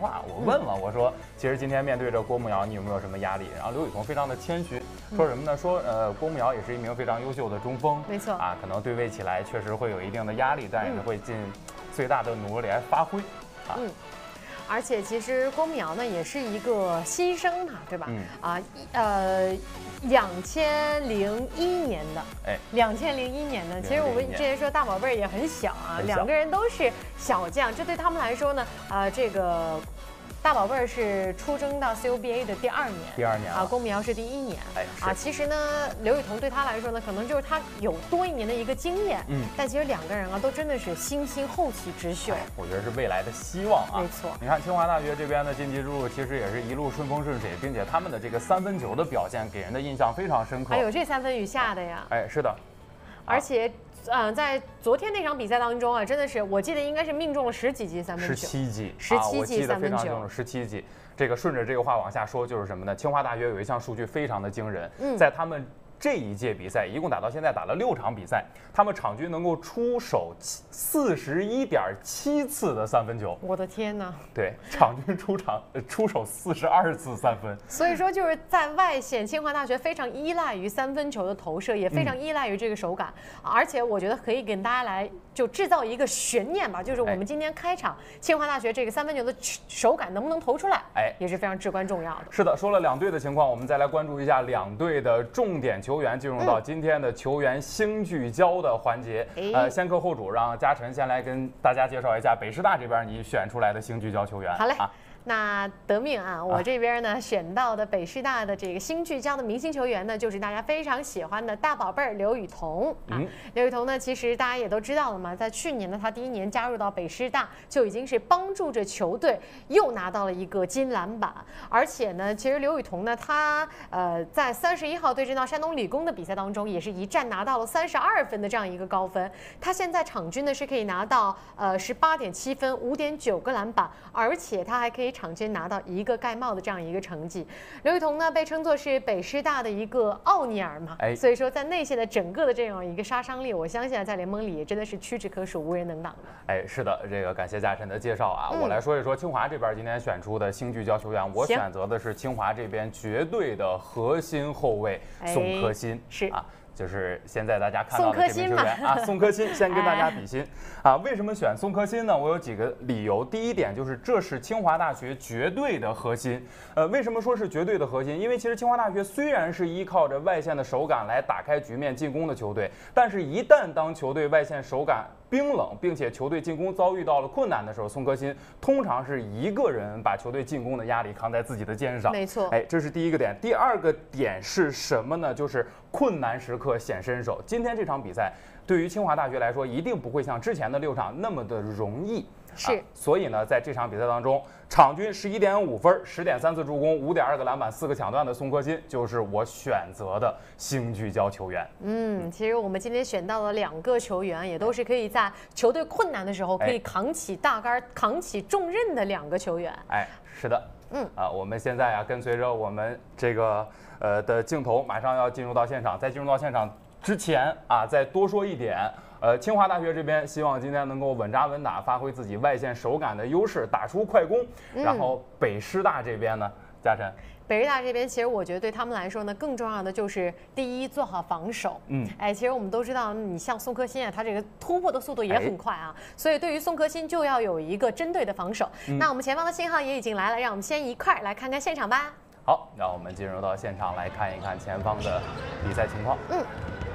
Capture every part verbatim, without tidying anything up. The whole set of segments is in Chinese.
话，我问了，我说，其实今天面对着郭慕瑶，你有没有什么压力？然后刘雨桐非常的谦虚，说什么呢？说呃，郭慕瑶也是一名非常优秀的中锋， 没错啊，可能对位起来确实会有一定的压力，但也是会尽最大的努力来发挥，啊。 嗯。而且其实郭慕瑶呢也是一个新生嘛，对吧？嗯啊，呃，两千零一年的，哎，两千零一年的。其实我们之前说大宝贝儿也很小啊，两个人都是小将，这对他们来说呢，啊、呃，这个。大宝贝儿是出征到 C U B A 的第二年， 第二年啊，郭慕瑶是第一年， 哎啊，其实呢，刘雨桐对他来说呢，可能就是他有多一年的一个经验，嗯，但其实两个人啊，都真的是新星后起之秀， 哎，我觉得是未来的希望啊， 没错。 你看清华大学这边的晋级之路，其实也是一路顺风顺水，并且他们的这个三分球的表现给人的印象非常深刻。 还有这三分雨下的呀， 哎，是的， 而且。嗯、呃，在昨天那场比赛当中啊，真的是我记得应该是命中了十几记三分球， 十七记， 十七记三分球， 十七记。这个顺着这个话往下说，就是什么呢？清华大学有一项数据非常的惊人，嗯、在他们这一届比赛一共打到现在打了六场比赛，他们场均能够出手四十一点七次的三分球。 我的天哪！ 对，场均出场出手四十二次三分。 所以说就是在外线，清华大学非常依赖于三分球的投射，也非常依赖于这个手感。嗯、而且我觉得可以给大家来就制造一个悬念吧，就是我们今天开场，哎、清华大学这个三分球的手感能不能投出来，哎，也是非常至关重要的。 是的，说了两队的情况，我们再来关注一下两队的重点球员，进入到今天的球员星聚焦的环节。嗯、呃，先客后主，让嘉晨先来跟大家介绍一下北师大这边你选出来的星聚焦球员。 好嘞。啊那得命啊！我这边呢选到的北师大的这个新聚焦的明星球员呢，就是大家非常喜欢的大宝贝儿刘雨桐啊。嗯、刘雨桐呢，其实大家也都知道了嘛，在去年呢，他第一年加入到北师大，就已经是帮助着球队又拿到了一个金篮板。而且呢，其实刘雨桐呢，他呃在三十一号对阵到山东理工的比赛当中，也是一战拿到了三十二分的这样一个高分。他现在场均呢是可以拿到呃十八点七分，五点九个篮板，而且他还可以场均拿到一个盖帽的这样一个成绩。刘雨桐呢被称作是北师大的一个奥尼尔嘛，哎、所以说在内线的整个的这样一个杀伤力，我相信啊在联盟里也真的是屈指可数，无人能挡的。 哎，是的，这个感谢嘉晨的介绍啊，嗯、我来说一说清华这边今天选出的星聚焦球员，我选择的是清华这边绝对的核心后卫宋科欣， 是啊。就是现在大家看到的这名球员啊，宋科欣，先跟大家比心啊。为什么选宋科欣呢？我有几个理由。第一点就是这是清华大学绝对的核心。呃，为什么说是绝对的核心？因为其实清华大学虽然是依靠着外线的手感来打开局面进攻的球队，但是一旦当球队外线手感冰冷，并且球队进攻遭遇到了困难的时候，宋科欣通常是一个人把球队进攻的压力扛在自己的肩上。 没错， 哎，这是第一个点。第二个点是什么呢？就是困难时刻显身手。今天这场比赛对于清华大学来说，一定不会像之前的六场那么的容易。 是、 啊，所以呢，在这场比赛当中，场均十一点五分、十点三次助攻、五点二个篮板、四个抢断的宋科欣，就是我选择的星聚焦球员。 嗯，其实我们今天选到了两个球员，也都是可以在球队困难的时候可以扛起大杆、扛起重任的两个球员。 哎，是的。嗯啊，我们现在啊，跟随着我们这个呃的镜头，马上要进入到现场。在进入到现场之前啊，再多说一点。呃，清华大学这边希望今天能够稳扎稳打，发挥自己外线手感的优势，打出快攻。嗯、然后北师大这边呢，嘉晨。 北师大这边，其实我觉得对他们来说呢，更重要的就是第一，做好防守。嗯，哎，其实我们都知道，你像宋科欣啊，他这个突破的速度也很快啊，哎、所以对于宋科欣就要有一个针对的防守。嗯、那我们前方的信号也已经来了，让我们先一块儿来看看现场吧。 好，让我们进入到现场来看一看前方的比赛情况。嗯。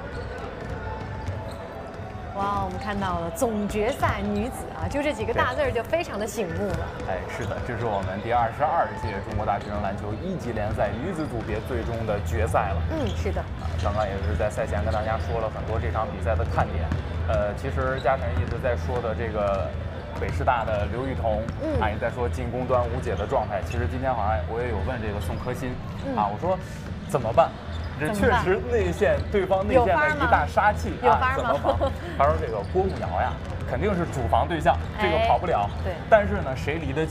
哇，我们看到了总决赛女子啊，就这几个大字儿就非常的醒目了。 哎，是的，这是我们第二十二届中国大学生篮球一级联赛女子组别最终的决赛了。 嗯，是的。 啊，刚刚也是在赛前跟大家说了很多这场比赛的看点。呃，其实嘉晨一直在说的这个北师大的刘雨桐，嗯，啊，也在说进攻端无解的状态。其实今天好像我也有问这个宋科欣，嗯、啊，我说怎么办？这确实内线对方内线的一大杀器啊，怎么防？他说这个郭慕瑶呀，肯定是主防对象，这个跑不了。 对。 但是呢，谁离得近，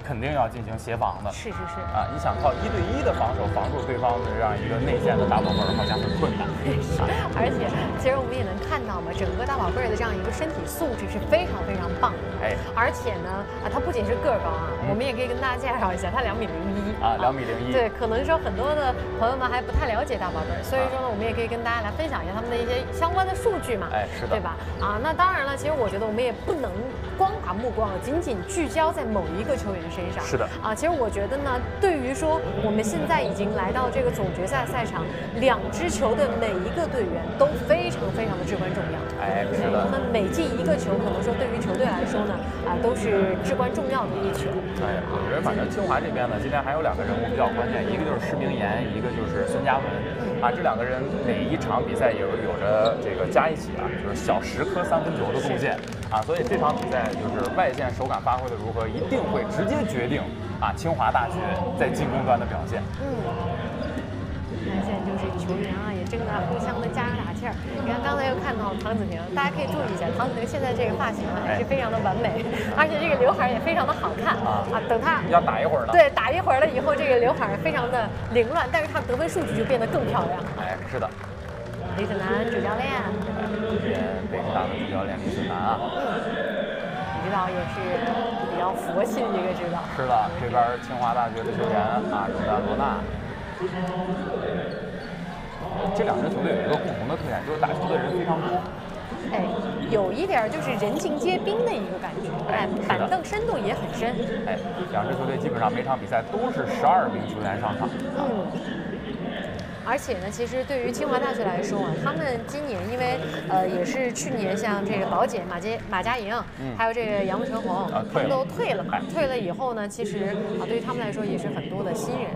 肯定要进行协防的。 是是是。 啊，你想靠一对一的防守防住对方的这样一个内线的大宝贝儿，好像很困难。 是，而且其实我们也能看到嘛，整个大宝贝儿的这样一个身体素质是非常非常棒的。哎，而且呢，啊，他不仅是个儿高啊，嗯、我们也可以跟大家介绍一下，他两米零一啊，两米零一。 对，可能说很多的朋友们还不太了解大宝贝儿，所以说呢，我们也可以跟大家来分享一下他们的一些相关的数据嘛。 哎，是的， 对吧？啊，那当然了，其实我觉得我们也不能光把目光仅仅聚焦在某一个球员身上。 是的。 啊，其实我觉得呢，对于说我们现在已经来到这个总决赛赛场，两支球的每一个队员都非常非常的至关重要。 哎，是的。 那每进一个球，可能说对于球队来说呢，啊，都是至关重要的一球。 哎，我觉得反正清华这边呢，今天还有两个人物比较关键，一个就是施明言，一个就是孙嘉文。啊，这两个人每一场比赛也有有着这个加一起啊，就是小十颗三分球的贡献啊，所以这场比赛就是外线手感发挥的如何，一定会直接决定啊清华大学在进攻端的表现。 嗯。那现在就是球员啊，也正在互相的加油打气儿。你看刚才又看到唐子婷，大家可以注意一下，唐子婷现在这个发型啊，还是非常的完美，而且这个刘海也非常的好看啊。啊，等他要打一会儿了， 对，打一会儿了以后，这个刘海非常的凌乱，但是他得分数据就变得更漂亮。 哎，是的。 李子楠主教练， 这边北师大的主教练李子楠啊， 嗯，指导也是比较佛系的一个指导。 是的，这边清华大学的球员啊，荣丹罗娜。这两支球队有一个共同的特点，就是打球的人非常多。 哎，有一点就是人尽皆兵的一个感觉，哎，板凳深度也很深。 哎，两支球队基本上每场比赛都是十二名球员上场。 嗯。而且呢，其实对于清华大学来说啊，他们今年因为呃也是去年像这个宝姐马杰马佳莹，嗯，还有这个杨晨红， 啊， 他们都退了嘛。退了以后呢，其实啊对于他们来说也是很多的新人。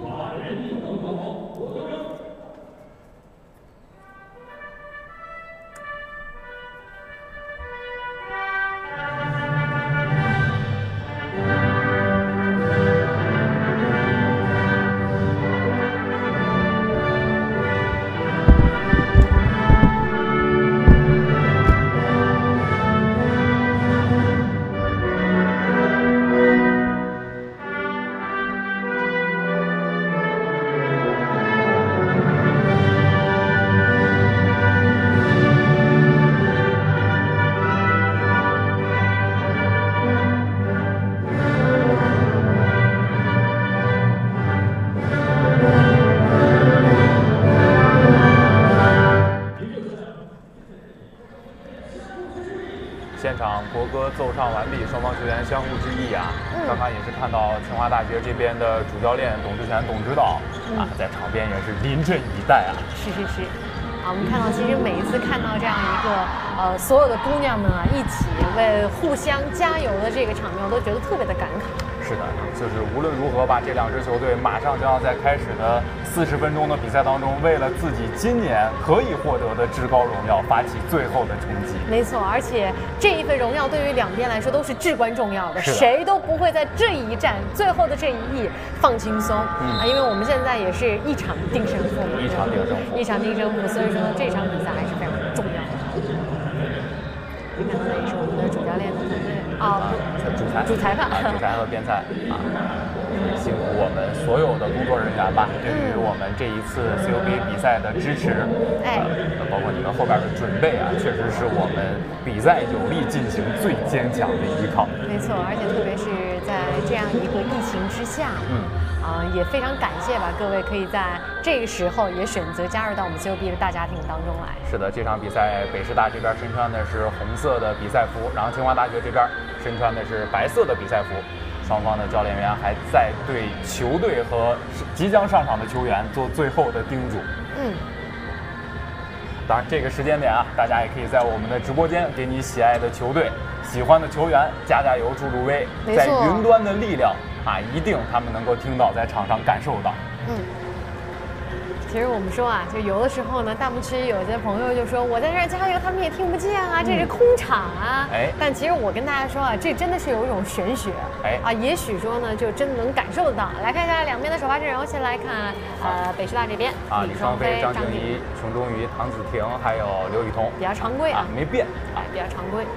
现场国歌奏唱完毕，双方球员相互致意啊。嗯、刚刚也是看到清华大学这边的主教练董志全董指导、嗯、啊，在场边也是临阵以待啊。 是是是，啊，我们看到其实每一次看到这样一个呃所有的姑娘们啊一起为互相加油的这个场面，我都觉得特别的感慨。 是的，就是无论如何吧，这两支球队马上就要在开始的四十分钟的比赛当中，为了自己今年可以获得的至高荣耀，发起最后的冲击。 没错，而且这一份荣耀对于两边来说都是至关重要的， 的谁都不会在这一战最后的这一役放轻松、嗯、啊，因为我们现在也是一场定胜负， 一场定胜负， 一场定胜负，所以说呢，这场比赛还是非常重要的。你看到的也是我们的主教练的团队啊， 主裁主裁判、 啊、主裁和边裁啊，辛苦我们所有的工作人员吧，对于我们这一次 C U B 比赛的支持，哎、呃，包括你们后边的准备啊，确实是我们比赛有力进行最坚强的依靠。 没错，而且特别是在这样一个疫情之下，嗯。啊、呃，也非常感谢吧，各位可以在这个时候也选择加入到我们 C U B 的大家庭当中来。 是的，这场比赛北师大这边身穿的是红色的比赛服，然后清华大学这边身穿的是白色的比赛服。双方的教练员还在对球队和即将上场的球员做最后的叮嘱。嗯。当然，这个时间点啊，大家也可以在我们的直播间给你喜爱的球队、喜欢的球员加加油、助助威，在云端的力量。啊，一定他们能够听到，在场上感受到。嗯， 其实我们说啊，就有的时候呢，弹幕区有些朋友就说我在这儿加油，他们也听不见啊，这是空场啊。哎，但其实我跟大家说啊，这真的是有一种玄学。哎，啊，也许说呢，就真的能感受得到。来看一下两边的首发阵容，先来看呃北师大这边啊，李双飞、张静怡、熊中瑜、唐子婷，还有刘雨桐， 比较常规啊， 没变啊，比较常规。 啊，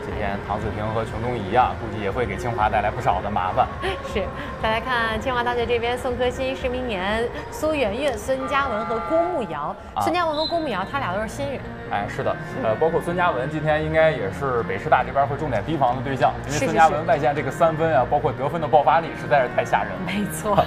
今天唐子婷和琼东怡啊，估计也会给清华带来不少的麻烦。 是，再来看清华大学这边，宋科欣、施明年、苏媛媛、孙嘉文和郭慕瑶。啊、孙嘉文和郭慕瑶，他俩都是新人。 哎，是的，呃，包括孙嘉文今天应该也是北师大这边会重点提防的对象，因为孙嘉文外线这个三分啊，包括得分的爆发力实在是太吓人了。 没错。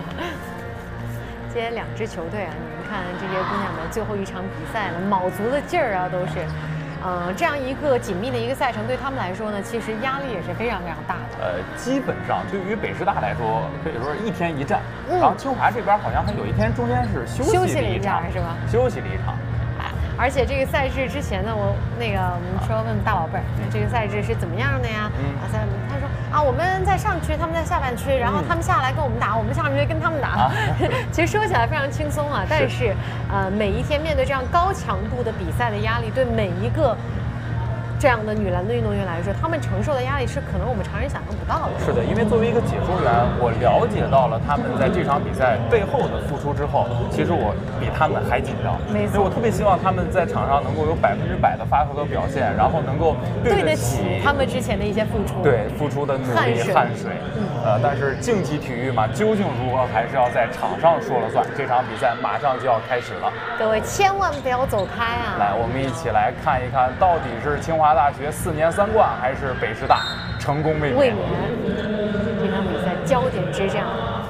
今天两支球队啊，你们看这些姑娘们最后一场比赛了，卯足了劲儿啊，都是。嗯、呃，这样一个紧密的一个赛程，对他们来说呢，其实压力也是非常非常大的。 呃，基本上对于北师大来说，可以说是一天一战。嗯、然后清华这边好像还有一天中间是休息休息了一场， 是吧？ 休息了一场。 而且这个赛制之前呢，我那个我们说问大宝贝儿，这个赛制是怎么样的呀？嗯，啊，在他说啊，我们在上区，他们在下半区，然后他们下来跟我们打，我们上区跟他们打。其实说起来非常轻松啊，但是呃，每一天面对这样高强度的比赛的压力，对每一个这样的女篮的运动员来说，她们承受的压力是可能我们常人想象不到的。 是的，因为作为一个解说员，我了解到了他们在这场比赛背后的付出之后，其实我比他们还紧张。 没错， 所以我特别希望他们在场上能够有百分之百的发挥和表现，然后能够对得起他们之前的一些付出， 对付出的努力汗水。嗯、呃，但是竞技体育嘛，究竟如何，还是要在场上说了算。这场比赛马上就要开始了， 各位千万不要走开啊！ 来，我们一起来看一看，到底是清华大学四年三冠，还是北师大成功卫冕？ 卫冕，这场比赛焦点之战。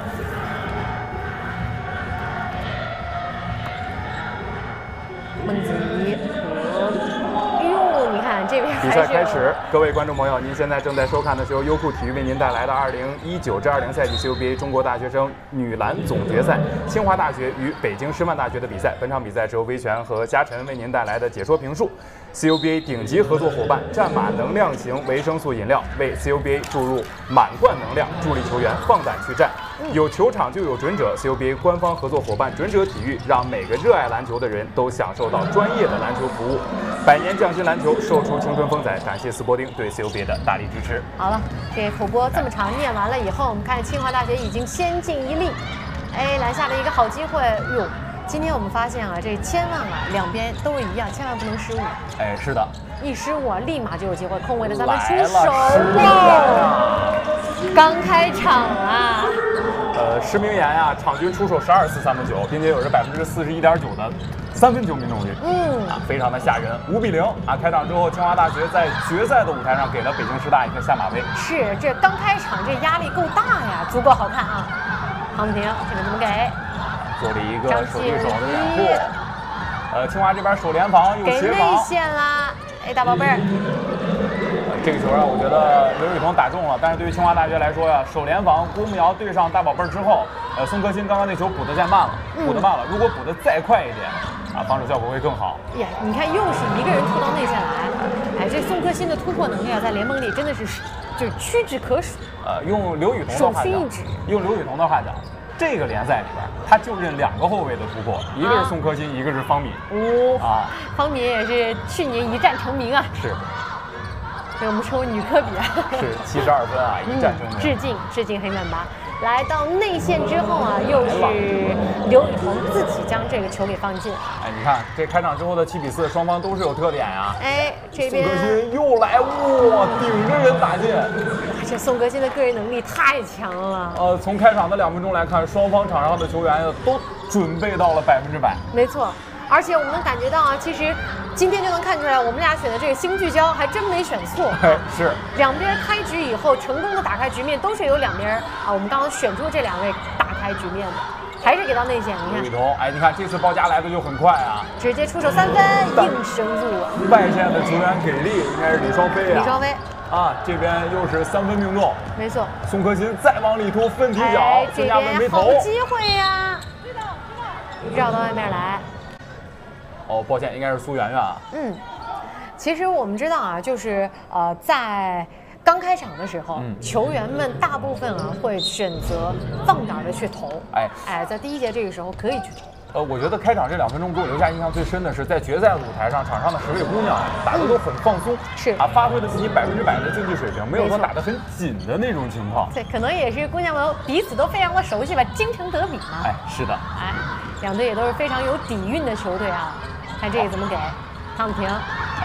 孟子怡和，哟，你看这边比赛开始，各位观众朋友，您现在正在收看的是由优酷体育为您带来的二零一九至二零赛季 C U B A 中国大学生女篮总决赛，清华大学与北京师范大学的比赛。本场比赛是由维权和嘉晨为您带来的解说评述。C U B A 顶级合作伙伴战马能量型维生素饮料为 C U B A 注入满贯能量，助力球员放胆去战。有球场就有准者 ，C U B A 官方合作伙伴准者体育，让每个热爱篮球的人都享受到专业的篮球服务。百年匠心篮球，售出青春风采。感谢斯伯丁对 C U B A 的大力支持。 好了，这口播这么长念完了以后，我们看清华大学已经先进一粒，哎，篮下的一个好机会哟。今天我们发现啊，这千万啊，两边都是一样，千万不能失误。 哎，是的， 一失误啊，立马就有机会空位的三分出手。哇！刚开场啊， 呃，施明言呀、啊，场均出手十二次三分球，并且有着百分之四十一点九的三分球命中率，嗯啊，非常的吓人。五比零啊，开场之后，清华大学在决赛的舞台上给了北京师大一个下马威。 是，这刚开场这压力够大呀，足够好看啊。唐子婷，这个怎么给？ 做了一个手对手的掩护，呃，清华这边守联防又协防， 给内线啦，哎，大宝贝儿、 呃，这个球啊，我觉得刘雨桐打中了，但是对于清华大学来说呀，守联防，郭慕瑶对上大宝贝儿之后，呃，宋科欣刚刚那球补得太慢了，补得慢了，如果补得再快一点，啊，防守效果会更好。 呀，你看又是一个人突到内线来，哎，这宋科欣的突破能力啊，在联盟里真的是就是屈指可数。 呃，用刘雨桐的话讲，用刘雨桐的话讲。这个联赛里边，他就认两个后卫的突破，一个是宋科欣，一个是方敏。 哦啊，方敏也是去年一战成名啊。 是， 被我们称为女科比啊。 是七十二分啊，一战成名。 致敬致敬黑曼巴。来到内线之后啊，又是刘雨桐自己将这个球给放进。 哎，你看这开场之后的七比四，双方都是有特点啊。 哎，这边宋科欣又来，哇，顶着人打进。 这宋科欣的个人能力太强了。 呃，从开场的两分钟来看，双方场上的球员都准备到了百分之百。 没错。而且我们能感觉到啊，其实今天就能看出来，我们俩选的这个星聚焦还真没选错。 是， 两边开局以后成功的打开局面，都是由两边啊，我们刚刚选出这两位打开局面的，还是给到内线。你看， 雨桐，哎，你看这次包夹来的就很快啊， 直接出手三分，硬生入啊。 外线的球员给力，应该是李双飞啊。 李双飞。 啊，这边又是三分命中， 没错。 宋科欣再往里突分体脚， 哎、 孙嘉文没投。 好机会呀、啊！绕到外面来。 哦，抱歉，应该是苏媛媛啊。 嗯，其实我们知道啊，就是呃，在刚开场的时候，嗯、球员们大部分啊会选择放胆的去投。哎哎，在第一节这个时候可以去投。 呃，我觉得开场这两分钟给我留下印象最深的是，在决赛舞台上，场上的十位姑娘打得都很放松， 是啊，发挥了自己百分之百的竞技水平，没有说打得很紧的那种情况。 对，可能也是姑娘们彼此都非常的熟悉吧，京城德比嘛。 哎，是的。 哎，两队也都是非常有底蕴的球队啊。看这个怎么给，汤姆婷。 啊，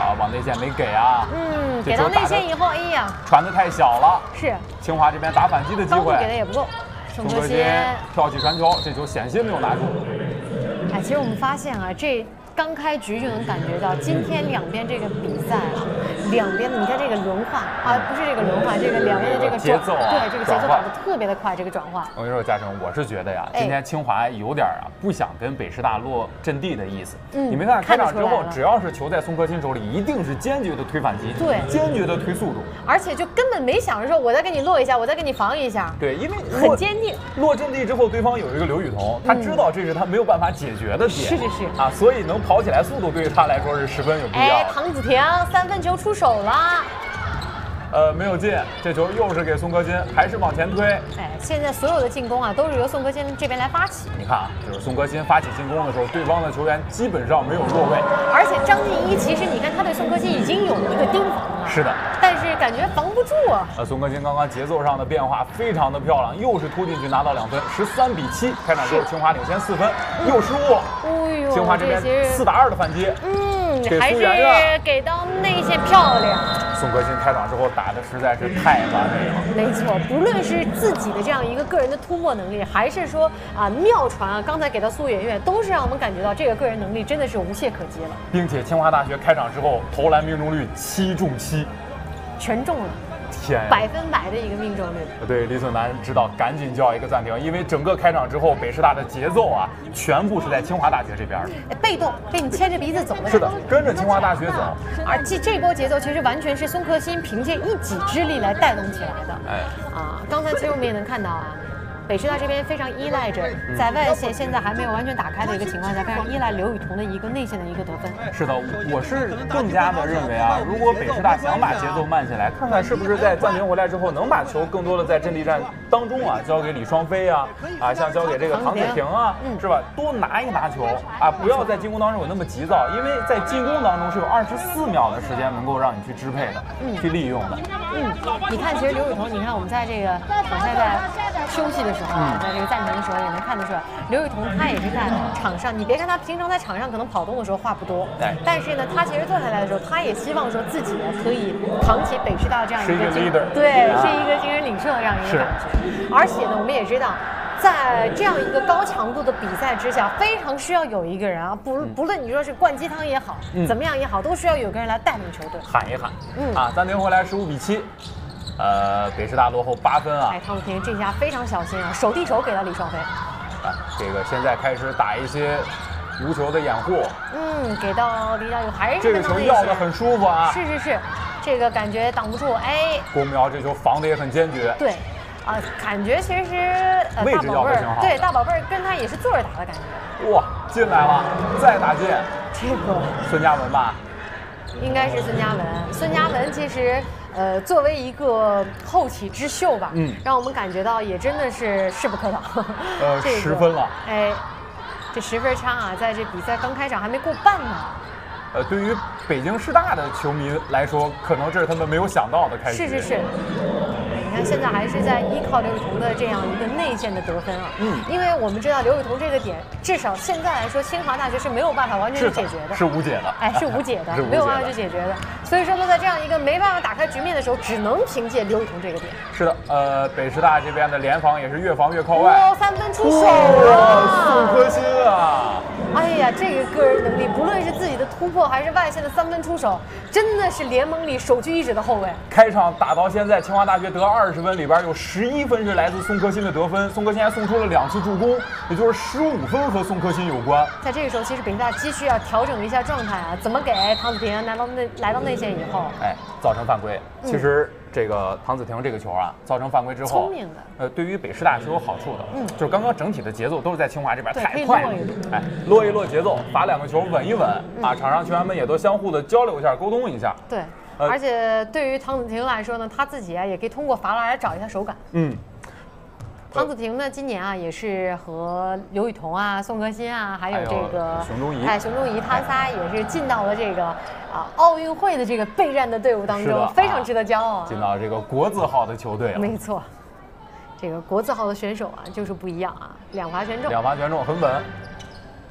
啊，往内线没给啊。 嗯，给到内线以后，哎呀， 传的太小了。 是。 清华这边打反击的机会， 给的也不够。 宋科欣跳起传球，这球险些没有拿住。 哎，其实我们发现啊，这。刚开局就能感觉到，今天两边这个比赛啊，两边的你看这个轮换啊，不是这个轮换，这个两边的这个节奏啊， 对，这个节奏打得特别的快，这个转换。 我跟你说，嘉诚，我是觉得呀，今天清华有点啊不想跟北师大落阵地的意思。嗯，你没看开场之后，只要是球在宋科欣手里，一定是坚决的推反击， 对， 坚决的推速度， 而且就根本没想着说我再给你落一下，我再给你防一下。 对，因为很坚定。 落阵地之后，对方有一个刘雨桐，他知道这是他没有办法解决的点， 是是是啊，所以能跑起来速度对。对他来说是十分有必要。 哎，唐子婷三分球出手了， 呃，没有进，这球又是给宋科欣，还是往前推。 哎，现在所有的进攻啊，都是由宋科欣这边来发起。 你看啊，就是宋科欣发起进攻的时候，对方的球员基本上没有落位。 而且张静一其实你看他对宋科欣已经有一个盯防了， 是的， 但是感觉防不住啊。 呃，宋科欣刚刚节奏上的变化非常的漂亮，又是突进去拿到两分，十三比七，开场之后清华领先四分，又失误。 哎呦， 清华这边四打二的反击， 嗯，还是给到内线漂亮。 宋科欣开场之后打的实在是太完美了。 没错，不论是自己的这样一个个人的突破能力，还是说啊妙传啊，刚才给到苏媛媛，都是让我们感觉到这个个人能力真的是无懈可击了。 并且清华大学开场之后投篮命中率七中七， 全中了。 天呀， 百分百的一个命中率。 对，李隼南知道赶紧叫一个暂停，因为整个开场之后，北师大的节奏啊，全部是在清华大学这边的，被动被你牵着鼻子走的。 是的，跟着清华大学走。 而这这波节奏其实完全是宋科欣凭借一己之力来带动起来的。哎，啊，刚才其实我们也能看到啊。北师大这边非常依赖着在外线现在还没有完全打开的一个情况下，非常依赖刘雨桐的一个内线的一个得分。 是的，我是更加的认为啊，如果北师大想把节奏慢下来，看看是不是在暂停回来之后能把球更多的在阵地战当中啊交给李双飞啊，啊像交给这个唐子婷啊，是吧？多拿一拿球啊，不要在进攻当中有那么急躁，因为在进攻当中是有二十四秒的时间能够让你去支配的，嗯，去利用的。 嗯，你看，其实刘雨桐，你看我们在这个场下在休息的时候啊，在这个暂停的时候也能看得出来，刘雨桐他也是在场上。你别看他平常在场上可能跑动的时候话不多，对，但是呢，他其实坐下来的时候，他也希望说自己可以扛起北师大这样一个精，对，是一个精神领袖的这样一个感觉。而且呢，我们也知道。在这样一个高强度的比赛之下，非常需要有一个人啊，不不论你说是灌鸡汤也好，嗯、怎么样也好，都需要有个人来带领球队， 喊一喊。嗯啊，暂停回来十五比七，呃，北师大落后八分啊。 哎，唐子婷这下非常小心啊，手递手给了李双飞。 啊，这个现在开始打一些无球的掩护。 嗯，给到李佳友还是这个球要的很舒服啊。 是是是，这个感觉挡不住。哎， 郭苗这球防的也很坚决。 对。啊，感觉其实呃位置要非常好， 对大宝贝儿跟他也是坐着打的感觉。 哇，进来了，再打进。 这个孙嘉文吧， 应该是孙嘉文。孙嘉文其实呃作为一个后起之秀吧，嗯，让我们感觉到也真的是势不可挡。 呃， 这个、 十分了。 哎，这十分差啊，在这比赛刚开场还没过半呢。 呃，对于北京师大的球迷来说，可能这是他们没有想到的开始。 是是是。你看，现在还是在依靠刘雨桐的这样一个内线的得分啊。嗯，因为我们知道刘雨桐这个点，至少现在来说，清华大学是没有办法完全去解决的， 是无解的。 哎，是无解的，没有办法去解决的。所以说呢，在这样一个没办法打开局面的时候，只能凭借刘雨桐这个点。 是的，呃，北师大这边的联防也是越防越靠外。 哇，三分出手了， 宋科欣啊！ 哎呀，这个个人能力，不论是自己的突破还是外线的三分出手，真的是联盟里首屈一指的后卫。 开场打到现在，清华大学得二十分，里边有十一分是来自宋科欣的得分，宋科欣还送出了两次助攻，也就是十五分和宋科欣有关。 在这个时候，其实北师大急需要调整一下状态啊，怎么给唐子婷来到内来到内线以后， 哎，造成犯规。嗯、其实这个唐子婷这个球啊，造成犯规之后， 聪明的， 呃，对于北师大是有好处的，嗯，就是刚刚整体的节奏都是在清华这边太快了，哎，落一落节奏，罚两个球稳一稳、嗯、啊，场上球员们也都相互的交流一下，沟通一下， 对。呃、而且对于唐子婷来说呢，他自己啊也可以通过罚篮来找一下手感。嗯，唐子婷呢今年啊也是和刘雨桐啊、宋科欣啊，还有这个熊中怡， 哎，熊中怡他仨也是进到了这个啊奥运会的这个备战的队伍当中，非常值得骄傲、啊。 进到这个国字号的球队了。 没错，这个国字号的选手啊就是不一样啊，两罚全中， 两罚全中很稳。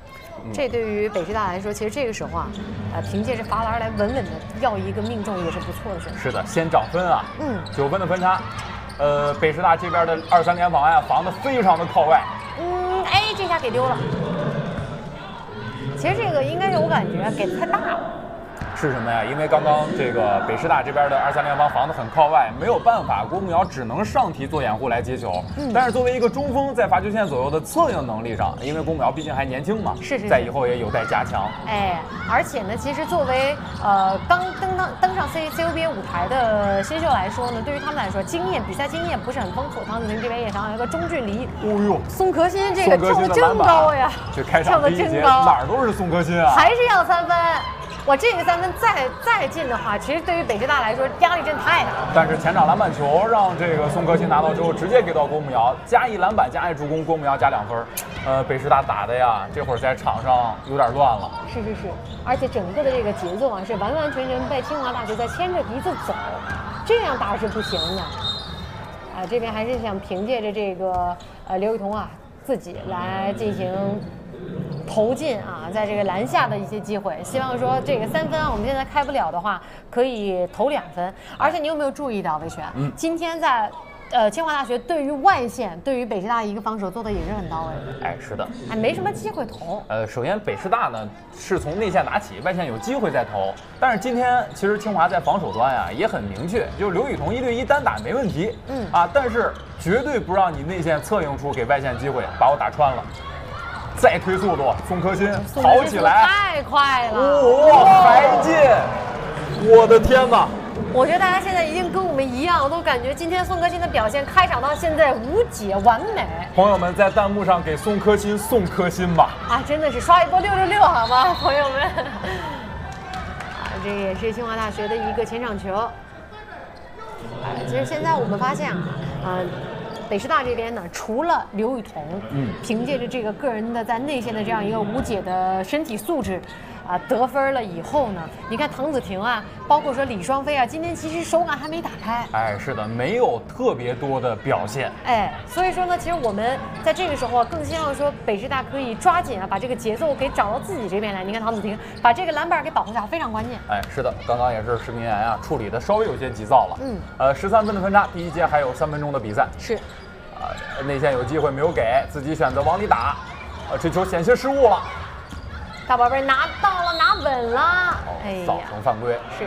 这对于北师大来说，其实这个时候啊，呃，凭借着罚篮来稳稳的要一个命中也是不错的选择。 是的，先涨分啊， 嗯， 九分的分差。呃，北师大这边的二三联防呀，防的非常的靠外。 嗯，哎，这下给丢了。其实这个应该是我感觉给的太大了。 是什么呀？因为刚刚这个北师大这边的二三联防防得很靠外，没有办法，郭慕瑶只能上提做掩护来接球。嗯，但是作为一个中锋，在罚球线左右的策应能力上，因为郭慕瑶毕竟还年轻嘛， 是是是， 在以后也有待加强。 哎，而且呢，其实作为呃刚登上登上 C C U B A 舞台的新秀来说呢，对于他们来说，经验比赛经验不是很丰富。唐子婷这边也想有一个中距离，哦呦，宋可辛这个跳得真高呀， 这开场第一节哪儿都是宋可辛啊， 还是要三分。我这个三分再再进的话，其实对于北师大来说压力真太大了。 但是前场篮板球让这个宋可辛拿到之后，直接给到郭慕瑶，加一篮板加一助攻，郭慕瑶加两分。呃，北师大打的呀，这会儿在场上有点乱了。 是是是，而且整个的这个节奏啊，是完完全全被清华大学在牵着鼻子走，这样打是不行的。啊，这边还是想凭借着这个呃刘雨桐啊自己来进行投进啊，在这个篮下的一些机会，希望说这个三分啊，我们现在开不了的话，可以投两分。而且你有没有注意到，魏璇？嗯，今天在呃清华大学对于外线，对于北师大一个防守做的也是很到位的。 哎，是的， 还没什么机会投。 呃，首先北师大呢是从内线打起，外线有机会再投。但是今天其实清华在防守端呀、啊、也很明确，就是刘雨桐一对一单打没问题，嗯啊，但是绝对不让你内线策应出给外线机会，把我打穿了。再推速度，宋可辛跑起来， 太快了！ 哇，还进！我的天哪！ 我觉得大家现在一定跟我们一样，都感觉今天宋可辛的表现，开场到现在无解完美。 朋友们在弹幕上给宋可辛送颗心吧！ 啊，真的是刷一波六六六，好吗，朋友们？啊，这也是清华大学的一个前场球。啊，其实现在我们发现啊，啊。北师大这边呢，除了刘雨桐，嗯，凭借着这个个人的在内线的这样一个无解的身体素质，啊，得分了以后呢，你看唐子婷啊，包括说李双飞啊，今天其实手感还没打开。 哎，是的，没有特别多的表现。 哎，所以说呢，其实我们在这个时候啊，更希望说北师大可以抓紧啊，把这个节奏给找到自己这边来。你看唐子婷把这个篮板给保护下，非常关键。 哎，是的，刚刚也是石明岩啊，处理的稍微有些急躁了。嗯，呃，十三分的分差，第一节还有三分钟的比赛。 是。 啊，内线有机会没有给，自己选择往里打，啊，这球险些失误了。 大宝贝拿到了，拿稳了。 哦、哎呀，造成犯规。 是。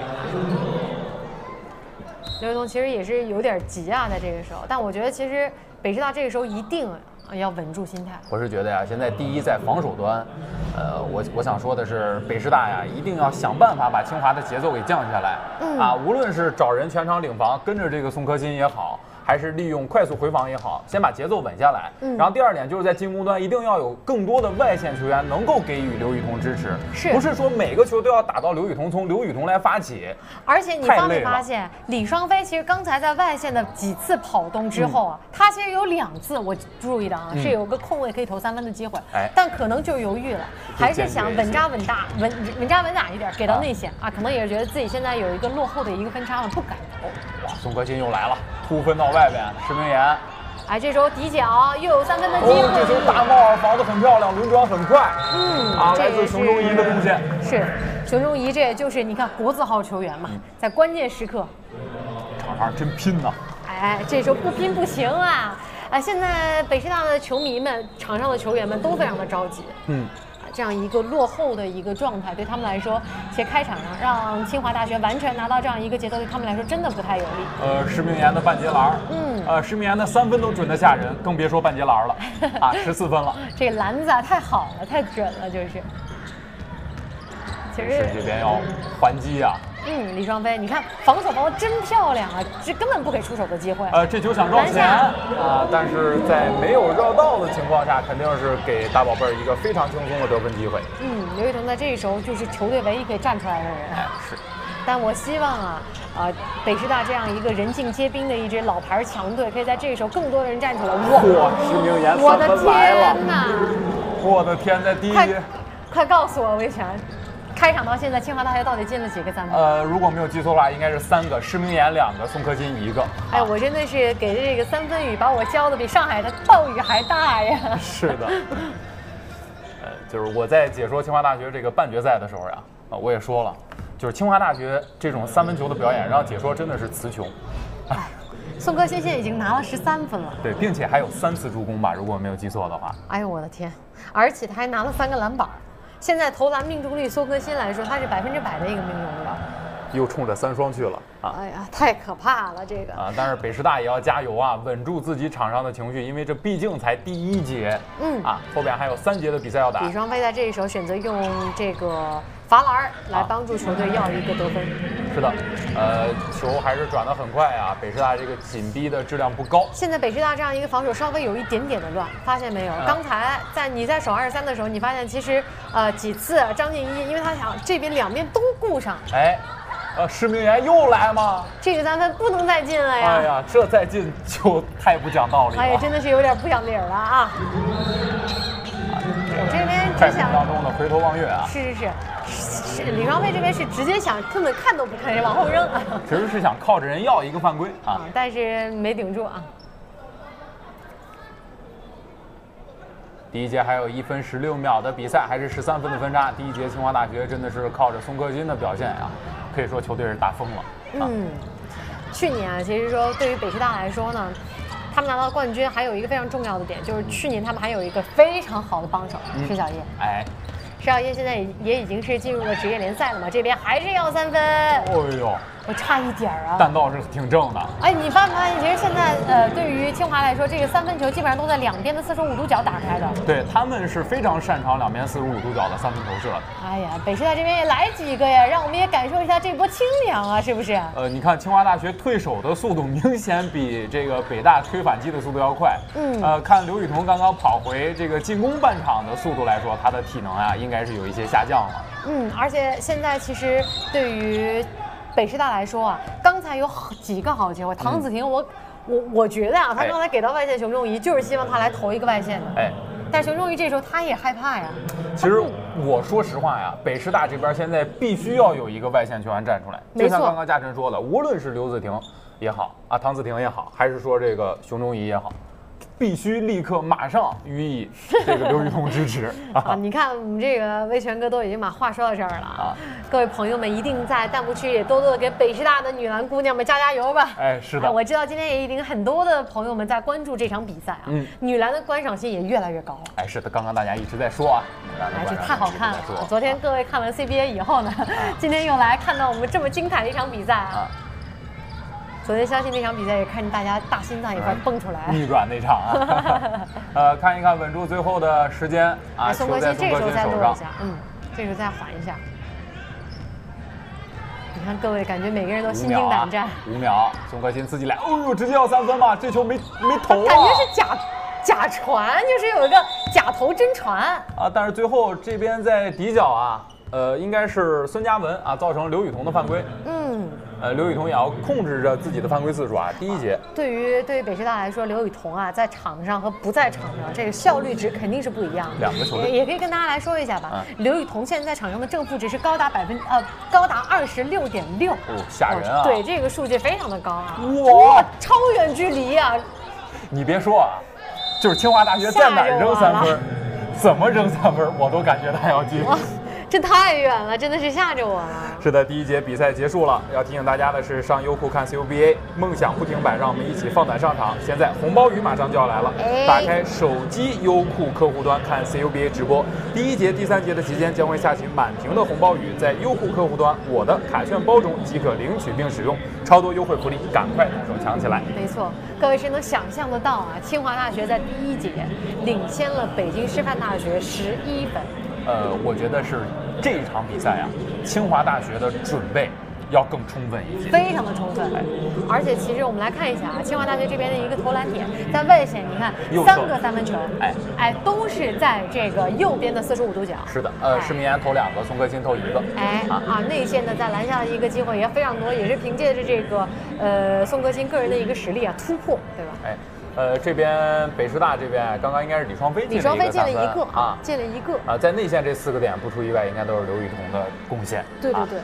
刘雨桐其实也是有点急啊，在这个时候，但我觉得其实北师大这个时候一定要稳住心态。 我是觉得呀，现在第一在防守端，呃，我我想说的是，北师大呀一定要想办法把清华的节奏给降下来。嗯、啊，无论是找人全场领防，跟着这个宋可辛也好。还是利用快速回防也好，先把节奏稳下来。嗯，然后第二点就是在进攻端一定要有更多的外线球员能够给予刘雨桐支持， 是不是说每个球都要打到刘雨桐，从刘雨桐来发起？ 而且你发没发现，李双飞其实刚才在外线的几次跑动之后啊，嗯、他其实有两次我注意到啊，嗯、是有个空位可以投三分的机会，哎，但可能就犹豫了，还是想稳扎稳打、稳稳扎稳打一点，给到内线啊，啊，可能也是觉得自己现在有一个落后的一个分差了，不敢投。 哇，宋可辛又来了，突分到外边，石明岩， 哎，这时候底角又有三分的机会。 哦，这球大帽防得很漂亮，轮转很快。嗯，啊，来自熊中仪的贡献。 是，熊中仪这也就是你看国字号球员嘛，嗯、在关键时刻， 场上真拼呐！ 哎，这时候不拼不行啊！啊，现在北师大的球迷们、场上的球员们都非常的着急。嗯。这样一个落后的一个状态，对他们来说，其实开场呢，让清华大学完全拿到这样一个节奏，对他们来说真的不太有利。 呃，石明岩的半截篮，嗯，呃，石明岩的三分都准得吓人，更别说半截篮了。啊，十四分了。 这个篮子啊，太好了，太准了，就是。 其实这边要还击啊。 嗯，李双飞，你看防守防得真漂亮啊，这根本不给出手的机会。 呃，这球想绕前啊，但是在没有绕到的情况下，肯定是给大宝贝儿一个非常轻松的得分机会。 嗯，刘雨桐在这个时候就是球队唯一可以站出来的人。 哎，是。 但我希望啊，啊，北师大这样一个人尽皆兵的一支老牌强队，可以在这个时候更多的人站出来。 哇，石明岩我的天哪！我的天，在第一， 快快告诉我，魏璇。开场到现在，清华大学到底进了几个三分？ 呃，如果没有记错的话，应该是三个，施明岩两个，宋可辛一个。 哎，我真的是给的这个三分雨，把我教的比上海的暴雨还大呀！ 是的。呃， 就是我在解说清华大学这个半决赛的时候呀，啊，我也说了，就是清华大学这种三分球的表演，让解说真的是词穷。 哎，宋科欣现在已经拿了十三分了， 对，并且还有三次助攻吧，如果我没有记错的话。 哎呦我的天，而且他还拿了三个篮板。现在投篮命中率，宋科欣来说，他是百分之百的一个命中率。 又冲着三双去了啊！ 哎呀，太可怕了这个啊！但是北师大也要加油啊，稳住自己场上的情绪，因为这毕竟才第一节，嗯啊，后边还有三节的比赛要打。 李双飞在这一手选择用这个罚篮来帮助球队要一个得分。 啊、是的，呃，球还是转得很快啊。北师大这个紧逼的质量不高。 现在北师大这样一个防守稍微有一点点的乱，发现没有？嗯、刚才在你在守二十三的时候，你发现其实呃几次张静一，因为他想这边两边都顾上， 哎。呃，施明媛又来吗？ 这个三分不能再进了呀！ 哎呀，这再进就太不讲道理了。 哎呀，真的是有点不讲理了啊！我这边只想当中的回头望月啊， 是是是，是李双飞这边是直接想根本看都不看，往后扔。 其实是想靠着人要一个犯规啊， 但是没顶住啊。 第一节还有一分十六秒的比赛，还是十三分的分差。第一节清华大学真的是靠着宋科欣的表现呀、啊，可以说球队是打疯了。啊、 嗯，去年啊，其实说对于北师大来说呢，他们拿到冠军还有一个非常重要的点，就是去年他们还有一个非常好的帮手施小叶。 哎， 施小叶现在也也已经是进入了职业联赛了嘛，这边还是要三分。哎呦。 我差一点啊， 弹道是挺正的。 哎，你发没发现，其实现在呃，对于清华来说，这个三分球基本上都在两边的四十五度角打开的。 对，他们是非常擅长两边四十五度角的三分投射的。 哎呀，北师大这边也来几个呀，让我们也感受一下这波清凉啊，是不是？ 呃，你看清华大学退守的速度明显比这个北大推反击的速度要快。嗯。呃，看刘雨桐刚刚跑回这个进攻半场的速度来说，他的体能啊应该是有一些下降了。 嗯，而且现在其实对于北师大来说啊，刚才有几个好机会，唐子婷我，我我我觉得啊，他刚才给到外线熊仲仪，就是希望他来投一个外线的。哎，但是熊仲仪这时候他也害怕呀。 其实我说实话呀，北师大这边现在必须要有一个外线球员站出来，就像刚刚嘉晨说的，无论是刘子婷也好啊，唐子婷也好，还是说这个熊仲仪也好。必须立刻马上予以这个刘雨桐支持啊！你看我们这个威权哥都已经把话说到这儿了啊！各位朋友们一定在弹幕区也多多的给北师大的女篮姑娘们加加油吧！ 哎，是的， 我知道今天也一定很多的朋友们在关注这场比赛啊，嗯，女篮的观赏性也越来越高了。 哎，是的，刚刚大家一直在说啊， 哎，这太好看了！昨天各位看完 C B A 以后呢，今天又来看到我们这么精彩的一场比赛啊！昨天相信那场比赛也看见大家大心脏也快蹦出来， 逆转那场啊，呃，看一看稳住最后的时间啊， 宋科欣这个时候再落一下，嗯，这时候再缓一下。你看各位，感觉每个人都心惊胆战。 五秒，宋科欣自己来，哦呦，直接要三分嘛，这球没没投啊， 感觉是假假传，就是有一个假投真传啊，但是最后这边在底角啊。呃，应该是孙嘉文啊，造成刘雨桐的犯规。嗯，呃，刘雨桐也要控制着自己的犯规次数啊。第一节， 对于对于北师大来说，刘雨桐啊，在场上和不在场上，这个效率值肯定是不一样的。 两个球队也可以跟大家来说一下吧。嗯、刘雨桐现在在场上的正负值是高达百分呃高达二十六点六， 哦，吓人啊！ 对，这个数据非常的高啊！ 哇， 超远距离啊！ 你别说啊，就是清华大学在哪儿扔三分，怎么扔三分，我都感觉他要进。 这太远了，真的是吓着我了。 是的，第一节比赛结束了。要提醒大家的是，上优酷看 C U B A， 梦想不停摆，让我们一起放胆上场。现在红包雨马上就要来了，哎、打开手机优酷客户端看 C U B A 直播。第一节、第三节的期间将会下起满屏的红包雨，在优酷客户端我的卡券包中即可领取并使用，超多优惠福利，赶快动手抢起来！ 没错，各位是能想象得到啊，清华大学在第一节领先了北京师范大学十一分。 呃，我觉得是这一场比赛啊，清华大学的准备要更充分一些， 非常的充分。哎，而且其实我们来看一下啊，清华大学这边的一个投篮点，在外线，你看三个三分球，哎哎，都是在这个右边的四十五度角。 是的，呃，施明媛投两个，宋科欣投一个。 哎啊，内线呢在篮下的一个机会也非常多，也是凭借着这个呃宋科欣个人的一个实力啊突破，对吧？ 哎。呃，这边北师大这边刚刚应该是李双飞进了一个李双飞进了一个啊， 进了一个啊，在内线这四个点不出意外，应该都是刘雨桐的贡献。 对对对，啊、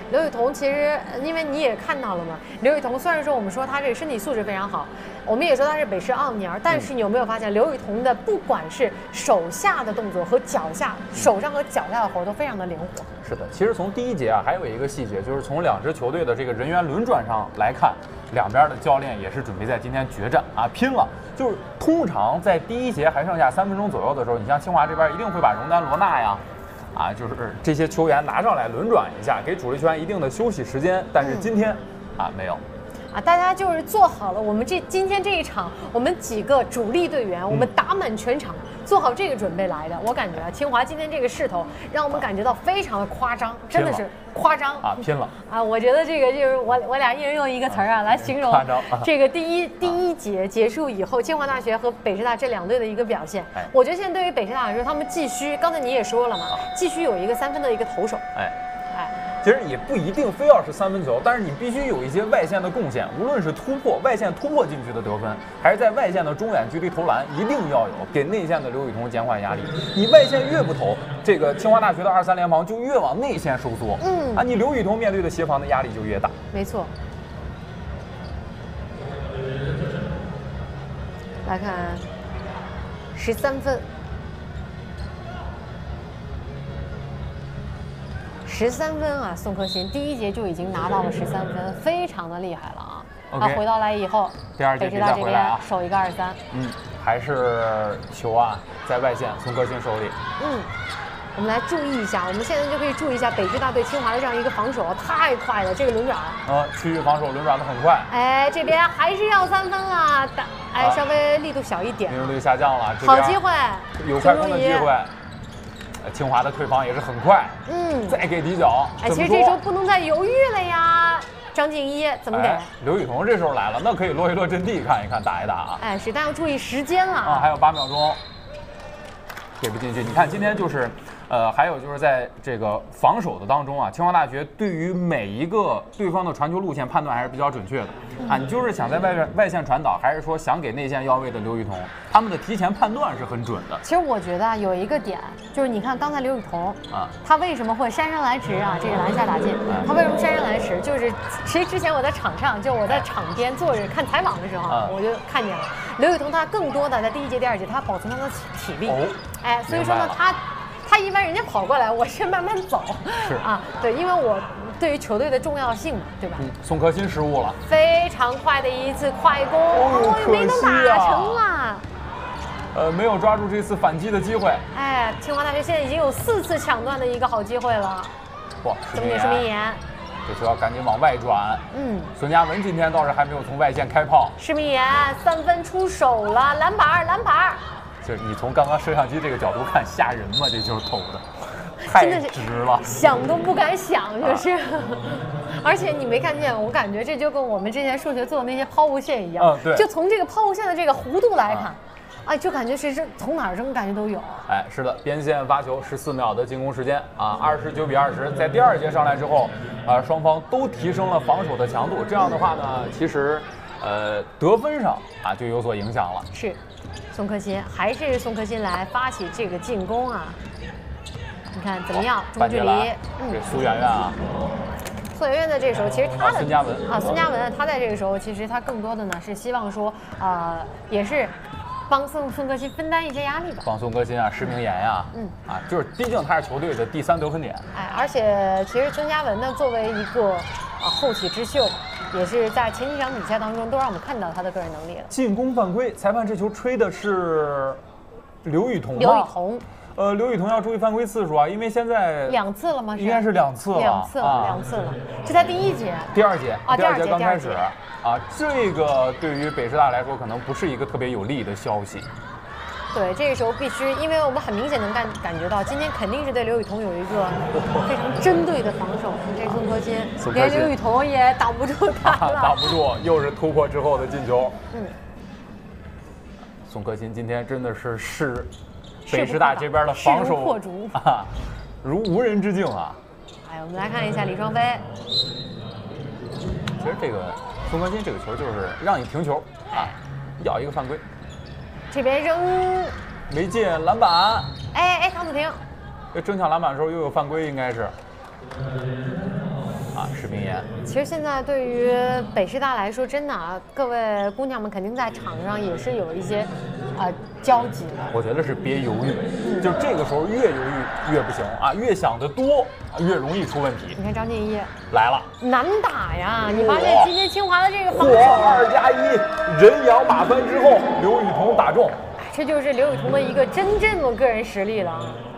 刘雨桐其实，因为你也看到了嘛，刘雨桐虽然说我们说她这个身体素质非常好，我们也说她是北师奥尼尔，但是你有没有发现刘雨桐的不管是手下的动作和脚下、手上和脚下的活都非常的灵活。 是的，其实从第一节啊，还有一个细节，就是从两支球队的这个人员轮转上来看，两边的教练也是准备在今天决战啊，拼了。就是通常在第一节还剩下三分钟左右的时候，你像清华这边一定会把荣丹、罗纳呀。啊，就是这些球员拿上来轮转一下，给主力球员一定的休息时间。但是今天，嗯、啊没有， 啊，大家就是做好了我们这今天这一场，我们几个主力队员，我们打满全场，做好这个准备来的。我感觉啊，清华今天这个势头，让我们感觉到非常的夸张，真的是夸张啊，拼了啊！我觉得这个就是我我俩一人用一个词儿啊来形容这个第一第一节结束以后，清华大学和北师大这两队的一个表现。 哎， 我觉得现在对于北师大来说，他们继续，刚才你也说了嘛，继续有一个三分的一个投手。 哎，哎。其实也不一定非要是三分球，但是你必须有一些外线的贡献，无论是突破外线突破进去的得分，还是在外线的中远距离投篮，一定要有，给内线的刘雨桐减缓压力。你外线越不投，这个清华大学的二三联防就越往内线收缩，嗯啊，你刘雨桐面对的协防的压力就越大。 没错。来看十三分。十三分啊，宋科欣第一节就已经拿到了十三分，非常的厉害了啊！ Okay, 啊，回到来以后， 第二节北师大这边守一个二三， 嗯，还是球啊在外线宋科欣手里。 嗯，我们来注意一下，我们现在就可以注意一下北师大对清华的这样一个防守，太快了，这个轮转。 呃，区域防守轮转的很快。 哎，这边还是要三分了，但哎稍微力度小一点， 命中率下降了。 好机会， 有快攻的机会。清华的退防也是很快，嗯，再给底角。 哎，其实这时候不能再犹豫了呀，张敬一怎么给？ 哎、刘雨桐这时候来了，那可以落一落阵地，看一看，打一打啊。 哎，是，但要注意时间了啊，还有八秒钟，给不进去。你看今天就是。呃，还有就是在这个防守的当中啊，清华大学对于每一个对方的传球路线判断还是比较准确的啊。你就是想在外面外线传导，还是说想给内线要位的刘雨桐，他们的提前判断是很准的。 其实我觉得啊，有一个点就是，你看刚才刘雨桐啊，他为什么会姗姗来迟啊？这个篮下打进，他为什么姗姗来迟？就是其实之前我在场上，就我在场边坐着看采访的时候，啊、我就看见了刘雨桐，他更多的在第一节、第二节，他保存他的体力。哦，哎，所以说呢，他。他一般人家跑过来，我是慢慢走， 是啊， 对，因为我对于球队的重要性嘛，对吧？ 嗯，宋科欣失误了， 非常快的一次快攻，哦，没能打成啊， 呃，没有抓住这次反击的机会。 哎，清华大学现在已经有四次抢断的一个好机会了。 哇， 怎么也是名言， 这球要赶紧往外转。 嗯， 孙嘉文今天倒是还没有从外线开炮。 施明言三分出手了，篮板，篮板。 就是你从刚刚摄像机这个角度看，吓人吗？这球投的太直了， 想都不敢想，就是。而且你没看见，我感觉这就跟我们之前数学做的那些抛物线一样， 嗯，对， 就从这个抛物线的这个弧度来看，哎，就感觉是是从哪儿扔感觉都有。 哎，是的，边线发球，十四秒的进攻时间啊，二十九比二十。在第二节上来之后，啊，双方都提升了防守的强度，这样的话呢，其实，呃，得分上啊就有所影响了。 是。宋科欣还是宋科欣来发起这个进攻啊！你看怎么样？中距离， 嗯，这苏媛媛啊， 苏媛媛在这个时候，其实他的孙嘉文啊，孙嘉文他在这个时候，其实他更多的呢是希望说，呃，也是帮宋宋科欣分担一些压力吧。 帮宋科欣啊，施明言呀，嗯啊，就是毕竟他是球队的第三得分点。 哎，而且其实孙嘉文呢，作为一个啊后起之秀。也是在前几场比赛当中都让我们看到他的个人能力了。 进攻犯规，裁判这球吹的是刘雨桐。 刘雨桐， 呃，刘雨桐要注意犯规次数啊，因为现在两次了吗？ 应该是两次了， 两次了，啊、两次了。这才第一节， 第二节啊， 第二节刚开始啊，这个对于北师大来说可能不是一个特别有利的消息。 对，这个时候必须，因为我们很明显能感感觉到，今天肯定是对刘雨桐有一个非常针对的防守。这宋科欣，连刘雨桐也挡不住他了， 挡不住，又是突破之后的进球。嗯，宋科欣今天真的是视北师大这边的防守破竹啊，如无人之境啊。 哎，我们来看一下李双飞。 其实这个宋科欣这个球就是让你停球啊，要一个犯规。 这边扔没进篮板， 哎哎，唐子婷， 这争抢篮板的时候又有犯规，应该是啊， 年。 其实现在对于北师大来说，真的啊，各位姑娘们肯定在场上也是有一些呃焦急的。 我觉得是别犹豫，嗯、就这个时候越犹豫越不行啊，越想得多越容易出问题。 你看张静一来了， 难打呀！你发现今天清华的这个防守， 二加一人仰马翻之后，刘雨桐打中。 这就是刘雨桐的一个真正的个人实力了。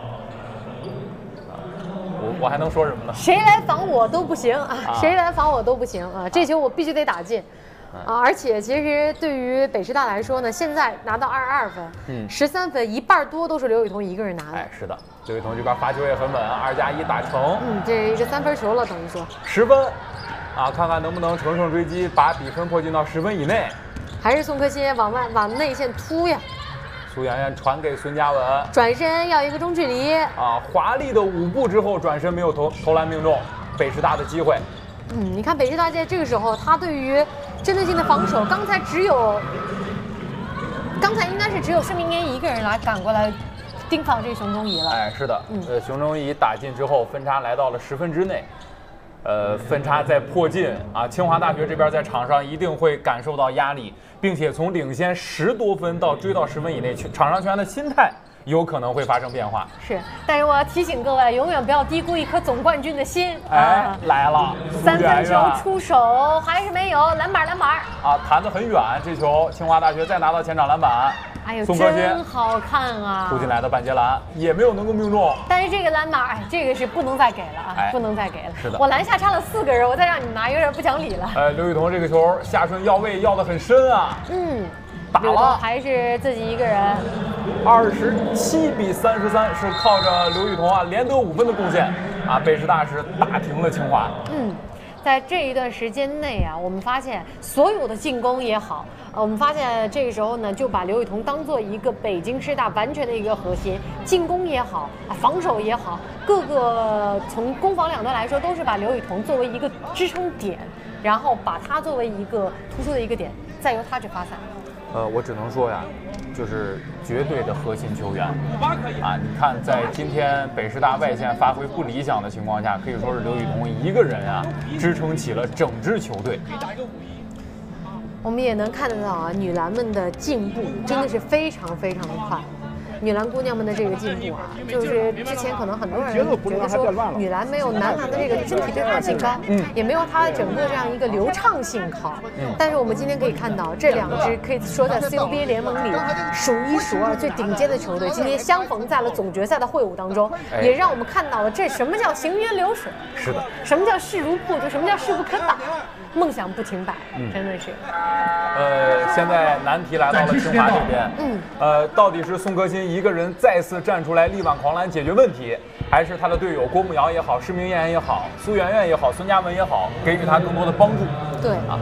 我我还能说什么呢？ 谁来防我都不行啊！啊谁来防我都不行啊！这球我必须得打进。啊，而且其实对于北师大来说呢，现在拿到二十二分，嗯，十三分，一半多都是刘雨桐一个人拿的。 哎，是的，刘雨桐这边发球也很稳，二加一打成。 嗯，这是三分球了，等于说十分，啊，看看能不能乘胜追击，把比分迫近到十分以内。 还是宋科欣往外往内线突呀。 苏媛媛传给孙嘉文， 转身要一个中距离啊，华丽的五步之后转身没有投投篮命中，北师大的机会。 嗯，你看北师大在这个时候，他对于针对性的防守，刚才只有，刚才应该是只有申明年一个人来赶过来盯防这熊中怡了。 哎，是的，嗯、呃，熊中怡打进之后，分差来到了十分之内。呃，分差在迫近啊！清华大学这边在场上一定会感受到压力，并且从领先十多分到追到十分以内，场上球员的心态有可能会发生变化。 是，但是我要提醒各位，永远不要低估一颗总冠军的心。 哎，啊、来了， 三分球出手还是没有，篮板篮板啊，弹得很远，这球清华大学再拿到前场篮板。 哎呦，真好看啊！ 突进来的半截篮也没有能够命中， 但是这个篮板，哎，这个是不能再给了啊，哎、不能再给了。 是的， 我篮下插了四个人，我再让你拿，有点不讲理了。 呃，刘雨桐这个球下顺要位要得很深啊。 嗯， 打了， 还是自己一个人。 二十七比三十三，是靠着刘雨桐啊连得五分的贡献啊，北师大是打平了清华。 嗯。在这一段时间内啊，我们发现所有的进攻也好，呃，我们发现这个时候呢，就把刘雨桐当做一个北京师大完全的一个核心，进攻也好，啊，防守也好，各个从攻防两端来说，都是把刘雨桐作为一个支撑点，然后把他作为一个突出的一个点，再由他去发散。 呃，我只能说呀，就是绝对的核心球员啊！你看，在今天北师大外线发挥不理想的情况下，可以说是刘雨桐一个人啊，支撑起了整支球队。 我们也能看得到啊，女篮们的进步真的是非常非常的快。女篮姑娘们的这个进步啊，就是之前可能很多人觉得说女篮没有男篮的这个身体对抗性高，嗯，也没有它整个这样一个流畅性好。嗯，但是我们今天可以看到，这两支可以说在 C U B A 联盟里数一数二最顶尖的球队，今天相逢在了总决赛的会晤当中，也让我们看到了这什么叫行云流水。 是的， 什么叫势如破竹？什么叫势不可挡？梦想不停摆，嗯、真的是。 呃，现在难题来到了清华这边，嗯，呃，到底是宋科欣一个人再次站出来力挽狂澜解决问题，还是他的队友郭慕瑶也好、施明艳也好、苏媛媛也好、孙嘉文也好，给予他更多的帮助？ 对啊。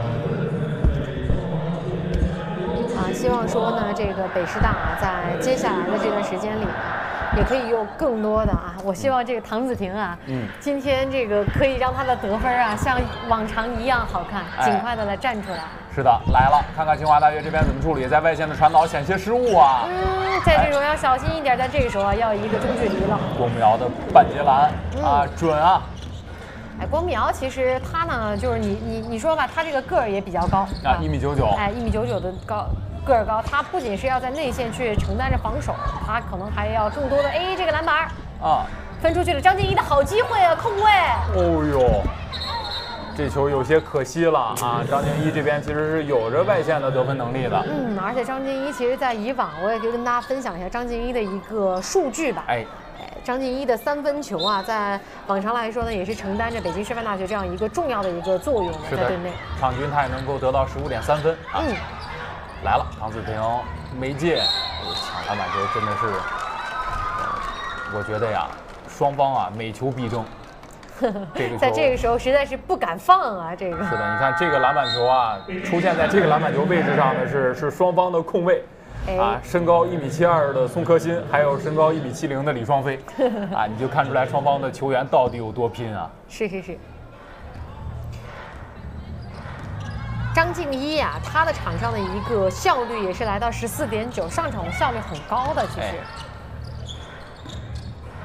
啊，希望说呢，这个北师大啊，在接下来的这段时间里啊，也可以有更多的啊，我希望这个唐子婷啊，嗯，今天这个可以让她的得分啊，像往常一样好看，尽快的来站出来。 是的，来了，看看清华大学这边怎么处理，在外线的传导险些失误啊。 嗯，在这种要小心一点，在这个时候啊，要一个中距离了。 郭慕瑶的半截篮、嗯、啊，准啊。 哎，郭慕瑶其实她呢，就是你你你说吧，她这个个儿也比较高啊，一米九九， 哎，一米九九的高。个儿高，他不仅是要在内线去承担着防守，他可能还要更多的 A 这个篮板啊，分出去了。张静怡的好机会啊，空位。 哦呦，这球有些可惜了啊！张静怡这边其实是有着外线的得分能力的。 嗯，而且张静怡其实在以往，我也可以跟大家分享一下张静怡的一个数据吧。哎。张静怡的三分球啊，在往常来说呢，也是承担着北京师范大学这样一个重要的一个作用的，在队内。 场均他也能够得到十五点三分啊。嗯。来了，唐子婷没界，抢篮板球真的是，我觉得呀，双方啊每球必争。 这个在这个时候实在是不敢放啊，这个。 是的，你看这个篮板球啊，出现在这个篮板球位置上的是是双方的控卫，啊，身高一米七二的宋科欣，还有身高一米七零的李双飞，啊，你就看出来双方的球员到底有多拼啊。 是是是。张静怡啊，她的场上的一个效率也是来到十四点九，上场的效率很高的。其实，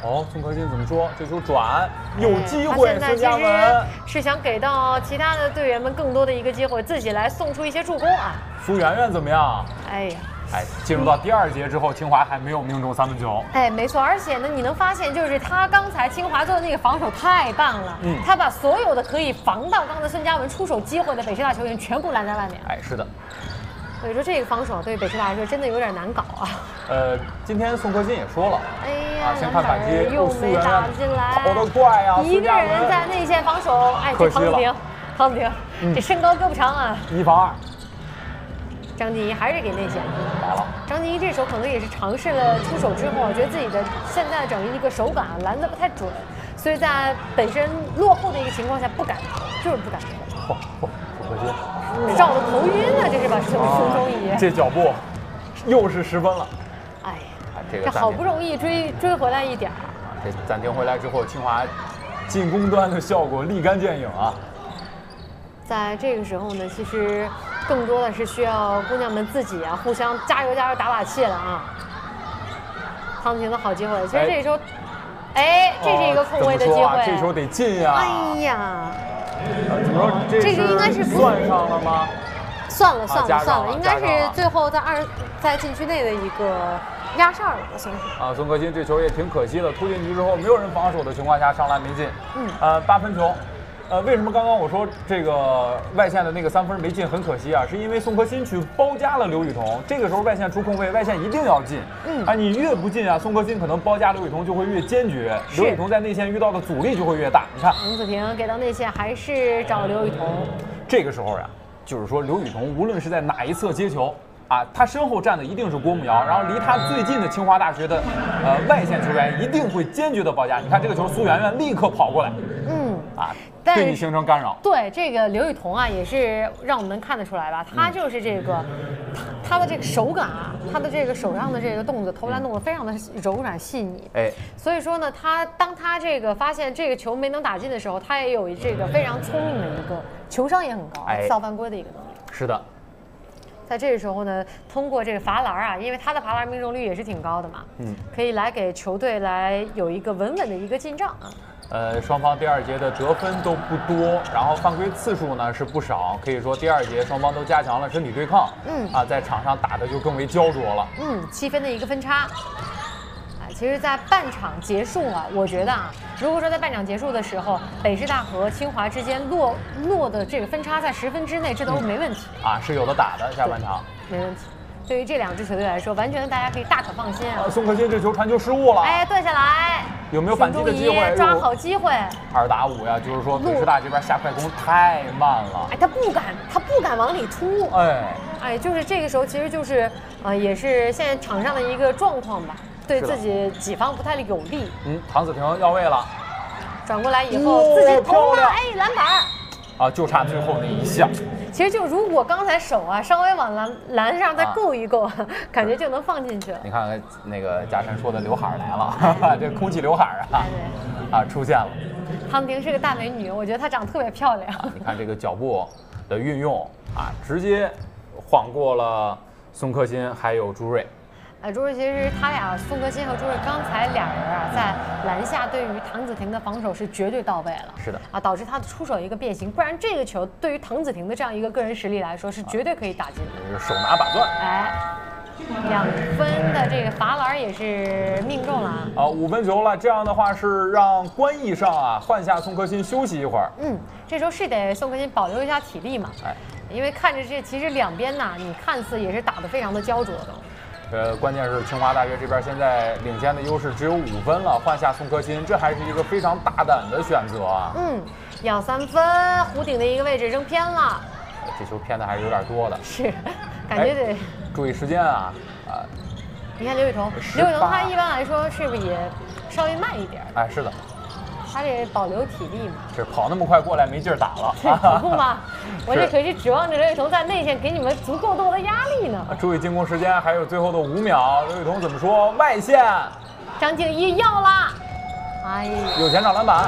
哦，宋可辛怎么说？这球转有机会，孙嘉文是想给到其他的队员们更多的一个机会，自己来送出一些助攻啊。 苏媛媛怎么样？ 哎呀。 哎，进入到第二节之后，清华还没有命中三分球。 哎，没错，而且呢，你能发现，就是他刚才清华做的那个防守太棒了，嗯，他把所有的可以防到刚才孙嘉文出手机会的北师大球员全部拦在外面。 哎，是的。 所以说这个防守对于北师大来说真的有点难搞啊。 呃，今天宋可辛也说了， 哎呀， 啊，先看反击， 又没打进来， 跑得快啊！ 一个人在内线防守，哎，这唐子婷，唐子婷，这身高够不长啊， 一防二。 张静怡还是给内线来了。 张静怡这手可能也是尝试了出手之后，觉得自己的现在整个一个手感啊拦得不太准，所以在本身落后的一个情况下不敢投，就是不敢投。 嚯嚯，宋可辛绕得头晕啊！这是把宋宋仲仪这脚步又是十分了。 哎呀， 这个这好不容易追追回来一点啊，这暂停回来之后，清华进攻端的效果立竿见影啊。 在这个时候呢，其实更多的是需要姑娘们自己啊，互相加油加油打打气了啊。唐子婷的好机会，其实这时候，哎，这是一个空位的机会， 这时候得进呀。 哎呀， 怎么说？这个应该是算上了吗？ 算了算了算了，应该是最后在二在禁区内的一个压哨了，算是。 啊，宋可辛这球也挺可惜的，突进去之后没有人防守的情况下上篮没进。嗯。呃，八分球。呃，为什么刚刚我说这个外线的那个三分没进很可惜啊？是因为宋可辛去包夹了刘雨桐，这个时候外线出空位，外线一定要进。嗯，啊，你越不进啊，宋可辛可能包夹刘雨桐就会越坚决，刘雨桐在内线遇到的阻力就会越大。你看， 唐子婷给到内线还是找刘雨桐。 这个时候呀，就是说刘雨桐无论是在哪一侧接球。啊，他身后站的一定是郭慕瑶，然后离他最近的清华大学的呃外线球员一定会坚决的包夹。你看这个球，苏媛媛立刻跑过来，嗯，啊，对你形成干扰。 对这个刘雨桐啊，也是让我们能看得出来吧，他就是这个，他他的这个手感啊，他的这个手上的这个动作，投篮动作非常的柔软细腻。哎，所以说呢，他当他这个发现这个球没能打进的时候，他也有这个非常聪明的一个球商也很高，造犯规的一个能力。 是的。 在这个时候呢，通过这个罚篮啊，因为他的罚篮命中率也是挺高的嘛，嗯，可以来给球队来有一个稳稳的一个进账啊。 呃，双方第二节的得分都不多，然后犯规次数呢是不少，可以说第二节双方都加强了身体对抗，嗯啊，在场上打的就更为焦灼了。 嗯，七分的一个分差。其实，在半场结束啊，我觉得啊，如果说在半场结束的时候，北师大和清华之间落落的这个分差在十分之内，这都没问题、 嗯、啊，是有的打的下半场， 没问题。对于这两支球队来说，完全大家可以大可放心啊。 啊宋可辛这球传球失误了， 哎，断下来， 有没有反击的机会？ 抓好机会， 二打五呀，就是说北师大这边下快攻太慢了， 哎，他不敢，他不敢往里突， 哎， 哎，就是这个时候，其实就是呃，也是现在场上的一个状况吧。对自己己方不太有利。 嗯，唐子婷要位了， 转过来以后自己投了，哎，篮板啊，就差最后那一下。 其实就如果刚才手啊稍微往篮篮上再够一够，啊、感觉就能放进去了。 你看看那个嘉晨说的刘海来了，这空气刘海啊，啊出现了。 唐子婷是个大美女，我觉得她长得特别漂亮。 啊、你看这个脚步的运用啊，直接晃过了宋可辛还有朱瑞。 呃，朱瑞其实他俩宋可辛和朱瑞刚才俩人啊，在篮下对于唐子婷的防守是绝对到位了。 是的啊，导致他的出手一个变形，不然这个球对于唐子婷的这样一个个人实力来说是绝对可以打进的。 手拿把攥。 哎，两分的这个罚篮也是命中了啊。 啊，五分球了，这样的话是让关毅上啊换下宋可辛休息一会儿。 嗯，这时候是得宋可辛保留一下体力嘛。哎，因为看着这其实两边呐，你看似也是打得非常的焦灼的。 呃，关键是清华大学这边现在领先的优势只有五分了，换下宋可辛，这还是一个非常大胆的选择啊。 嗯，要三分，弧顶的一个位置扔偏了， 这球偏的还是有点多的。 是，感觉得、哎、 注意时间啊啊！ 你看刘雨桐，刘雨桐他一般来说是不是也稍微慢一点？ 哎，是的。 他得保留体力嘛， 这跑那么快过来没劲儿打了， 可不嘛！我这可是指望着刘雨桐在内线给你们足够多的压力呢。 注意进攻时间，还有最后的五秒，刘雨桐怎么说？外线， 张静怡要啦！哎呀， 有前场篮板，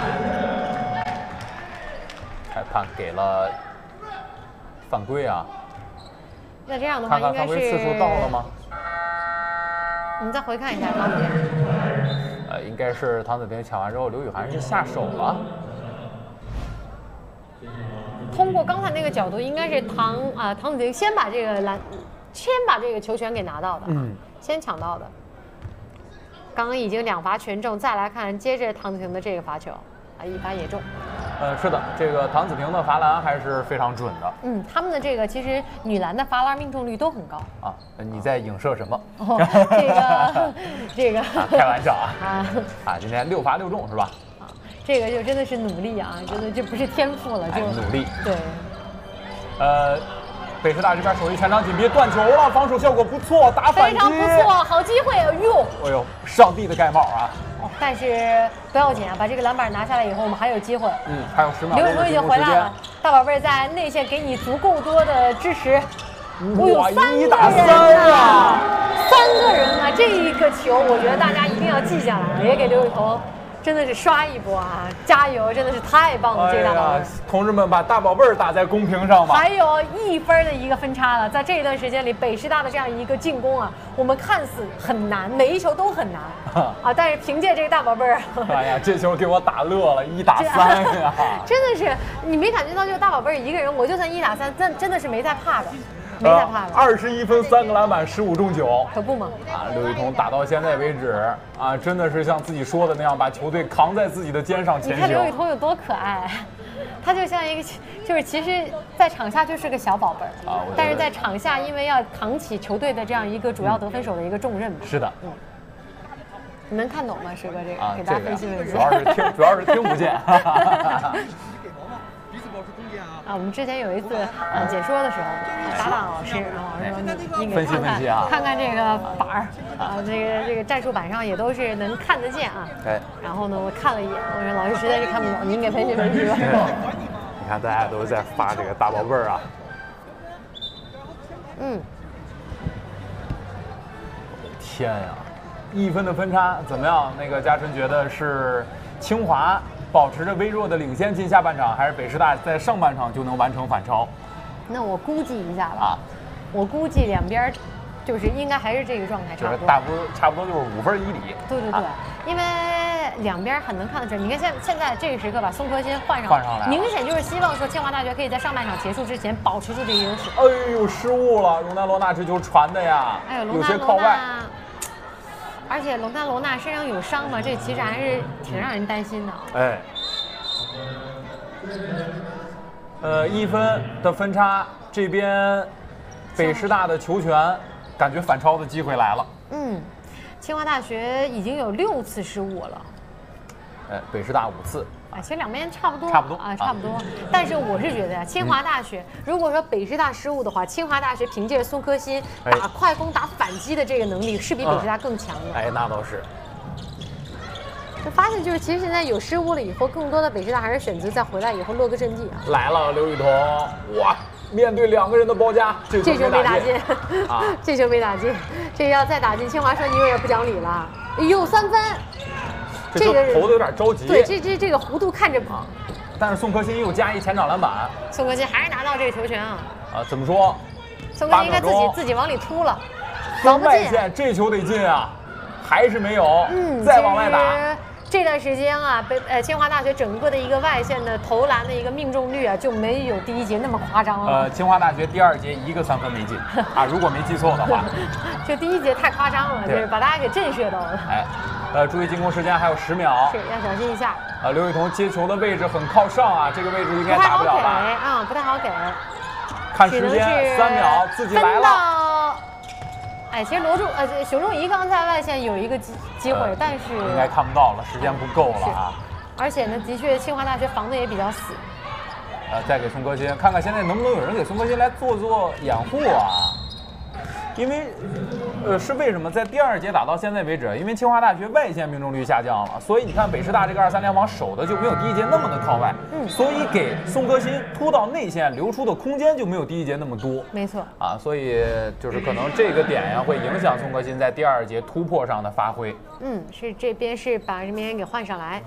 裁判给了犯规啊！ 那这样的话， 看看犯规次数到了吗？ 我们再回看一下唐子婷。 呃，应该是唐子婷抢完之后，刘雨涵是下手了。 通过刚才那个角度，应该是唐啊、呃、唐子婷先把这个篮，先把这个球权给拿到的，嗯，先抢到的。刚刚已经两罚全中，再来看接着唐子婷的这个罚球，啊，一罚也中。 呃，是的，这个唐子婷的罚篮还是非常准的。 嗯，他们的这个其实女篮的罚篮命中率都很高。 啊，你在影射什么？ 哦，这个这个、 啊，开玩笑啊！ 啊啊，今天六罚六中是吧？ 啊，这个就真的是努力啊，真的这不是天赋了，就、 哎、努力。 对。 呃，北师大这边手一全场紧逼，断球了，防守效果不错，打反击， 非常不错，好机会啊！哟， 哎呦，上帝的盖帽啊！ 但是不要紧啊，把这个篮板拿下来以后，我们还有机会。 嗯，还有十秒。 刘雨彤已经回来了，大宝贝在内线给你足够多的支持。 哇，一打三啊！ 三个人啊，这一个球，我觉得大家一定要记下来，也给刘雨彤真的是刷一波啊！加油，真的是太棒了，这个大宝贝。 同志们，把大宝贝儿打在公屏上吧。 还有一分的一个分差了，在这一段时间里，北师大的这样一个进攻啊，我们看似很难，每一球都很难啊，但是凭借这个大宝贝儿， 哎呀，这球给我打乐了，一打三呀！ 真的是，你没感觉到就大宝贝儿一个人，我就算一打三，真真的是没在怕的。没在怕的， 二十一分，三个篮板，十五中九， 可不嘛！ 啊，刘雨彤打到现在为止啊，真的是像自己说的那样，把球队扛在自己的肩上前行。 你看刘雨彤有多可爱，他就像一个，就是其实，在场下就是个小宝贝儿啊，但是在场下因为要扛起球队的这样一个主要得分手的一个重任嘛。 是的， 嗯。你能看懂吗，石哥？这个、 啊、 给大家分析分析。 主要是听，主要是听不见。 啊，我们之前有一次啊解说的时候，搭档老师，然后老师说你你给看看看看这个板儿啊，这个这个战术板上也都是能看得见啊。 对。 然后呢，我看了一眼，我说老师实在是看不懂，您给分析分析吧。 你看大家都在发这个大宝贝儿啊。 嗯。 天呀，一分的分差怎么样？那个嘉诚觉得是清华保持着微弱的领先进下半场，还是北师大在上半场就能完成反超？ 那我估计一下吧， 啊， 我估计两边就是应该还是这个状态，差不多， 大不差不多就是五分一比。 对对对，啊、因为两边很能看得出来。你看现现在这个时刻把宋科欣换上， 换上来， 明显就是希望说清华大学可以在上半场结束之前保持住这个优势。 哎呦，失误了，荣丹罗娜这球传的呀， 哎呦， 有些靠外。 而且龙丹罗娜身上有伤嘛，这其实还是挺让人担心的。 哎，呃，一分的分差，这边北师大的球权感觉反超的机会来了。 嗯，清华大学已经有六次失误了。 哎，北师大五次。 啊，其实两边差不多， 差不多啊，差不多。但是我是觉得呀，清华大学如果说北师大失误的话，清华大学凭借宋科欣打快攻、打反击的这个能力，是比北师大更强的。 哎，那倒是。 就发现就是，其实现在有失误了以后，更多的北师大还是选择再回来以后落个阵地啊。 来了，刘雨彤，哇，面对两个人的包夹，这球没打进啊， 这球没打进，这要再打进，清华说你有点不讲理了。哎呦，三分。 这个投的有点着急， 对，这这这个弧度看着啊， 但是宋科欣又加一前场篮板， 宋科欣还是拿到这个球权啊。 啊，怎么说？ 宋科欣应该自己自己往里突了， 往外线这球得进啊，还是没有，嗯，再往外打。 这段时间啊，北呃清华大学整个的一个外线的投篮的一个命中率啊，就没有第一节那么夸张了。 呃，清华大学第二节一个三分没进啊，如果没记错的话， 就第一节太夸张了，就是把大家给震慑到了。 哎。呃，注意进攻时间还有十秒， 是要小心一下。 呃，刘雨彤接球的位置很靠上啊，这个位置应该打不了吧？ 啊，不太好给。 看时间，三秒，自己来了。 哎，其实罗柱呃熊仲仪刚在外线有一个机机会，呃、但是应该看不到了，时间不够了啊。 而且呢，的确清华大学防的也比较死。 呃，再给宋科欣看看现在能不能有人给宋科欣来做做掩护啊？因为，呃，是为什么在第二节打到现在为止？因为清华大学外线命中率下降了，所以你看北师大这个二三联防守的就没有第一节那么的靠外，嗯，所以给宋科欣突到内线留出的空间就没有第一节那么多。 没错啊，所以就是可能这个点呀会影响宋科欣在第二节突破上的发挥。 嗯，是这边是把这边人给换上来。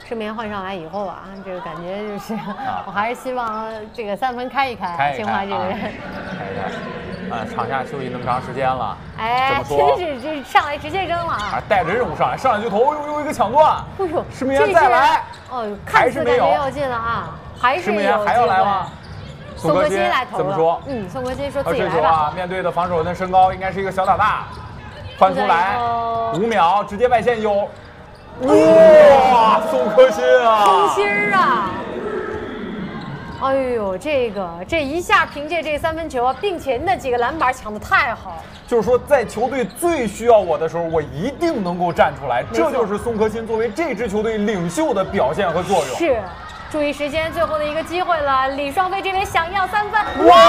申明换上来以后啊，这个感觉就是，啊、我还是希望这个三分开一开， 开一开清华这个人， 开一开，啊，场下休息那么长时间了， 哎，真是这上来直接扔了啊， 带着任务上来，上来就投，又又一个抢断， 哎呦， 申明再来， 哦，看似感觉要进了啊，还是有机会， 还要来吗？ 宋可辛来投了， 怎么说？ 嗯，宋可辛说自己来了。 这球啊，面对的防守人的身高应该是一个小打大，换出来五秒，直接外线有。哇，宋可辛啊！ 空心儿啊！哎呦，这个这一下凭借这个三分球啊，并且那几个篮板抢得太好。 就是说，在球队最需要我的时候，我一定能够站出来。这就是宋可辛作为这支球队领袖的表现和作用。 是。注意时间，最后的一个机会了。李双飞这边想要三分， 哇！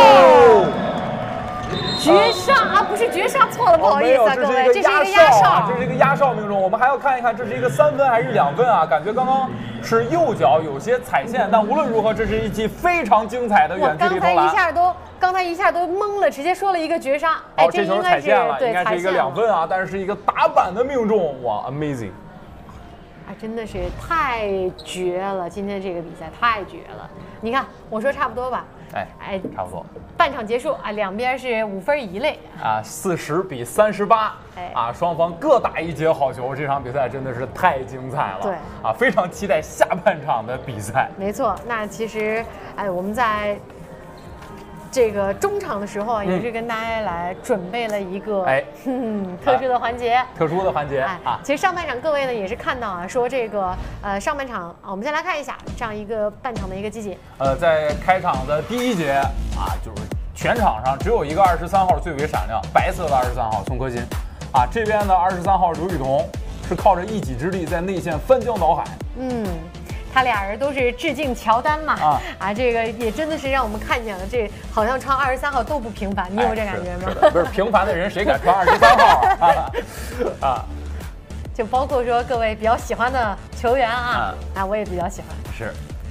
绝杀啊，不是绝杀，错了，不好意思啊，各位， 这是一个压哨，这是一个压哨命中。我们还要看一看，这是一个三分还是两分啊？感觉刚刚是右脚有些踩线，但无论如何，这是一记非常精彩的远距离投篮。 刚才一下都，刚才一下都懵了，直接说了一个绝杀。 哎，这球踩线了，应该是一个两分啊，但是是一个打板的命中，哇 ，amazing！ 啊，真的是太绝了！今天这个比赛太绝了。你看，我说差不多吧？ 哎哎，差不多。 半场结束啊，两边是五分以内啊，四十比三十八。哎啊，双方各打一节好球，这场比赛真的是太精彩了。 对啊，非常期待下半场的比赛。 没错，那其实哎，我们在这个中场的时候啊，也是跟大家来准备了一个哎、嗯、特殊的环节， 特殊的环节哎啊。 其实上半场各位呢也是看到啊，说这个呃上半场啊，我们先来看一下这样一个半场的一个集锦。 呃，在开场的第一节啊，就是全场上只有一个二十三号最为闪亮，白色的二十三号宋可辛啊，这边的二十三号刘雨桐是靠着一己之力在内线翻江倒海。 嗯。他俩人都是致敬乔丹嘛，啊, 啊，这个也真的是让我们看见了，这好像穿二十三号都不平凡，你有这感觉吗？ 哎、不是平凡的人谁敢穿二十三号啊？啊， 就包括说各位比较喜欢的球员啊，啊, 啊，我也比较喜欢。 是。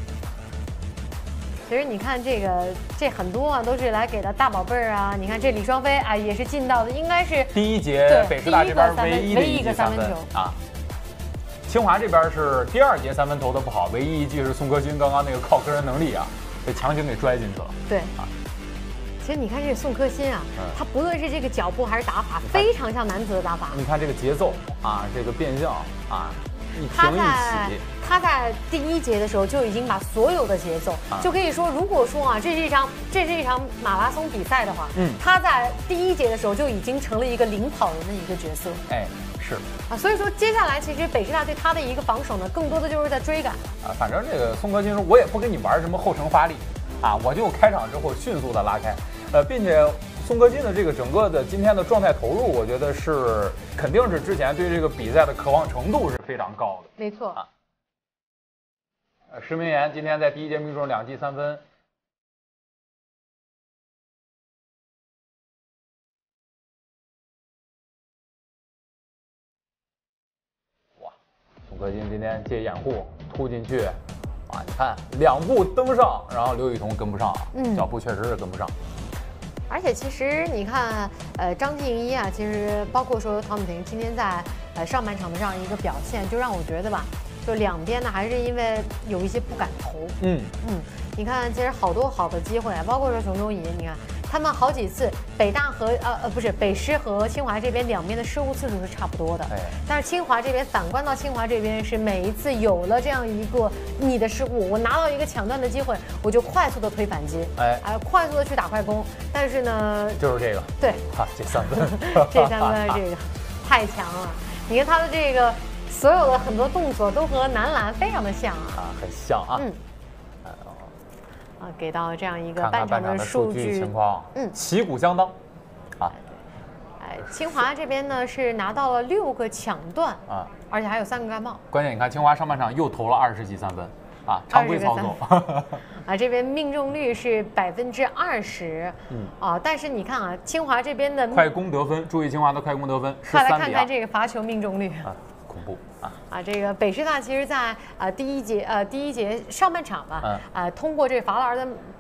其实你看这个，这很多啊都是来给的大宝贝儿啊。你看这李双飞啊，也是进到的，应该是第一节北师大这边唯一的一个三分球啊。 清华这边是第二节三分投的不好，唯一一记是宋可辛刚刚那个靠个人能力啊，被强行给拽进去了。 对啊，其实你看这个宋可辛啊，嗯、他不论是这个脚步还是打法，非常像男子的打法。 你看这个节奏啊，这个变向啊，一平一起。 他在第一节的时候就已经把所有的节奏，啊、就可以说，如果说啊，这是一场这是一场马拉松比赛的话，嗯，他在第一节的时候就已经成了一个领跑人的一个角色。 哎。是啊，所以说接下来其实北师大对他的一个防守呢，更多的就是在追赶啊。反正这个宋可辛说，我也不跟你玩什么后程发力啊，我就开场之后迅速的拉开，呃，并且宋可辛的这个整个的今天的状态投入，我觉得是肯定是之前对这个比赛的渴望程度是非常高的。 没错啊。 呃，施明言今天在第一节命中两记三分。宋可辛今天借掩护突进去，啊，你看两步登上，然后刘雨桐跟不上，嗯，脚步确实是跟不上。 而且其实你看，呃，张静一啊，其实包括说唐子婷今天在呃上半场的这样一个表现，就让我觉得吧，就两边呢还是因为有一些不敢投，嗯嗯，你看其实好多好的机会，包括说熊中怡，你看。他们好几次，北大和呃呃不是北师和清华这边两边的失误次数是差不多的，哎，但是清华这边反观到清华这边是每一次有了这样一个你的失误，我拿到一个抢断的机会，我就快速的推反击，哎，啊、呃、快速的去打快攻，但是呢， 就是这个， 对， 啊这三分， 这三分这个太强了，你看他的这个所有的很多动作都和男篮非常的像啊， 啊很像啊，嗯。 啊，给到这样一个半场的数据情况，嗯，旗鼓相当，啊， 哎，清华这边呢是拿到了六个抢断啊，而且还有三个盖帽。 关键你看清华上半场又投了二十几三分，啊，常规操作， 啊，这边命中率是百分之二十，嗯，啊，但是你看啊，清华这边的快攻得分，注意清华的快攻得分， 快来看看这个罚球命中率啊。恐怖啊！ 啊，这个北师大其实在呃第一节呃第一节上半场吧，嗯、呃通过这罚篮的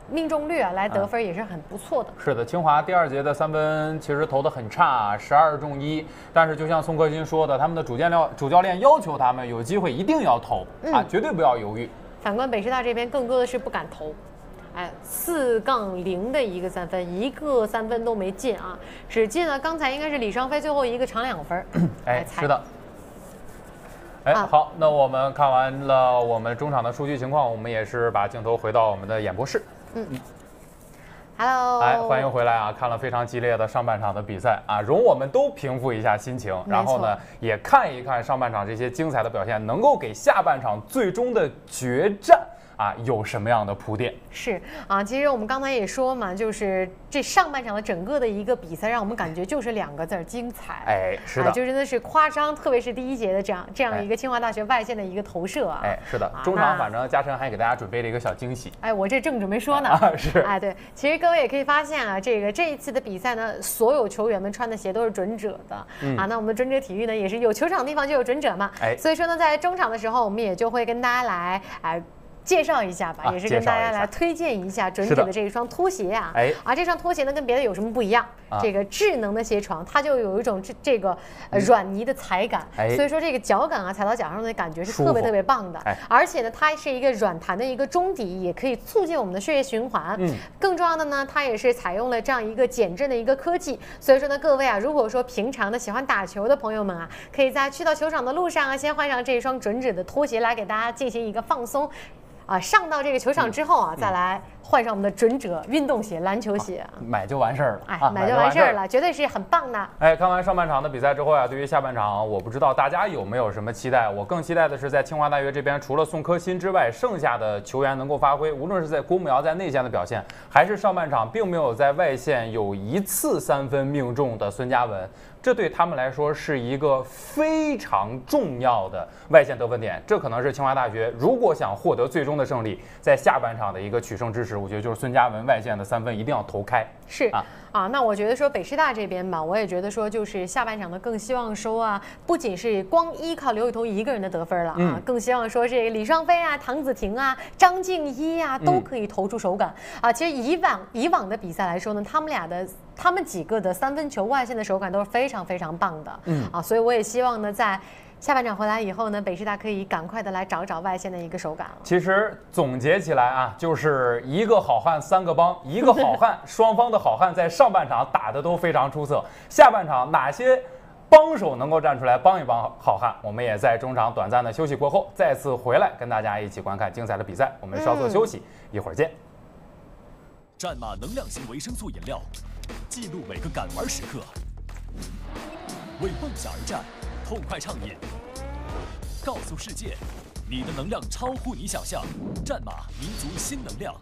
命中率啊来得分也是很不错的。 嗯、是的，清华第二节的三分其实投得很差，十二中一。但是就像宋科欣说的，他们的主教练主教练要求他们有机会一定要投、嗯、啊，绝对不要犹豫。 反观北师大这边更多的是不敢投。哎，四杠零的一个三分，一个三分都没进啊，只进了刚才应该是李尚飞最后一个长两分。 哎，是的。哎，啊、好，那我们看完了我们中场的数据情况，我们也是把镜头回到我们的演播室。 嗯嗯。Hello， 哎，欢迎回来啊！看了非常激烈的上半场的比赛啊，容我们都平复一下心情，然后呢，也看一看上半场这些精彩的表现，能够给下半场最终的决战。啊，有什么样的铺垫？ 是啊，其实我们刚才也说嘛，就是这上半场的整个的一个比赛，让我们感觉就是两个字儿：精彩。 哎，是的， 啊、就真的是夸张，特别是第一节的这样这样一个清华大学外线的一个投射啊。 哎，是的，中场反正嘉诚还给大家准备了一个小惊喜。 哎，我这正准备说呢。 啊，是。 哎，对，其实各位也可以发现啊，这个这一次的比赛呢，所有球员们穿的鞋都是准褶的、嗯、啊。那我们的准褶体育呢，也是有球场的地方就有准褶嘛。哎，所以说呢，在中场的时候，我们也就会跟大家来哎。介绍一下吧，也是跟大家来推荐一下准者的这一双拖鞋啊。哎，啊，这双拖鞋呢跟别的有什么不一样？啊、这个智能的鞋床，它就有一种这这个呃软泥的踩感，哎、所以说这个脚感啊，踩到脚上的感觉是特别特别棒的。哎、而且呢，它是一个软弹的一个中底，也可以促进我们的血液循环。嗯，更重要的呢，它也是采用了这样一个减震的一个科技。所以说呢，各位啊，如果说平常的喜欢打球的朋友们啊，可以在去到球场的路上啊，先换上这一双准者的拖鞋来给大家进行一个放松。啊，上到这个球场之后啊，嗯、再来换上我们的准者运动鞋、篮球鞋、啊， 买就完事儿了。 哎，买就完事儿了，绝对是很棒的。 哎，看完上半场的比赛之后啊，对于下半场，我不知道大家有没有什么期待？我更期待的是在清华大学这边，除了宋科欣之外，剩下的球员能够发挥，无论是在郭慕瑶在内线的表现，还是上半场并没有在外线有一次三分命中的孙嘉文。这对他们来说是一个非常重要的外线得分点，这可能是清华大学如果想获得最终的胜利，在下半场的一个取胜之时，我觉得就是孙嘉文外线的三分一定要投开。 是啊。啊，那我觉得说北师大这边吧，我也觉得说就是下半场的更希望说啊，不仅是光依靠刘雨桐一个人的得分了啊，嗯、更希望说这个李双飞啊、唐子婷啊、张静一啊都可以投出手感、嗯、啊。其实以往以往的比赛来说呢，他们俩的他们几个的三分球外线的手感都是非常非常棒的，嗯啊，所以我也希望呢在。下半场回来以后呢，北师大可以赶快的来找找外线的一个手感了。 其实总结起来啊，就是一个好汉三个帮，一个好汉，双方的好汉在上半场打得都非常出色。下半场哪些帮手能够站出来帮一帮好汉？我们也在中场短暂的休息过后，再次回来跟大家一起观看精彩的比赛。我们稍作休息，嗯、一会儿见。 战马能量型维生素饮料，记录每个敢玩时刻，为梦想而战。痛快畅饮，告诉世界，你的能量超乎你想象。战马民族新能量。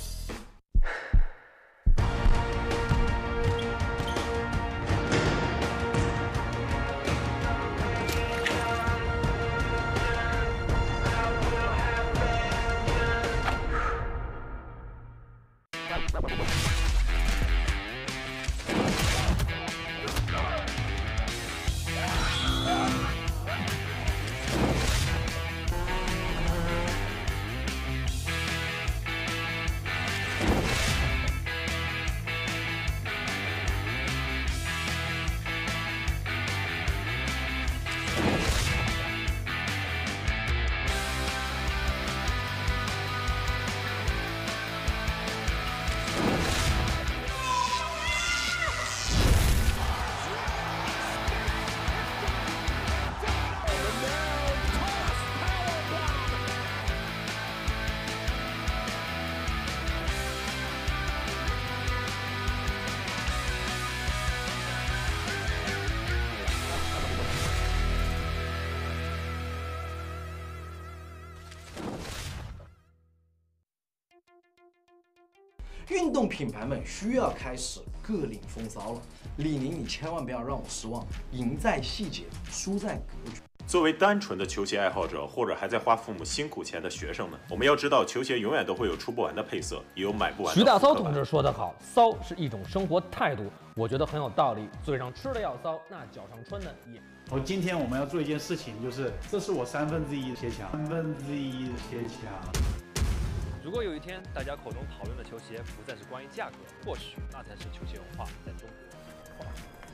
运动品牌们需要开始各领风骚了。李宁，你千万不要让我失望，赢在细节，输在格局。 作为单纯的球鞋爱好者，或者还在花父母辛苦钱的学生们，我们要知道，球鞋永远都会有出不完的配色，也有买不完的。 徐大骚同志说得好，骚是一种生活态度，我觉得很有道理。嘴上吃的要骚，那脚上穿的也。 我今天我们要做一件事情，就是这是我三分之一的鞋墙，三分之一的鞋墙。 如果有一天大家口中讨论的球鞋不再是关于价格，或许那才是球鞋文化在中国。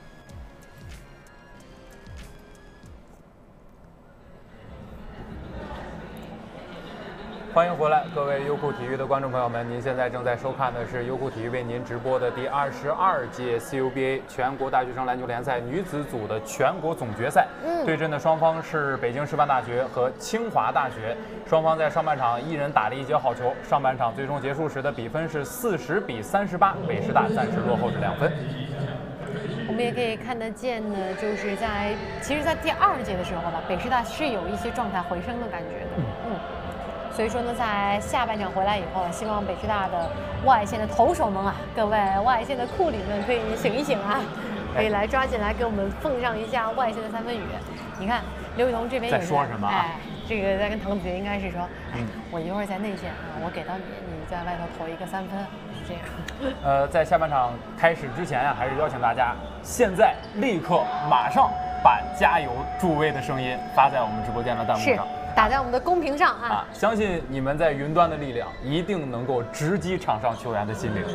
欢迎回来，各位优酷体育的观众朋友们，您现在正在收看的是优酷体育为您直播的第二十二届 C U B A 全国大学生篮球联赛女子组的全国总决赛。嗯，对阵的双方是北京师范大学和清华大学。双方在上半场一人打了一节好球，上半场最终结束时的比分是四十比三十八，北师大暂时落后着两分。 我们也可以看得见呢，就是在其实，在第二节的时候吧，北师大是有一些状态回升的感觉的。嗯。所以说呢，在下半场回来以后，希望北师大的外线的投手们啊，各位外线的库里们可以醒一醒啊，可以来抓紧来给我们奉上一下外线的三分雨。你看刘雨桐这边也在说什么、啊？ 哎，这个在跟唐子学应该是说，哎，我一会儿在内线啊，我给到你，你在外头投一个三分，是这样。 呃，在下半场开始之前啊，还是邀请大家现在立刻马上把加油助威的声音发在我们直播间的弹幕上。 打在我们的公屏上啊！ 啊，相信你们在云端的力量一定能够直击场上球员的心灵。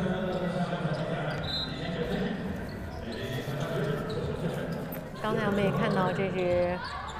刚才我们也看到，这是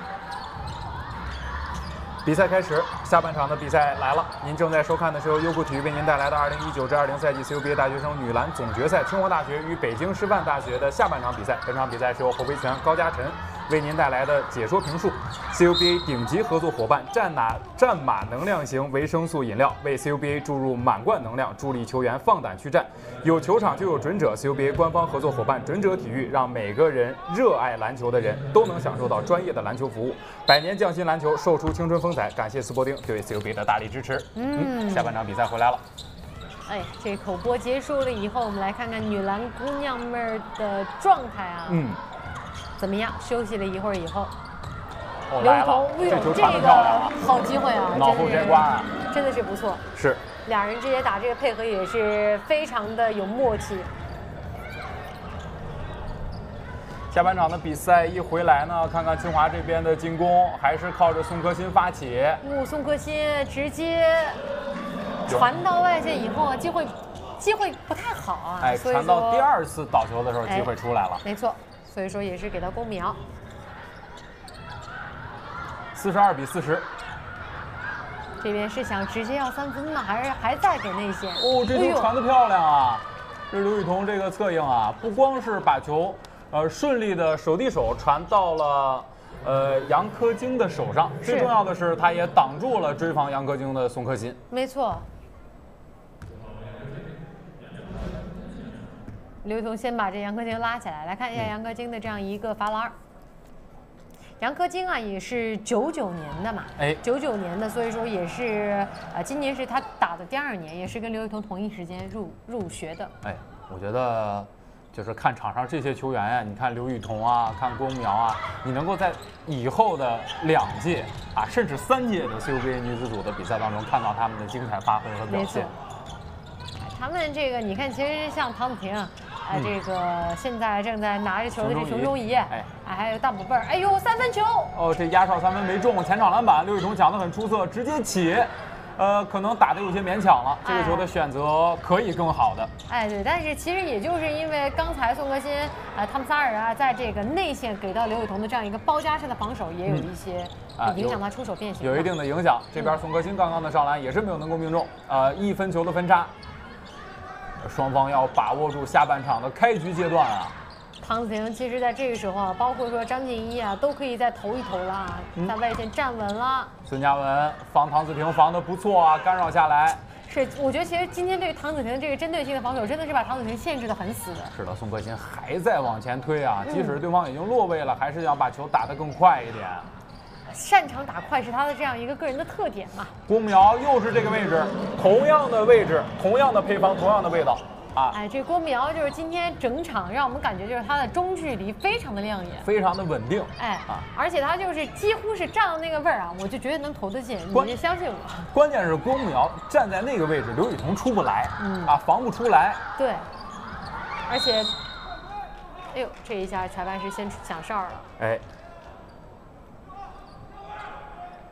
比赛开始，下半场的比赛来了。您正在收看的是由优酷体育为您带来的二零一九至二零赛季 C U B A 大学生女篮总决赛，清华大学与北京师范大学的下半场比赛。本场比赛是由侯维全、高嘉晨为您带来的解说评述。C U B A 顶级合作伙伴战马战马能量型维生素饮料为 C U B A 注入满贯能量，助力球员放胆去战。有球场就有准者 ，C U B A 官方合作伙伴准者体育，让每个人热爱篮球的人都能享受到专业的篮球服务。百年匠心篮球，售出青春风采。感谢斯伯丁对 C U B A 的大力支持。嗯，下半场比赛回来了。 哎，这口播结束了以后，我们来看看女篮姑娘们的状态啊。嗯。怎么样？休息了一会儿以后， 哦、来了，这球传得漂亮啊！ 好机会啊！ 脑后摘瓜啊！ 真的是不错。 是。 俩人之间打这个配合也是非常的有默契。 下半场的比赛一回来呢，看看清华这边的进攻还是靠着宋科欣发起。 嗯，宋科欣直接传到外线以后，机会机会不太好啊。 哎，传到第二次倒球的时候，机会出来了。 哎、没错。所以说也是给到公苗， 四十二比四十。 这边是想直接要三分呢，还是还在给内线？ 哦，这球传得漂亮啊！这刘雨桐这个策应啊，不光是把球呃顺利的手递手传到了呃杨科京的手上，最重要的是他也挡住了追防杨科京的宋科欣。 没错。刘雨桐先把这杨科京拉起来，来看一下杨科京的这样一个罚篮。杨科京啊，也是九九年的嘛，哎，九九年的，所以说也是呃，今年是他打的第二年，也是跟刘雨桐同一时间入入学的。 哎，我觉得就是看场上这些球员呀、啊，你看刘雨桐啊，看郭苗啊，你能够在以后的两届啊，甚至三届的 C U B A 女子组的比赛当中看到他们的精彩发挥和表现。 他们这个，你看，其实像唐子婷。啊，这个现在正在拿着球的是熊中怡，哎，还有大宝贝儿，哎呦，三分球！ 哦，这压哨三分没中，前场篮板，刘雨桐抢得很出色，直接起，呃，可能打得有些勉强了，这个球的选择可以更好的。 哎，对，但是其实也就是因为刚才宋科欣，呃，他们仨人啊，在这个内线给到刘雨桐的这样一个包夹式的防守，也有一些影响他出手变形、 嗯啊有，有一定的影响。这边宋科欣刚刚的上篮也是没有能够命中，呃，一分球的分差。双方要把握住下半场的开局阶段啊！ 唐子婷其实在这个时候啊，包括说张静一啊，都可以再投一投了，在外线站稳了。 孙嘉文防唐子婷防得不错啊，干扰下来。 是，我觉得其实今天对唐子婷这个针对性的防守，真的是把唐子婷限制得很死的。 是的，宋科欣还在往前推啊，即使对方已经落位了，还是要把球打得更快一点。 擅长打快是他的这样一个个人的特点嘛。 郭苗又是这个位置，同样的位置，同样的配方，同样的味道啊！ 哎，这郭苗就是今天整场让我们感觉就是他的中距离非常的亮眼， 非常的稳定。 哎啊，而且他就是几乎是站到那个位儿啊，我就觉得能投得进，你就相信我。 关键是郭苗站在那个位置，刘雨桐出不来，嗯啊，防不出来。 对，而且，哎呦，这一下裁判是先响哨了。 哎。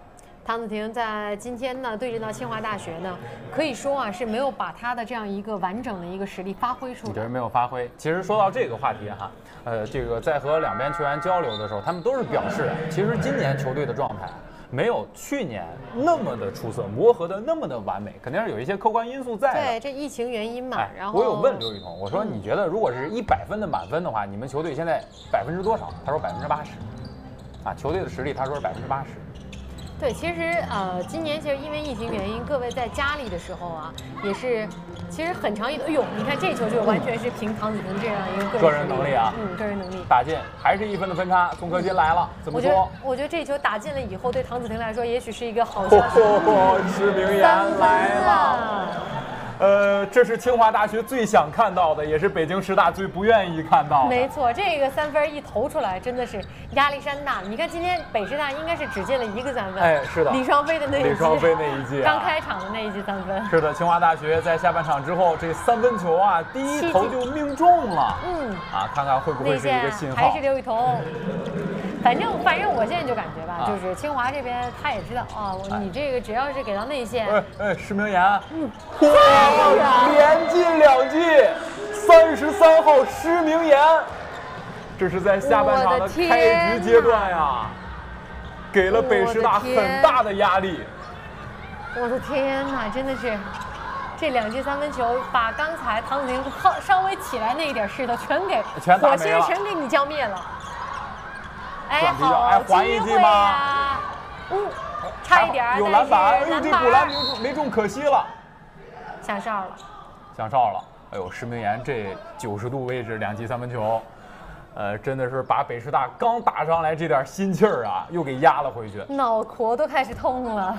唐子婷在今天呢对阵到清华大学呢，可以说啊是没有把他的这样一个完整的一个实力发挥出来。 你觉得没有发挥？其实说到这个话题哈，呃，这个在和两边球员交流的时候，他们都是表示，其实今年球队的状态没有去年那么的出色，磨合的那么的完美，肯定是有一些客观因素在的。 对，这疫情原因嘛。 哎、 然后我有问刘雨桐，我说你觉得如果是一百分的满分的话，你们球队现在百分之多少？他说百分之八十。啊，球队的实力他说是百分之八十。 对，其实呃，今年其实因为疫情原因，各位在家里的时候啊，也是其实很长一段。哎呦，你看这球就完全是凭唐子婷这样一个个人能力啊， 嗯，个人能力打进，还是一分的分差。宋科钦来了，怎么说？ 我觉得，我觉得这球打进了以后，对唐子婷来说，也许是一个好消息。 哦，施明言来了。呃，这是清华大学最想看到的，也是北京师大最不愿意看到的。 没错，这个三分一投出来，真的是压力山大。你看今天北师大应该是只进了一个三分， 哎，是的， 李双飞的那一记， 李双飞那一记、啊， 刚开场的那一记三分。 是的，清华大学在下半场之后，这三分球啊，第一投就命中了。嗯，啊，看看会不会是一个信号？ 还是刘雨桐。反正反正我现在就感觉吧，啊、就是清华这边他也知道啊，我你这个只要是给到内线， 哎哎，施明言，嗯，哇，连进两记，三十三号施明言，这是在下半场的开局阶段呀，给了北师大很大的压力。 我的天哪，真的是。这两记三分球把刚才唐子婷稍微起来那一点势头全给火星全给你浇灭了。哎，好机会啊！嗯，差一点， 有篮板，哎呦，这补篮没中，没中，可惜了。 响哨了， 响哨了。哎呦，施明言这九十度位置两记三分球，呃，真的是把北师大刚打上来这点心气儿啊，又给压了回去， 脑壳都开始痛了。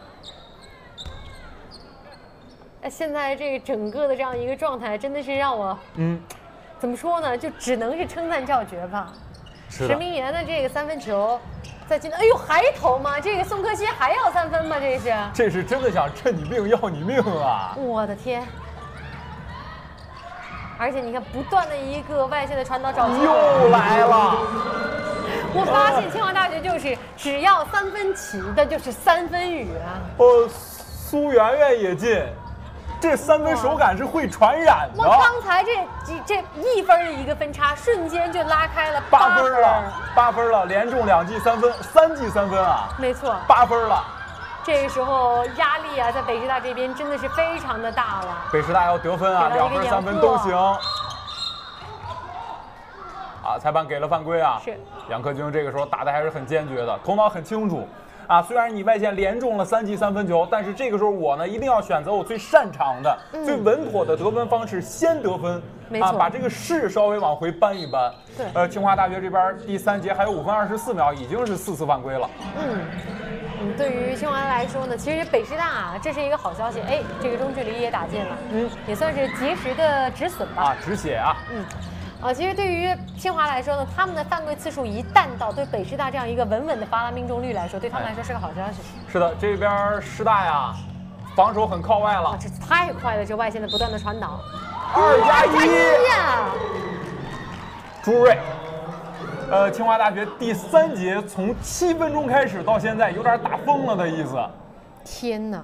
现在这个整个的这样一个状态，真的是让我，嗯，怎么说呢？就只能是称赞叫绝吧。施明言的这个三分球，在今天，哎呦，还投吗？这个宋科钦还要三分吗？这是？ 这是真的想趁你病要你命啊！ 我的天！而且你看，不断的一个外线的传导找机会又来了。 我发现清华大学就是只要三分起的就是三分雨啊。 呃，苏媛媛也进。这三分手感是会传染的。 我刚才这这一分的一个分差，瞬间就拉开了八分了，八分了，连中两记三分，三记三分啊！ 没错， 八分了。 这个时候压力啊，在北师大这边真的是非常的大了。 北师大要得分啊，两分三分都行。啊，裁判给了犯规啊！ 是。 杨科晶这个时候打的还是很坚决的，头脑很清楚。啊，虽然你外线连中了三记三分球，但是这个时候我呢一定要选择我最擅长的、嗯、最稳妥的得分方式，先得分。 没错， 啊，把这个势稍微往回扳一扳。 对， 呃，清华大学这边第三节还有五分二十四秒，已经是四次犯规了。 嗯，嗯，对于清华来说呢，其实北师大啊，这是一个好消息。哎，这个中距离也打进了，嗯，也算是及时的止损吧。 啊，止血啊。 嗯。啊，其实对于清华来说呢，他们的犯规次数一旦到，对北师大这样一个稳稳的发篮命中率来说，对他们来说是个好消息。 是的，这边师大呀，防守很靠外了。 啊、这太快了，这外线的不断的传导。 二加一呀！ 朱瑞，呃，清华大学第三节从七分钟开始到现在，有点打疯了的意思。 天哪！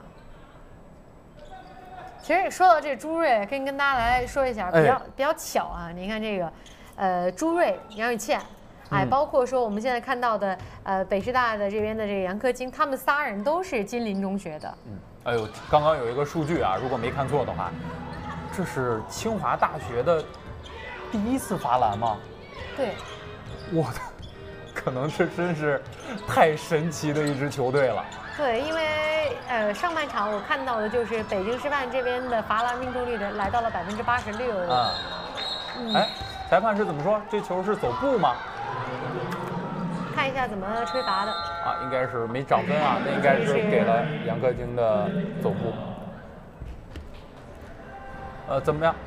其实说到这朱瑞，跟跟大家来说一下，比较、哎、比较巧啊。你看这个，呃，朱瑞、杨雨倩，哎，嗯、包括说我们现在看到的，呃，北师大的这边的这个杨科晶，他们仨人都是金陵中学的。 嗯，哎呦，刚刚有一个数据啊，如果没看错的话，这是清华大学的第一次罚篮吗？ 对。 我的，可能这真是太神奇的一支球队了。 对，因为呃上半场我看到的就是北京师范这边的罚篮命中率的来到了百分之八十六。 啊，嗯，哎，裁判是怎么说？这球是走步吗？ 看一下怎么吹罚的。 啊，应该是没涨分啊，那应该是给了杨科晶的走步。呃，怎么样？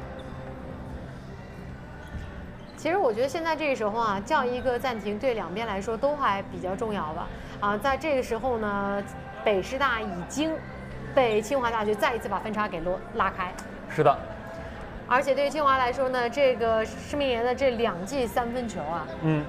其实我觉得现在这个时候啊，叫一个暂停对两边来说都还比较重要吧。啊，在这个时候呢，北师大已经被清华大学再一次把分差给拉拉开。 是的。 而且对于清华来说呢，这个施明言的这两记三分球啊，嗯，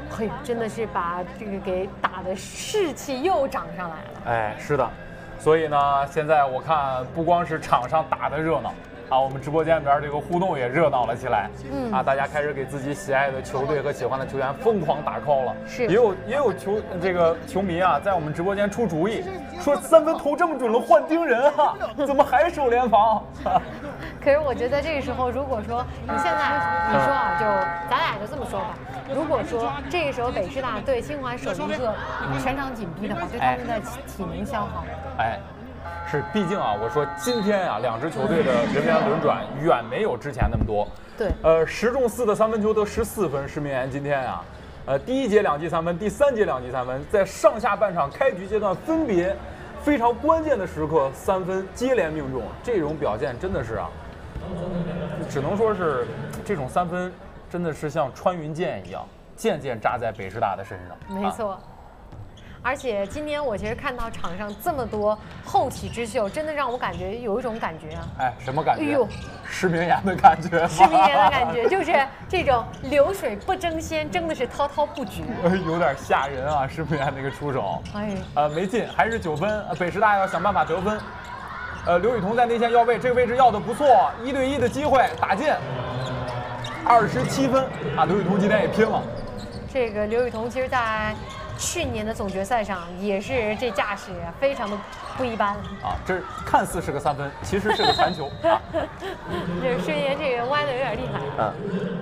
嘿，真的是把这个给打的士气又涨上来了。 哎，是的，所以呢，现在我看不光是场上打的热闹。啊，我们直播间里边这个互动也热闹了起来，嗯啊，大家开始给自己喜爱的球队和喜欢的球员疯狂打 call 了， 是， 也有也有球这个球迷啊，在我们直播间出主意，说三分投这么准了，换盯人啊，怎么还守联防？ 可是我觉得这个时候，如果说你现在你说啊，就咱俩就这么说吧，如果说这个时候北师大对清华守一个全场紧逼的话，对他们的体能消耗， 哎。是，毕竟啊，我说今天啊，两支球队的人员轮转远没有之前那么多。 对， 呃，十中四的三分球得十四分，施明言今天啊，呃，第一节两记三分，第三节两记三分，在上下半场开局阶段分别非常关键的时刻三分接连命中，这种表现真的是啊，只能说是这种三分真的是像穿云箭一样，渐渐扎在北师大的身上。 没错。啊，而且今天我其实看到场上这么多后起之秀，真的让我感觉有一种感觉啊！ 哎，什么感觉？ 哎呦， 施明言的感觉， 施明言的感觉就是这种流水不争先，争的是滔滔不绝， 有点吓人啊！施明言那个出手， 哎， 呃，没进，还是九分。北师大要想办法得分。呃，刘雨桐在内线要位，这个位置要的不错，一对一的机会打进，二十七分啊！刘雨桐今天也拼了。 这个刘雨桐其实，在去年的总决赛上也是这架势非常的不一般啊，这看似是个三分，其实是个传球啊。 这施明言这个歪的有点厉害。嗯。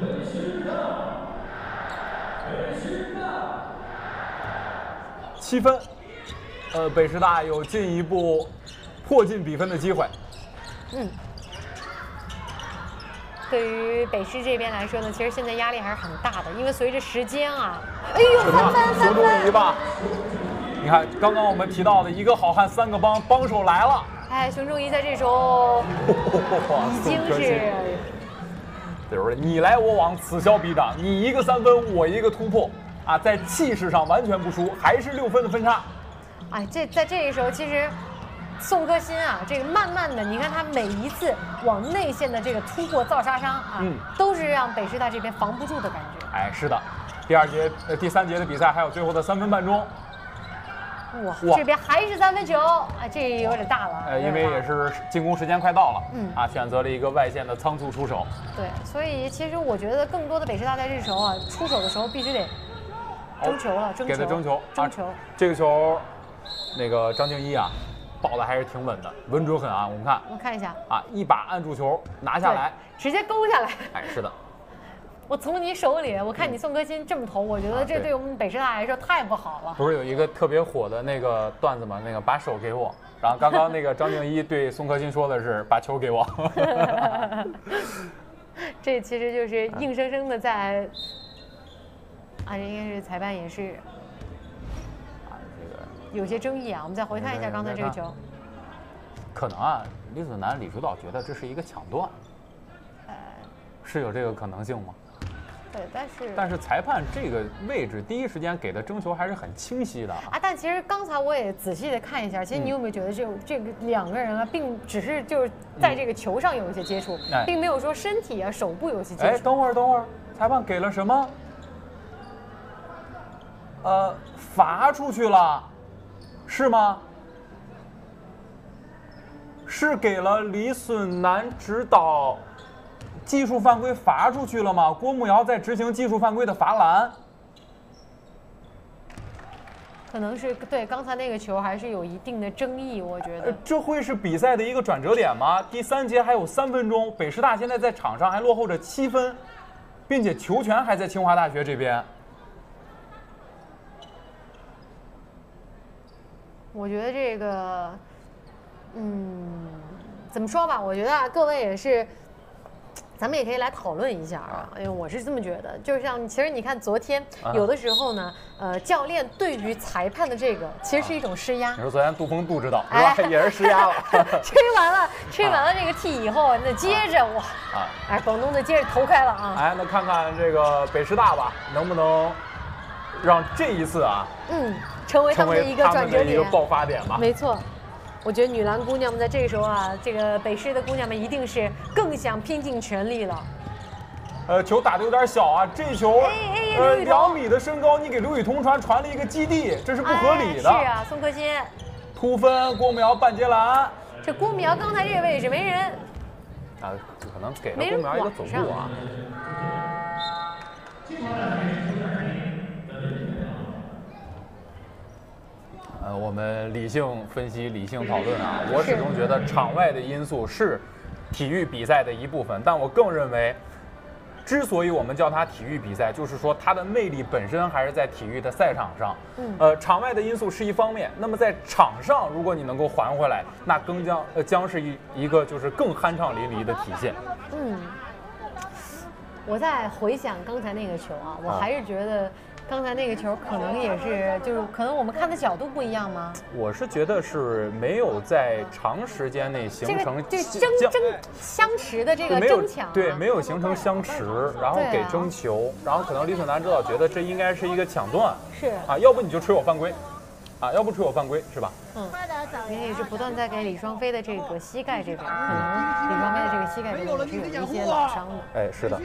七分，呃，北师大有进一步迫近比分的机会。 嗯。对于北师这边来说呢，其实现在压力还是很大的，因为随着时间啊，哎呦，三分三分！ 熊中仪吧，你看刚刚我们提到的一个好汉三个帮，帮手来了。 哎，熊中仪在这时候已经是， 就是你来我往，此消彼长，你一个三分，我一个突破啊，在气势上完全不输，还是六分的分差。 哎，这在这个时候其实。宋科欣啊，这个慢慢的，你看他每一次往内线的这个突破造杀伤啊，嗯，都是让北师大这边防不住的感觉。 哎，是的，第二节、呃第三节的比赛还有最后的三分半钟。 哇，哇这边还是三分球，啊，这有点大了。 呃，因为也是进攻时间快到了，嗯，啊，选择了一个外线的仓促出手。 对，所以其实我觉得更多的北师大在这时候啊，出手的时候必须得争球了，争球， 给他争球， 争球。 啊、这个球，那个张静一啊。保的还是挺稳的，稳准狠啊！我们看， 我们看一下啊，一把按住球拿下来， 直接勾下来。 哎，是的。 我从你手里，我看你宋科欣这么投，我觉得这对我们北师大来说太不好了。 不是有一个特别火的那个段子吗？那个把手给我，然后刚刚那个张静一对宋科欣说的是把球给我。 这其实就是硬生生的在，啊，这应该是裁判也是。有些争议啊，我们再回看一下刚才这个球。 可能啊，李子楠、李指导觉得这是一个抢断，呃，是有这个可能性吗？ 对，但是但是裁判这个位置第一时间给的争球还是很清晰的啊。但其实刚才我也仔细的看一下，其实你有没有觉得这这个两个人啊，并只是就是在这个球上有一些接触，嗯、并没有说身体啊、手部有些接触。 哎，等会儿，等会儿，裁判给了什么？呃，罚出去了。是吗？是给了李隼南指导技术犯规罚出去了吗？郭慕瑶在执行技术犯规的罚篮， 可能是对刚才那个球还是有一定的争议，我觉得。 这会是比赛的一个转折点吗？第三节还有三分钟，北师大现在在场上还落后着七分，并且球权还在清华大学这边。 我觉得这个，嗯，怎么说吧？我觉得啊，各位也是，咱们也可以来讨论一下啊。因为我是这么觉得，就像其实你看，昨天有的时候呢，呃，教练对于裁判的这个其实是一种施压。 你说昨天杜峰杜指导是吧？哎、也是施压了。 吹完了，吹完了这个 T 以后，那接着哇，啊，哎，广东的接着头开了啊！ 哎，那看看这个北师大吧，能不能让这一次啊， 嗯。成为他们的一个转折点， 一个爆发点吧。 没错，我觉得女篮姑娘们在这个时候啊，这个北师的姑娘们一定是更想拼尽全力了。 呃，球打得有点小啊，这球，呃，两米的身高，你给刘雨桐传传了一个基地，这是不合理的。 哎、是啊，宋克欣突分，郭淼半截篮。 这郭淼刚才这个位置没人， 啊，可能给了郭淼一个走步啊。呃，我们理性分析、理性讨论啊，我始终觉得场外的因素是体育比赛的一部分，但我更认为，之所以我们叫它体育比赛，就是说它的魅力本身还是在体育的赛场上。嗯，呃，场外的因素是一方面，那么在场上，如果你能够还回来，那更将呃将是一一个就是更酣畅淋漓的体现。 嗯，我在回想刚才那个球啊，我还是觉得。刚才那个球可能也是，就是可能我们看的角度不一样吗？ 我是觉得是没有在长时间内形成这个争争相持的这个争抢、啊， 对，没有形成相持，然后给争球，然后可能李雪男指导觉得这应该是一个抢断， 是啊，要不你就吹我犯规，啊，要不吹我犯规是吧？ 嗯，也是不断在给李双飞的这个膝盖这边，可能李双飞的这个膝盖这边是有一些老伤的。 哎，是的。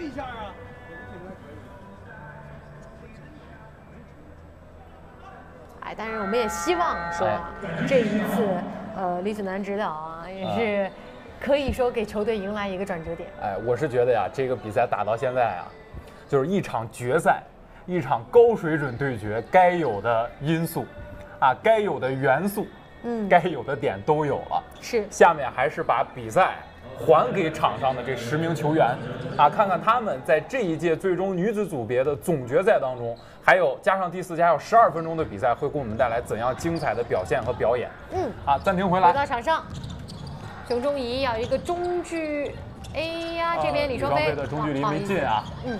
哎，但是我们也希望说，这一次，呃，李雪男指导啊，也是可以说给球队迎来一个转折点。 哎，我是觉得呀，这个比赛打到现在啊，就是一场决赛，一场高水准对决，该有的因素，啊，该有的元素，嗯，该有的点都有了。 是， 下面还是把比赛还给场上的这十名球员，啊，看看他们在这一届最终女子组别的总决赛当中。还有加上第四节还有十二分钟的比赛，会给我们带来怎样精彩的表现和表演？嗯，啊，暂停回来， 回到场上，熊中怡要一个中距，哎呀，这边李双飞的中距离没进啊。 嗯，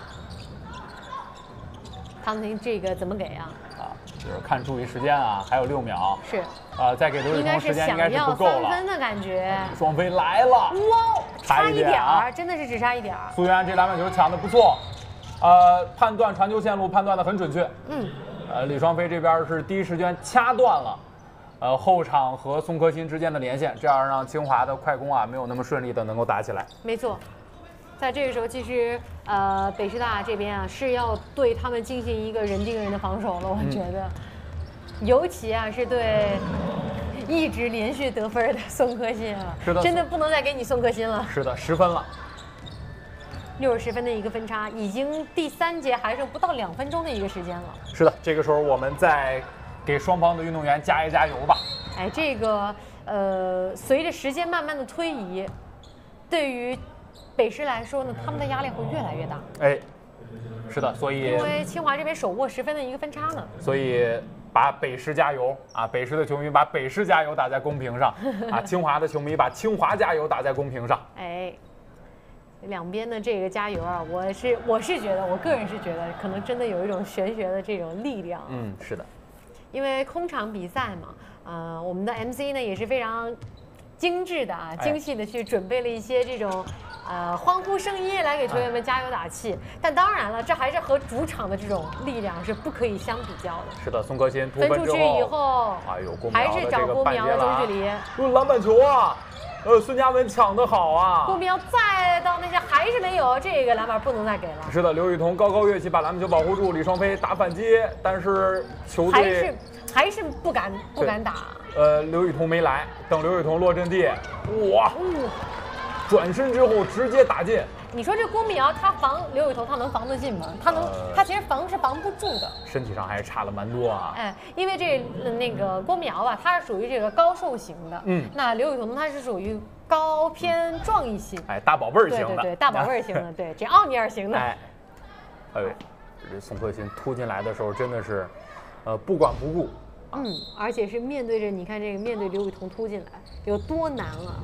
唐婷这个怎么给啊？ 啊，就是看注意时间啊，还有六秒。 是。 啊，再给刘雨桐时间应该是不够了。 三分的感觉。 双飞来了， 哇，差一点啊， 真的是只差一点。 苏媛这篮板球抢得不错。呃，判断传球线路判断的很准确。嗯，呃，李双飞这边是第一时间掐断了，呃，后场和宋科欣之间的连线，这样让清华的快攻啊没有那么顺利的能够打起来。 没错，在这个时候，其实呃，北师大这边啊是要对他们进行一个人盯人的防守了，我觉得，嗯、尤其啊是对一直连续得分的宋科欣啊， 是的， 真的不能再给你宋科欣了。 是的，十分了。 六十分的一个分差，已经第三节还剩不到两分钟的一个时间了。 是的，这个时候我们再给双方的运动员加一加油吧。 哎，这个呃，随着时间慢慢的推移，对于北师来说呢，他们的压力会越来越大。 哎，是的，所以因为清华这边手握十分的一个分差呢， 所以把北师加油啊！北师的球迷把北师加油打在公屏上啊！清华的球迷把清华加油打在公屏上。 哎。两边的这个加油啊，我是我是觉得，我个人是觉得，可能真的有一种玄学的这种力量。 嗯，是的， 因为空场比赛嘛，呃，我们的 M C 呢也是非常精致的啊，精细的去准备了一些这种呃欢呼声音来给球员们加油打气。但当然了，这还是和主场的这种力量是不可以相比较的。 是的，宋科欣突分出去以后， 哎呦， 还是找郭淼的中距离， 用篮板球啊！呃，孙佳文抢得好啊！ 郭淼再到那些还是没有，这个篮板不能再给了。 是的，刘雨桐高高跃起把篮板球保护住，李双飞打反击，但是球队还是还是不敢不敢打。 呃，刘雨桐没来，等刘雨桐落阵地，哇，嗯、转身之后直接打进。 你说这郭淼他防刘雨桐，他能防得进吗？他能，呃、他其实防是防不住的。 身体上还是差了蛮多啊。 哎，因为这那个郭淼啊，他是属于这个高瘦型的，嗯，那刘雨桐他是属于高偏壮一型， 哎，大宝贝儿型的， 对对对，大宝贝儿型的，对，这奥尼尔型的。 哎，哎呦，这宋科欣突进来的时候真的是，呃，不管不顾。 嗯，而且是面对着你看这个面对刘雨桐突进来有多难啊！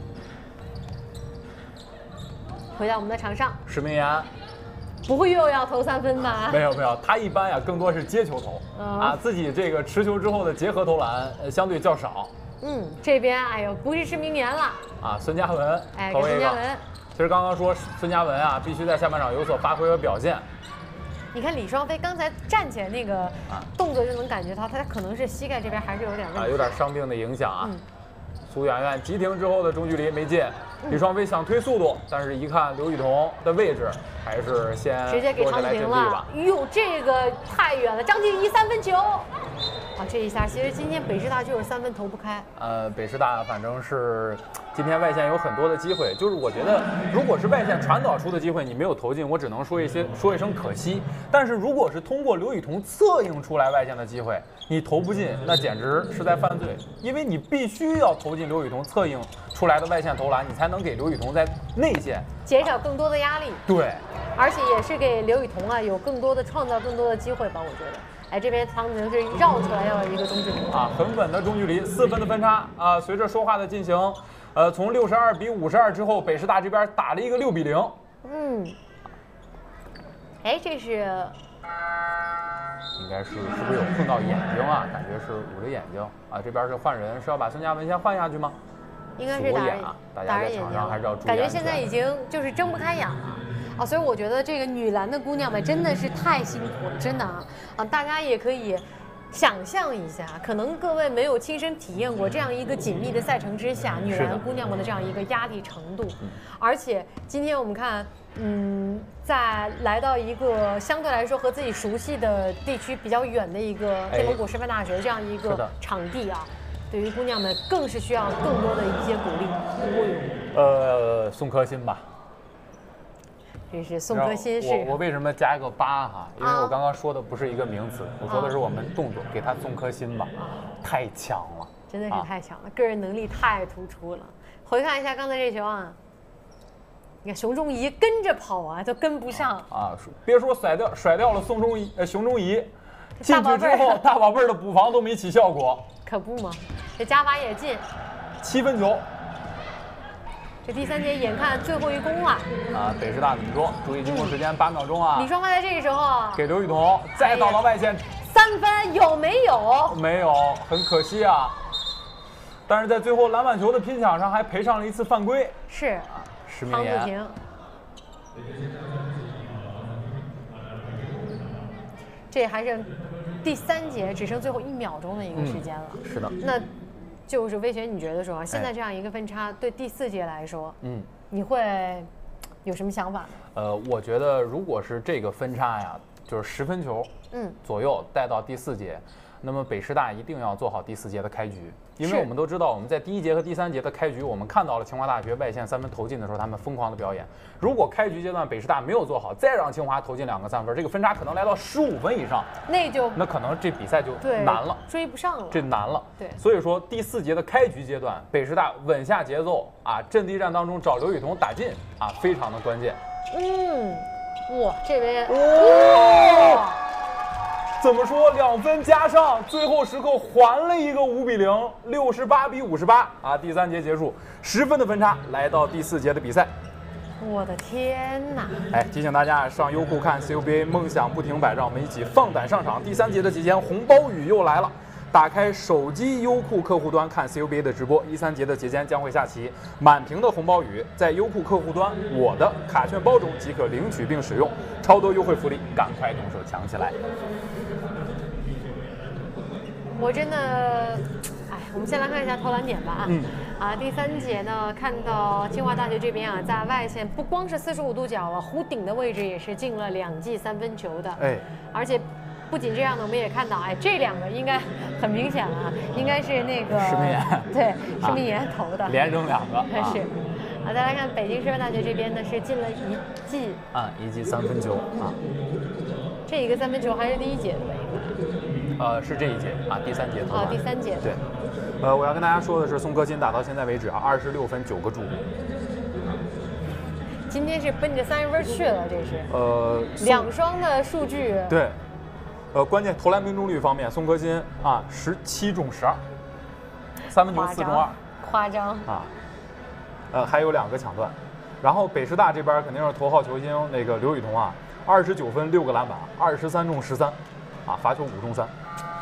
回到我们的场上， 石明岩不会又要投三分吧？ 没有没有，他一般呀更多是接球投、嗯、啊，自己这个持球之后的结合投篮呃相对较少。 嗯，这边哎呦不是石明岩了啊，孙嘉文， 哎，给孙嘉文。 其实刚刚说孙嘉文啊，必须在下半场有所发挥和表现。 你看李双飞刚才站起来那个动作就能感觉到，他可能是膝盖这边还是有点问题， 啊，有点伤病的影响啊。嗯、 苏媛媛急停之后的中距离没进，李双飞想推速度，但是一看刘雨桐的位置，还是先直接给长平了。哟，这个太远了，张静怡三分球。啊，这一下其实今天北师大就是三分投不开。 呃，北师大反正是今天外线有很多的机会，就是我觉得如果是外线传导出的机会你没有投进，我只能说一些说一声可惜。但是如果是通过刘雨桐策应出来外线的机会，你投不进，那简直是在犯罪，因为你必须要投进刘雨桐策应出来的外线投篮，你才能给刘雨桐在内线减少更多的压力。 对， 而且也是给刘雨桐啊有更多的创造更多的机会吧，我觉得。哎，这边唐宁是绕出来要一个中距离啊，很稳的中距离，四分的分差啊。随着说话的进行，呃，从六十二比五十二之后，北师大这边打了一个六比零。 嗯，哎，这是应该是是不是有碰到眼睛啊？感觉是捂着眼睛啊。这边是换人，是要把孙佳文先换下去吗？ 应该是打人， 啊，大家在场上还是要注意。 感觉现在已经就是睁不开眼了。啊，所以我觉得这个女篮的姑娘们真的是太辛苦了，真的啊啊！大家也可以想象一下，可能各位没有亲身体验过这样一个紧密的赛程之下，女篮姑娘们的这样一个压力程度。而且今天我们看，嗯，在来到一个相对来说和自己熟悉的地区比较远的一个内蒙古师范大学这样一个场地啊，对于姑娘们更是需要更多的一些鼓励。 呃，宋科欣吧。 这是宋科欣是。 我我为什么加一个八哈？因为我刚刚说的不是一个名词，我说的是我们动作，给他宋科欣吧，太强了， 真的是太强了，个人能力太突出了。回看一下刚才这球啊，你看熊中怡跟着跑啊，都跟不上啊！别说甩掉甩掉了宋中怡，呃，熊中怡进去之后，大宝贝儿的补防都没起效果， 可不嘛，这加法也进， 七分球。 这第三节眼看最后一攻了啊！北师大怎么说？注意进攻时间八秒钟啊！ 李双飞在这个时候给刘雨桐再倒到外线， 三分有没有？ 没有，很可惜啊。但是在最后篮板球的拼抢上还赔上了一次犯规。 是啊，石明汤言。 子婷。这还是第三节只剩最后一秒钟的一个时间了。 嗯、是的。 那。就是魏璇，你觉得说现在这样一个分差，对第四节来说， 嗯， 你会有什么想法？ 呃，我觉得如果是这个分差呀，就是十分球，嗯，左右带到第四节，那么北师大一定要做好第四节的开局，因为我们都知道，我们在第一节和第三节的开局，我们看到了清华大学外线三分投进的时候，他们疯狂的表演。如果开局阶段北师大没有做好，再让清华投进两个三分，这个分差可能来到十五分以上， 那就那可能这比赛就难了， 追不上了， 这难了。 对， 所以说第四节的开局阶段，北师大稳下节奏啊，阵地战当中找刘雨桐打进啊，非常的关键。 嗯，哇，这边哇。哇怎么说？两分加上，最后时刻还了一个五比零，六十八比五十八啊！第三节结束，十分的分差，来到第四节的比赛。 我的天哪！ 哎，提醒大家上优酷看 C U B A， 梦想不停摆，让我们一起放胆上场。第三节的期间，红包雨又来了。打开手机优酷客户端看 C U B A 的直播，一三节的节间将会下棋，满屏的红包雨在优酷客户端我的卡券包中即可领取并使用，超多优惠福利，赶快动手抢起来！ 我真的，哎，我们先来看一下投篮点吧啊，嗯、啊，第三节呢，看到清华大学这边啊，在外线不光是四十五度角啊，弧顶的位置也是进了两记三分球的，哎，而且。不仅这样呢，我们也看到，哎，这两个应该很明显了啊，应该是那个石明言， 对，石明言投的， 啊、连扔两个， 啊、是。啊，再来看北京师范大学这边呢，是进了一记啊，一记三分球啊。 这一个三分球还是第一节的吧？应该。 呃，是这一节啊，第三节投啊，第三节。 对。呃，我要跟大家说的是，宋科欣打到现在为止啊，二十六分九个助攻。 今天是奔着三十分去了，这是。 呃。 两双的数据。 对。呃，关键投篮命中率方面，宋科欣啊，十七中十二，三分球四中二， 夸张啊。呃，还有两个抢断，然后北师大这边肯定是头号球星那个刘雨桐啊，二十九分六个篮板，二十三中十三，啊，罚球五中三。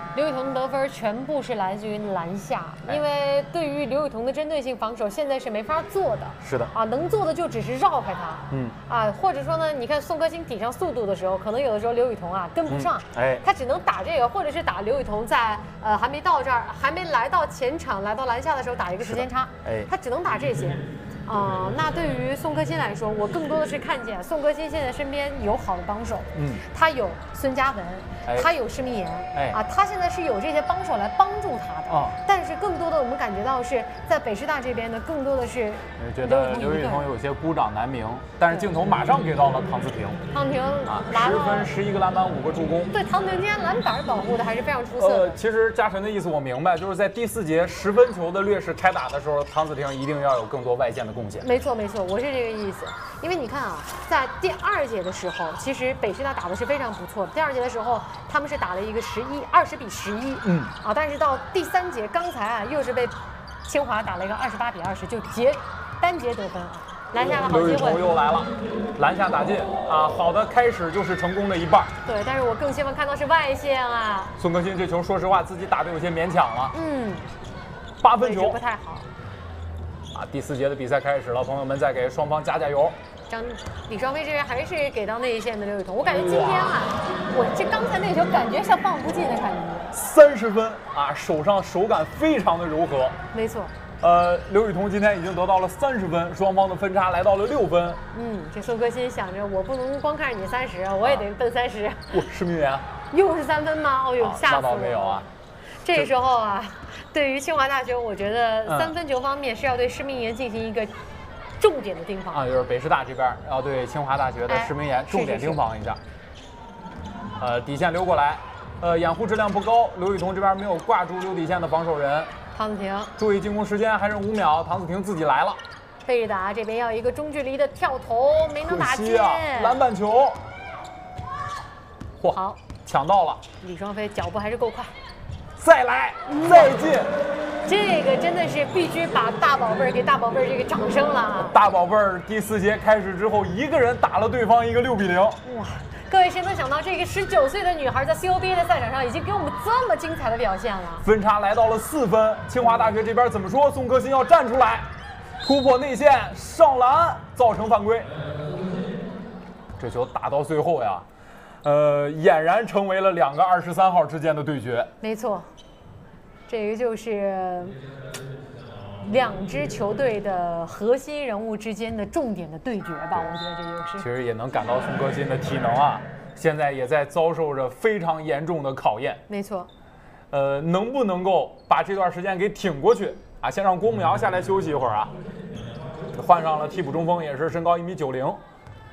刘雨桐的得分全部是来自于篮下，因为对于刘雨桐的针对性防守现在是没法做的。 是的啊，能做的就只是绕开他。 嗯啊，或者说呢，你看宋科欣抵上速度的时候，可能有的时候刘雨桐啊跟不上， 嗯、哎， 他只能打这个，或者是打刘雨桐在呃还没到这儿，还没来到前场，来到篮下的时候打一个时间差， 哎， 他只能打这些。啊、呃，那对于宋科欣来说，我更多的是看见宋科欣现在身边有好的帮手， 嗯， 他有孙嘉文， 哎、 他有施明言， 哎啊，他现在是有这些帮手来帮助他的， 啊、 但是更多的我们感觉到是在北师大这边呢，更多的是觉得刘雨桐有些孤掌难鸣，但是镜头马上给到了唐子婷， 唐子婷啊，十分十一个篮板五个助攻， 对，唐子婷今天篮板保护的还是非常出色的。 呃，其实嘉晨的意思我明白，就是在第四节十分球的劣势开打的时候，唐子婷一定要有更多外线的贡献。 没错没错。我是这个意思，因为你看啊，在第二节的时候，其实北师大打的是非常不错的。第二节的时候，他们是打了一个十一二十比十一，嗯啊，但是到第三节，刚才啊又是被清华打了一个二十八比二十，就截单节得分啊，篮下的好机会。 刘雨桐又来了，篮下打进啊，好的开始就是成功的一半。 对，但是我更希望看到是外线啊。 宋科欣这球，说实话自己打的有些勉强了， 嗯， 八分球不太好。 啊，第四节的比赛开始了，朋友们再给双方加加油。 张李双飞这边还是给到内线的刘雨桐，我感觉今天啊，我这刚才那球感觉像放不进的感觉。 三十分啊，手上手感非常的柔和。 没错。 呃，刘雨桐今天已经得到了三十分，双方的分差来到了六分。 嗯，这宋科欣想着我不能光看着你三十，我也得奔三十。 哇，施明言又是三分吗？哦呦， 啊、 吓死我了！ 那倒没有啊。 这时候啊，对于清华大学，我觉得三分球方面是要对施明言进行一个重点的盯防啊，就是北师大这边要对清华大学的施明言重点盯防一下。 哎、 呃，底线溜过来，呃，掩护质量不高，刘雨桐这边没有挂住溜底线的防守人。 唐子婷注意进攻时间还剩五秒，唐子婷自己来了。 贝日达这边要一个中距离的跳投，没能打进。 啊，篮板球。嚯， 好， 抢到了。 李双飞脚步还是够快。 再来，再进， 这个真的是必须把大宝贝儿给大宝贝儿这个掌声了啊！ 大宝贝儿第四节开始之后，一个人打了对方一个六比零。 哇，各位谁能想到这个十九岁的女孩在 C O B A 的赛场上已经给我们这么精彩的表现了？ 分差来到了四分，清华大学这边怎么说？宋科欣要站出来，突破内线上篮，造成犯规。这球打到最后呀。呃，俨然成为了两个二十三号之间的对决。 没错，这个就是两支球队的核心人物之间的重点的对决吧。我觉得这就是。 其实也能感到宋科欣的体能啊，现在也在遭受着非常严重的考验。 没错。 呃，能不能够把这段时间给挺过去啊？先让郭慕瑶下来休息一会儿啊，换上了替补中锋，也是身高一米九零。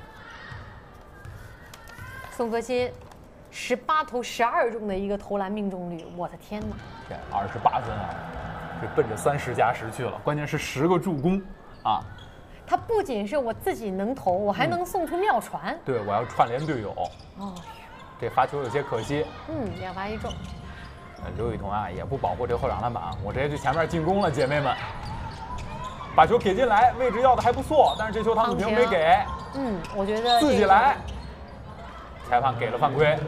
宋科欣，十八投十二中的一个投篮命中率，我的天哪！ 天，二十八分啊，这奔着三十加十去了。关键是十个助攻，啊！ 他不仅是我自己能投，我还能送出妙传。 嗯、对，我要串联队友。 哦， 这罚球有些可惜。 嗯，两罚一中。 刘雨桐啊，也不保护这后场篮板，我直接去前面进攻了，姐妹们。把球给进来，位置要的还不错，但是这球唐子婷没给。 嗯，我觉得自己来。裁判给了犯规。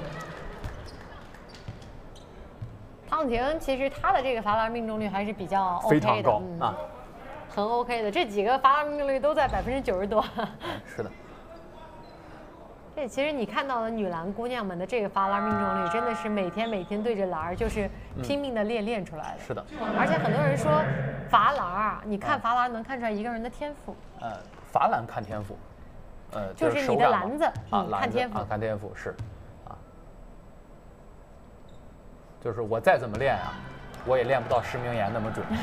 唐子婷其实他的这个罚篮命中率还是比较 OK 的， 非常高、嗯、啊， 很 OK 的。这几个罚篮命中率都在百分之九十多。 是的。 这其实你看到的女篮姑娘们的这个罚篮命中率，真的是每天每天对着篮儿就是拼命的练练出来的。 是的。 而且很多人说罚篮啊，你看罚篮能看出来一个人的天赋。 呃，罚篮看天赋。呃， 就是你的篮子啊， 看天赋啊，看天赋是，啊，就是我再怎么练啊，我也练不到施明言那么准。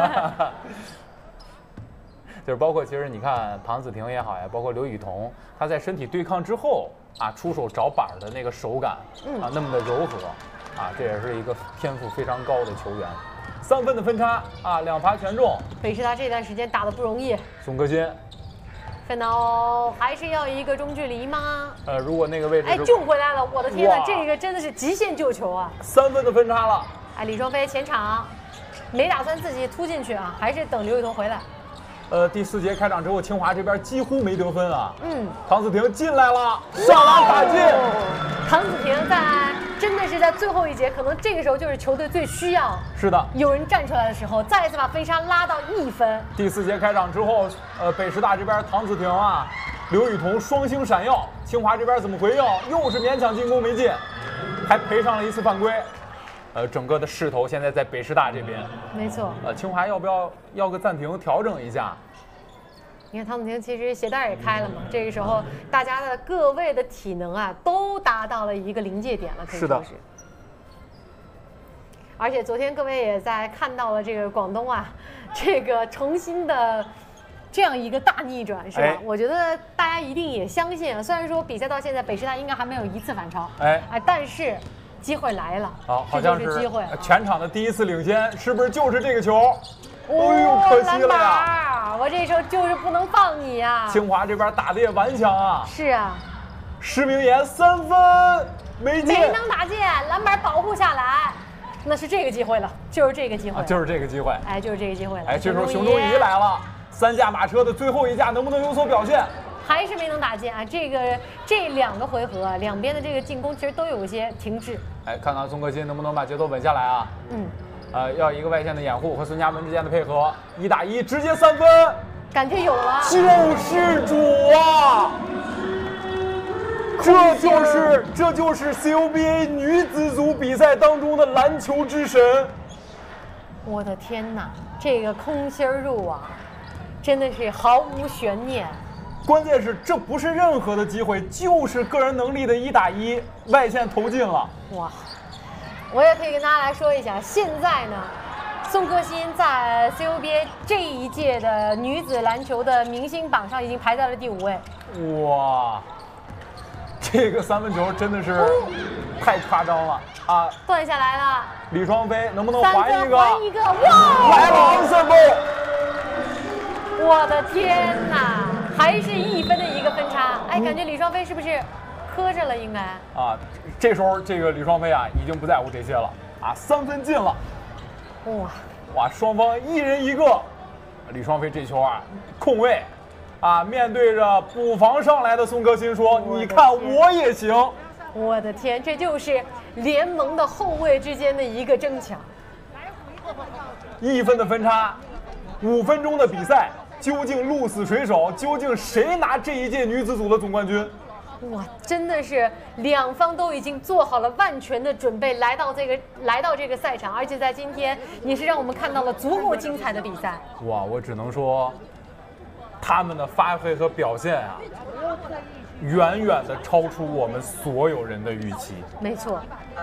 就是包括其实你看唐子婷也好呀，包括刘雨桐，她在身体对抗之后啊，出手找板的那个手感啊，那么的柔和啊，这也是一个天赋非常高的球员。三分的分差啊，两罚全中。 北师大这段时间打得不容易。 宋科欣。 分到还是要一个中距离吗？ 呃，如果那个位置哎救回来了，我的天哪，这个真的是极限救球啊！ 三分的分差了。 哎，李双飞前场没打算自己突进去啊，还是等刘雨桐回来。 呃，第四节开场之后，清华这边几乎没得分啊。 嗯， 唐子婷进来了，上篮打进。 哦、唐子婷在真的是在最后一节，可能这个时候就是球队最需要是的有人站出来的时候，再一次把分差拉到一分。 第四节开场之后，呃，北师大这边唐子婷啊、刘雨桐双星闪耀，清华这边怎么回应？又是勉强进攻没进，还赔上了一次犯规。呃，整个的势头现在在北师大这边。 没错。 呃，清华要不要要个暂停调整一下？ 你看唐子婷其实鞋带也开了嘛，这个时候大家的各位的体能啊都达到了一个临界点了，可以说是。是而且昨天各位也在看到了这个广东啊，这个重新的这样一个大逆转，是吧？哎、我觉得大家一定也相信啊，虽然说比赛到现在北师大应该还没有一次反超，哎哎，但是。机会来了， 好，好像是机会。 全场的第一次领先，是不是就是这个球？哎呦，可惜了呀！ 我这时候就是不能放你呀！ 清华这边打的也顽强啊。 是啊。 施明言三分没进， 没能打进，篮板保护下来，那是这个机会了，就是这个机会、啊， 就是这个机会， 哎，就是这个机会了。 哎，这时候熊中仪来了，三驾马车的最后一驾能不能有所表现？ 还是没能打进啊！这个这两个回合，两边的这个进攻其实都有一些停滞。 哎，看看宋克辛能不能把节奏稳下来啊？嗯，呃，要一个外线的掩护和孙佳文之间的配合，一打一直接三分， 感觉有了， 救世主啊！这就是这就是 C U B A 女子组比赛当中的篮球之神。 我的天哪，这个空心入网，真的是毫无悬念。 关键是这不是任何的机会，就是个人能力的一打一，外线投进了。哇！ 我也可以跟大家来说一下，现在呢，宋克辛在 C U B A 这一届的女子篮球的明星榜上已经排在了第五位。 哇！这个三分球真的是太夸张了啊！ 断下来了。 李双飞能不能还一个？ 还一个！哇！ 来了 ensemble！ 我的天哪！还是一分的一个分差，哎，感觉李双飞是不是磕着了？应该啊，这时候这个李双飞啊，已经不在乎这些了啊，三分进了，哇哇，双方一人一个。李双飞这球啊，控卫啊，面对着补防上来的宋克辛说：“你看我也行。” 我的天，这就是联盟的后卫之间的一个争抢。 一分的分差，五分钟的比赛。究竟鹿死谁手？究竟谁拿这一届女子组的总冠军？ 哇，真的是两方都已经做好了万全的准备，来到这个来到这个赛场，而且在今天也是让我们看到了足够精彩的比赛。 哇，我只能说，他们的发挥和表现啊，远远的超出我们所有人的预期。 没错。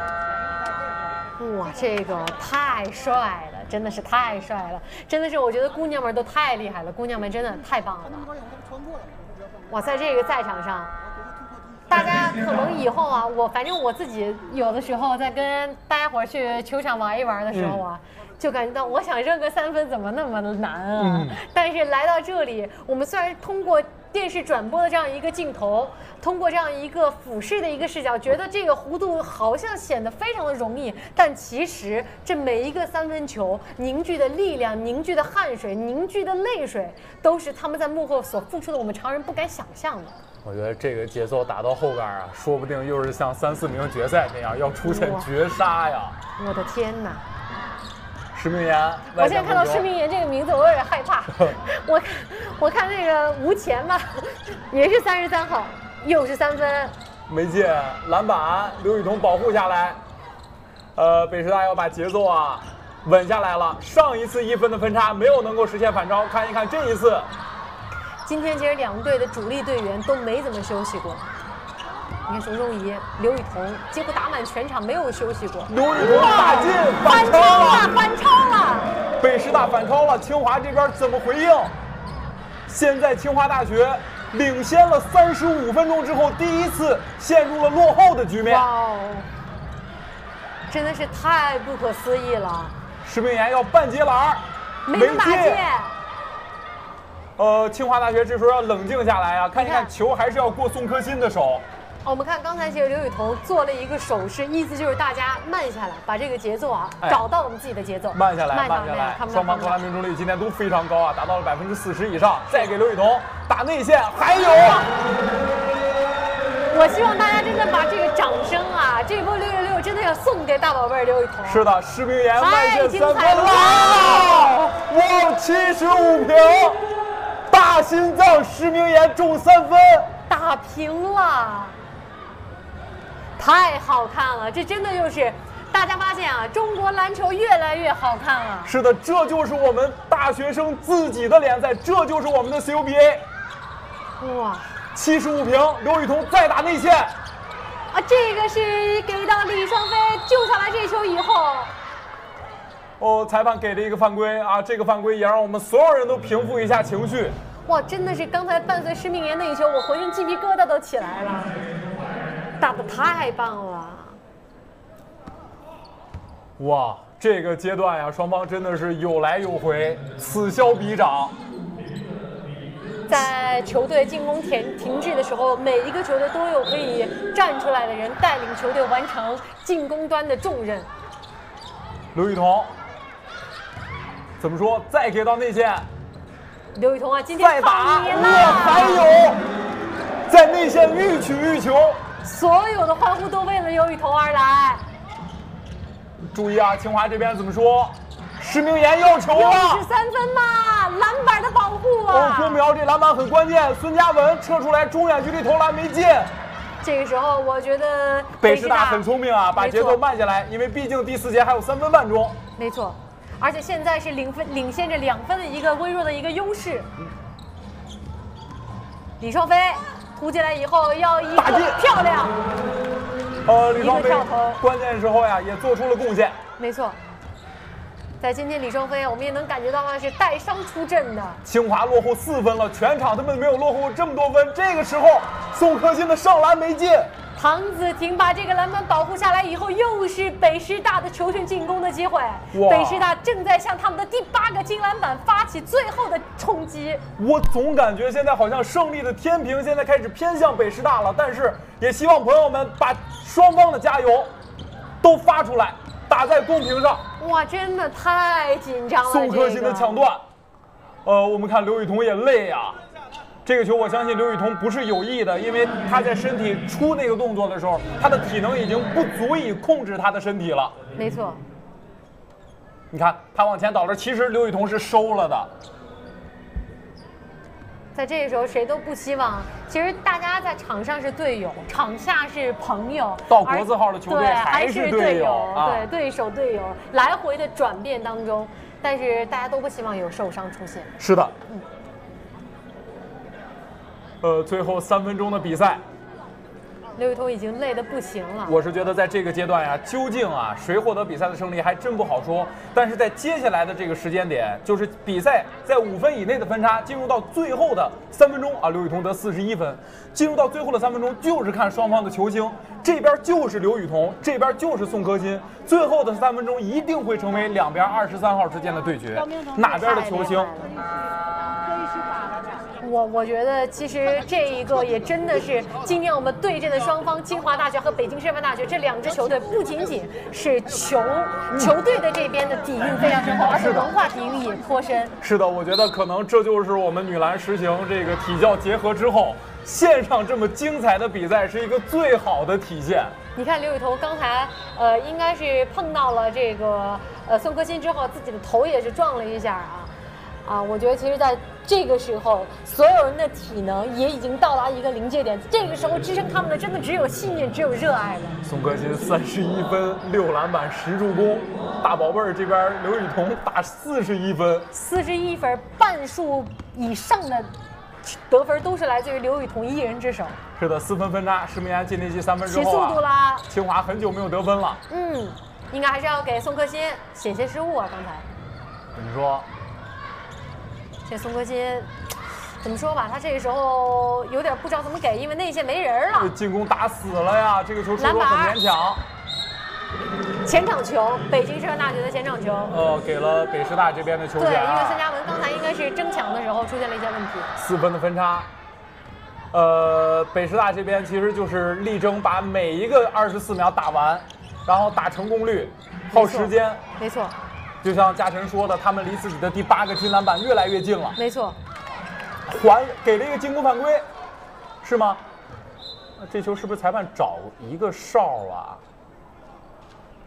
哇，这个太帅了，真的是太帅了，真的是我觉得姑娘们都太厉害了，姑娘们真的太棒了。哇，在这个赛场上，大家可能以后啊，我反正我自己有的时候在跟大家伙去球场玩一玩的时候啊。嗯，就感觉到我想扔个三分怎么那么难啊！嗯、但是来到这里，我们虽然通过电视转播的这样一个镜头，通过这样一个俯视的一个视角，觉得这个弧度好像显得非常的容易，但其实这每一个三分球凝聚的力量、凝聚的汗水、凝聚的泪水，都是他们在幕后所付出的，我们常人不敢想象的。 我觉得这个节奏打到后边啊，说不定又是像三四名决赛那样要出现绝杀呀！ 我的天哪！ 施明言， 我现在看到施明言这个名字，我有点害怕。我看，我看那个吴前吧，也是三十三号，又是三分， 没进，篮板，刘雨桐保护下来。呃，北师大要把节奏啊稳下来了。上一次一分的分差没有能够实现反超，看一看这一次。 今天其实两队的主力队员都没怎么休息过。你看熊中仪、刘雨桐几乎打满全场，没有休息过。 刘雨桐打进， 反超了，反超了！ 北师大反超了，清华这边怎么回应？现在清华大学领先了三十五分钟之后，第一次陷入了落后的局面。哇哦， 真的是太不可思议了！ 施明言要半截篮， 没能打进。 呃，清华大学这时候要冷静下来啊，看一看球还是要过宋科欣的手。 我们看刚才其实刘雨桐做了一个手势，意思就是大家慢下来，把这个节奏啊、哎、找到我们自己的节奏， 慢下来，慢下来。双方投篮命中率今天都非常高啊，达到了百分之四十以上。再给刘雨桐打内线，还有啊！ 我希望大家真的把这个掌声啊，这波六六六真要送给大宝贝刘雨桐。 是的，施明妍外线三分啦！哇，七十五平，大心脏施明妍中三分， 打平了，太好看了！这真的就是大家发现啊，中国篮球越来越好看了。 是的，这就是我们大学生自己的联赛，这就是我们的 C U B A。 哇， 七十五平，刘雨桐再打内线。 啊，这个是给到李双飞救下来这球以后， 哦，裁判给了一个犯规啊，这个犯规也让我们所有人都平复一下情绪。 哇，真的是刚才伴随施明妍那一球，我浑身鸡皮疙瘩都起来了，打得太棒了。 哇，这个阶段呀，双方真的是有来有回，此消彼长。 在球队进攻停停滞的时候，每一个球队都有可以站出来的人，带领球队完成进攻端的重任。 刘雨桐怎么说？再给到内线， 刘雨桐啊，今天再打， 放你哇， 了！ 还有在内线欲取欲求， 所有的欢呼都为了刘雨桐而来。 注意啊，清华这边怎么说？施明妍要球又了是，三分嘛，篮板的保护哦， 啊！ 郭淼这篮板很关键，孙嘉文撤出来中远距离投篮没进。 这个时候，我觉得北师大很聪明啊，把没错节奏慢下来，因为毕竟第四节还有三分半钟。 没错，而且现在是领分领先着两分的一个微弱的一个优势。李双飞突进来以后要一个打进漂亮， 呃，李双飞一个跳投关键时候呀也做出了贡献。 没错。在今天李双飞，我们也能感觉到他是带伤出阵的。 清华落后四分了，全场他们没有落后这么多分。这个时候，宋科欣的上篮没进， 唐子婷把这个篮板保护下来以后，又是北师大的球权进攻的机会。北师大正在向他们的第八个金篮板发起最后的冲击。 我总感觉现在好像胜利的天平现在开始偏向北师大了，但是也希望朋友们把双方的加油都发出来，打在公屏上。 哇，真的太紧张了！ 宋科欣的抢断，呃，我们看刘雨桐也累啊。这个球我相信刘雨桐不是有意的，因为他在身体出那个动作的时候，他的体能已经不足以控制他的身体了。 没错， 你看他往前倒了，其实刘雨桐是收了的。 在这个时候谁都不希望，其实大家在场上是队友，场下是朋友， 到国字号的球队对还是是队友友， 啊对对手队友来回的转变当中，但是大家都不希望有受伤出现。 是的， 嗯。 呃，最后三分钟的比赛， 刘雨桐已经累得不行了。 我是觉得在这个阶段呀，究竟啊谁获得比赛的胜利还真不好说。但是在接下来的这个时间点，就是比赛在五分以内的分差，进入到最后的三分钟啊，刘雨桐得四十一分，进入到最后的三分钟，就是看双方的球星，这边就是刘雨桐，这边就是宋科欣，最后的三分钟一定会成为两边二十三号之间的对决，哪边的球星？ 我我觉得其实这一个也真的是今天我们对阵的双方，清华大学和北京师范大学这两支球队，不仅仅是球球队的这边的底蕴非常深厚，而且文化底蕴也颇深。 是的，我觉得可能这就是我们女篮实行这个体教结合之后，线上这么精彩的比赛是一个最好的体现。 你看刘雨桐刚才呃应该是碰到了这个呃宋科欣之后，自己的头也是撞了一下啊。啊，我觉得其实在这个时候，所有人的体能也已经到达一个临界点。这个时候支撑他们的，真的只有信念，只有热爱了。 宋科欣三十一分、六篮板、十助攻，大宝贝儿这边刘雨桐打四十一分， 四十一分，半数以上的得分都是来自于刘雨桐一人之手。 是的，四分分差，施明妍进那记三分之起后啊， 速度啦！ 清华很久没有得分了。 嗯，应该还是要给宋科欣险些失误啊，刚才。 怎么说？ 这宋科欣怎么说吧，他这个时候有点不知道怎么给，因为内线没人了。 进攻打死了呀，这个球出手很勉强。 前场球，北京师范大学的前场球。 呃，给了北师大这边的球员。 对，因为孙嘉文刚才应该是争抢的时候出现了一些问题。 四分的分差。呃，北师大这边其实就是力争把每一个二十四秒打完，然后打成功率，耗时间。 没错。 就像嘉晨说的，他们离自己的第八个金篮板越来越近了。 没错， 还给了一个进攻犯规，是吗？这球是不是裁判找一个哨啊？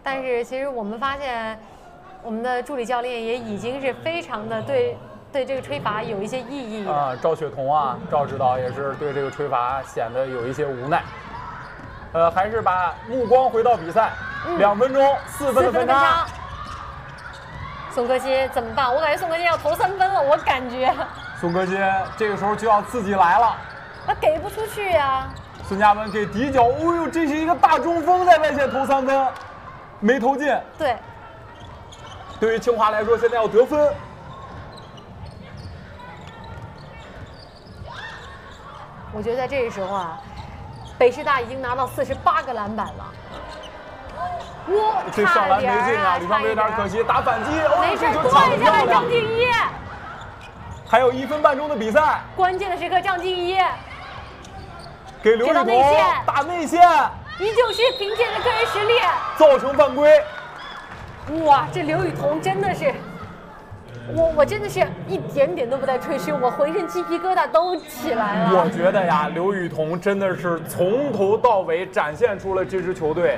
但是其实我们发现，我们的助理教练也已经是非常的对对这个吹罚有一些异议啊。赵雪彤啊，赵指导也是对这个吹罚显得有一些无奈。呃，还是把目光回到比赛，嗯、两分钟四分的分差。 宋科欣怎么办？我感觉宋科欣要投三分了，我感觉。 宋科欣这个时候就要自己来了。 他给不出去呀、啊。 孙嘉文给底角，哦呦，这是一个大中锋在外线投三分，没投进。 对。 对于清华来说，现在要得分。 我觉得在这个时候啊，北师大已经拿到四十八个篮板了。哇， 这上篮没进啊，李方飞有点可惜，打反击，哦， 没事，断下来张敬一。 还有一分半钟的比赛， 关键的时刻，张敬一给刘雨彤打内线， 依旧是凭借着个人实力造成犯规。 哇，这刘雨彤真的是，我我真的是一点点都不带吹嘘，我浑身鸡皮疙瘩都起来了。 我觉得呀，刘雨彤真的是从头到尾展现出了这支球队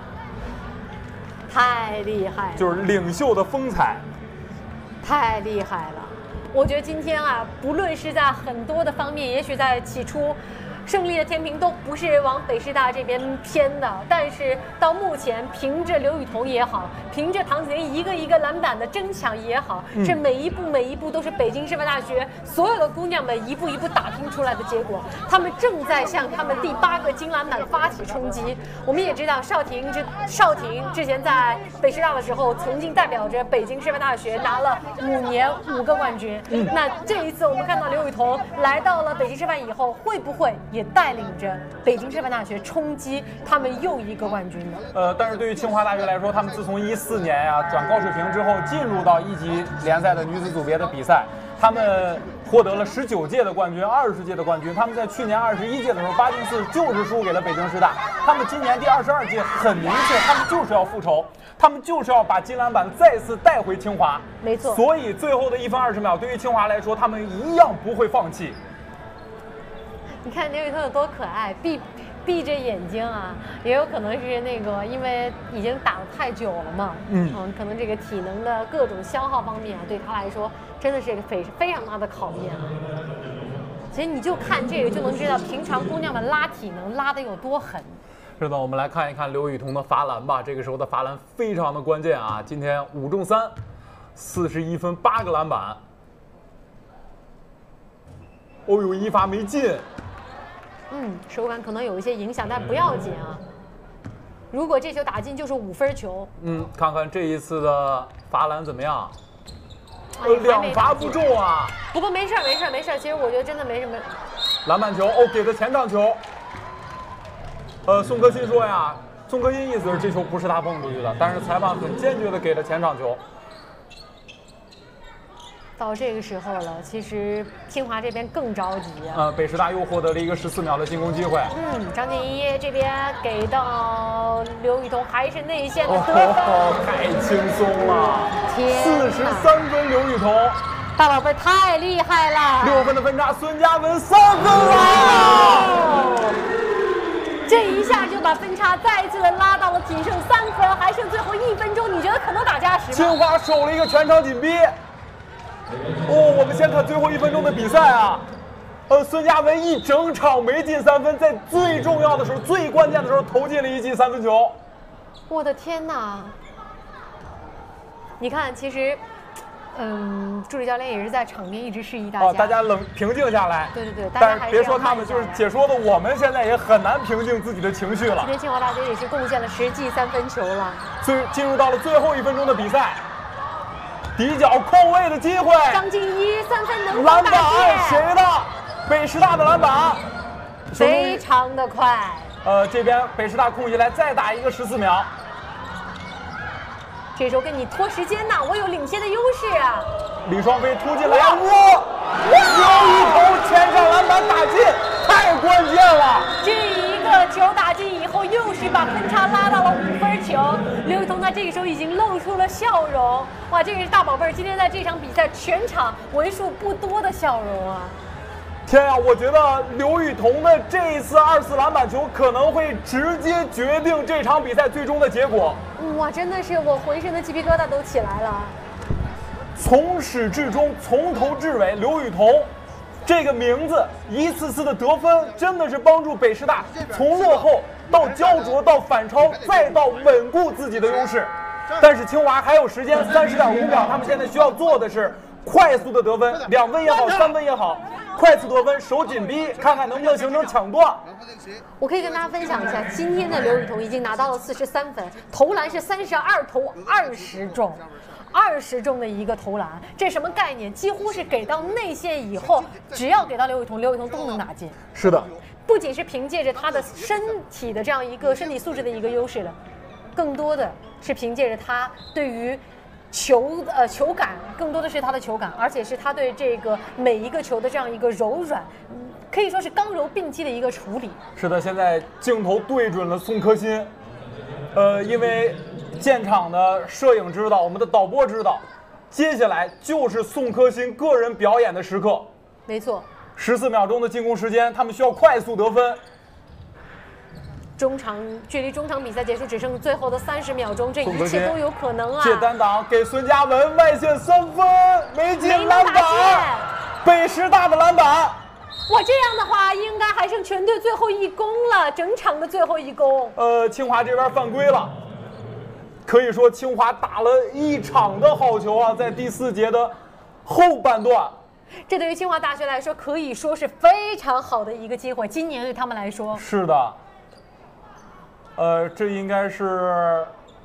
太厉害了， 就是领袖的风采， 太厉害了。我觉得今天啊，不论是在很多的方面，也许在起初胜利的天平都不是往北师大这边偏的，但是到目前，凭着刘雨彤也好，凭着唐子妍一个一个篮板的争抢也好，嗯、这每一步每一步都是北京师范大学所有的姑娘们一步一步打拼出来的结果。她们正在向她们第八个金篮板发起冲击。我们也知道邵婷之邵婷之前在北师大的时候，曾经代表着北京师范大学拿了五年五个冠军。嗯、那这一次我们看到刘雨彤来到了北京师范以后，会不会也带领着北京师范大学冲击他们又一个冠军呢？ 呃，但是对于清华大学来说，他们自从一四年呀、啊、转高水平之后，进入到一级联赛的女子组别的比赛，他们获得了十九届的冠军，二十届的冠军。他们在去年二十一届的时候，八进四就是输给了北京师大。他们今年第二十二届很明确，他们就是要复仇，他们就是要把金篮板再次带回清华。 没错。 所以最后的一分二十秒，对于清华来说，他们一样不会放弃。 你看刘雨彤有多可爱，闭闭着眼睛啊，也有可能是那个，因为已经打得太久了嘛，嗯嗯，可能这个体能的各种消耗方面啊，对他来说真的是一个非非常大的考验。其实你就看这个就能知道，平常姑娘们拉体能拉得有多狠。 是的，我们来看一看刘雨彤的罚篮吧。这个时候的罚篮非常的关键啊，今天五中三，四十一分，八个篮板。哦呦，一罚没进。 嗯，手感可能有一些影响，但不要紧啊。如果这球打进，就是五分球。 嗯，看看这一次的罚篮怎么样？呃，两罚不中啊。 不过没事没事没事，其实我觉得真的没什么。 篮板球哦，给的前场球。呃，宋科欣说呀，宋科欣意思是这球不是他碰出去的，但是裁判很坚决的给了前场球。 到这个时候了，其实清华这边更着急啊。 呃，北师大又获得了一个十四秒的进攻机会。 嗯，张敬一这边给到刘雨彤，还是内线的得分， 哦，太轻松了，四十三分，刘雨彤， 大宝贝太厉害了， 六分的分差，孙嘉文三分了。 这一下就把分差再一次的拉到了仅剩三分，还剩最后一分钟，你觉得可能打加时吗？ 清华守了一个全场紧逼。哦，我们先看最后一分钟的比赛啊，呃，孙嘉文一整场没进三分，在最重要的时候、最关键的时候投进了一记三分球。 我的天哪！你看，其实，嗯，助理教练也是在场边一直示意大家， 哦，大家冷平静下来。 对对对， 但是别说他们，就是解说的我们现在也很难平静自己的情绪了。 今天清华大学也是贡献了十记三分球了。 最进入到了最后一分钟的比赛。底角空位的机会， 张敬一三分能篮板谁的？北师大的篮板， 非常的快。 呃，这边北师大空下来，再打一个十四秒。 这时候跟你拖时间呐，我有领先的优势啊。 李双飞突进来，哇！刘雨彤前场篮板打进，太关键了。 这一个球打进以后，又是把分差拉到了五分球。刘雨彤在这个时候已经露出了笑容，哇，这个是大宝贝儿今天在这场比赛全场为数不多的笑容啊。 天呀，我觉得刘雨桐的这一次二次篮板球可能会直接决定这场比赛最终的结果。 哇，真的是我浑身的鸡皮疙瘩都起来了。 从始至终，从头至尾，刘雨桐这个名字一次次的得分，真的是帮助北师大从落后到焦灼到反超，再到稳固自己的优势。但是清华还有时间，三十点五秒，他们现在需要做的是快速的得分，两分也好，三分也好，快速得分，手紧逼，看看能不能形成抢断。 我可以跟大家分享一下，今天的刘雨桐已经拿到了四十三分，投篮是三十二投二十中。二十中的一个投篮，这什么概念？几乎是给到内线以后，只要给到刘雨桐，刘雨桐都能打进。 是的， 不仅是凭借着他的身体的这样一个身体素质的一个优势了，更多的是凭借着他对于球呃球感，更多的是他的球感，而且是他对这个每一个球的这样一个柔软，可以说是刚柔并济的一个处理。 是的，现在镜头对准了宋科欣，呃，因为现场的摄影知道，我们的导播知道，接下来就是宋科欣个人表演的时刻。 没错， 十四秒钟的进攻时间，他们需要快速得分。 中场距离中场比赛结束只剩最后的三十秒钟，这一切都有可能啊！ 借单挡给孙嘉文，外线三分没进，篮板，北师大的篮板。 哇，这样的话应该还剩全队最后一攻了，整场的最后一攻。 呃，清华这边犯规了。可以说清华打了一场的好球啊，在第四节的后半段。 这对于清华大学来说可以说是非常好的一个机会，今年对他们来说是的。呃，这应该是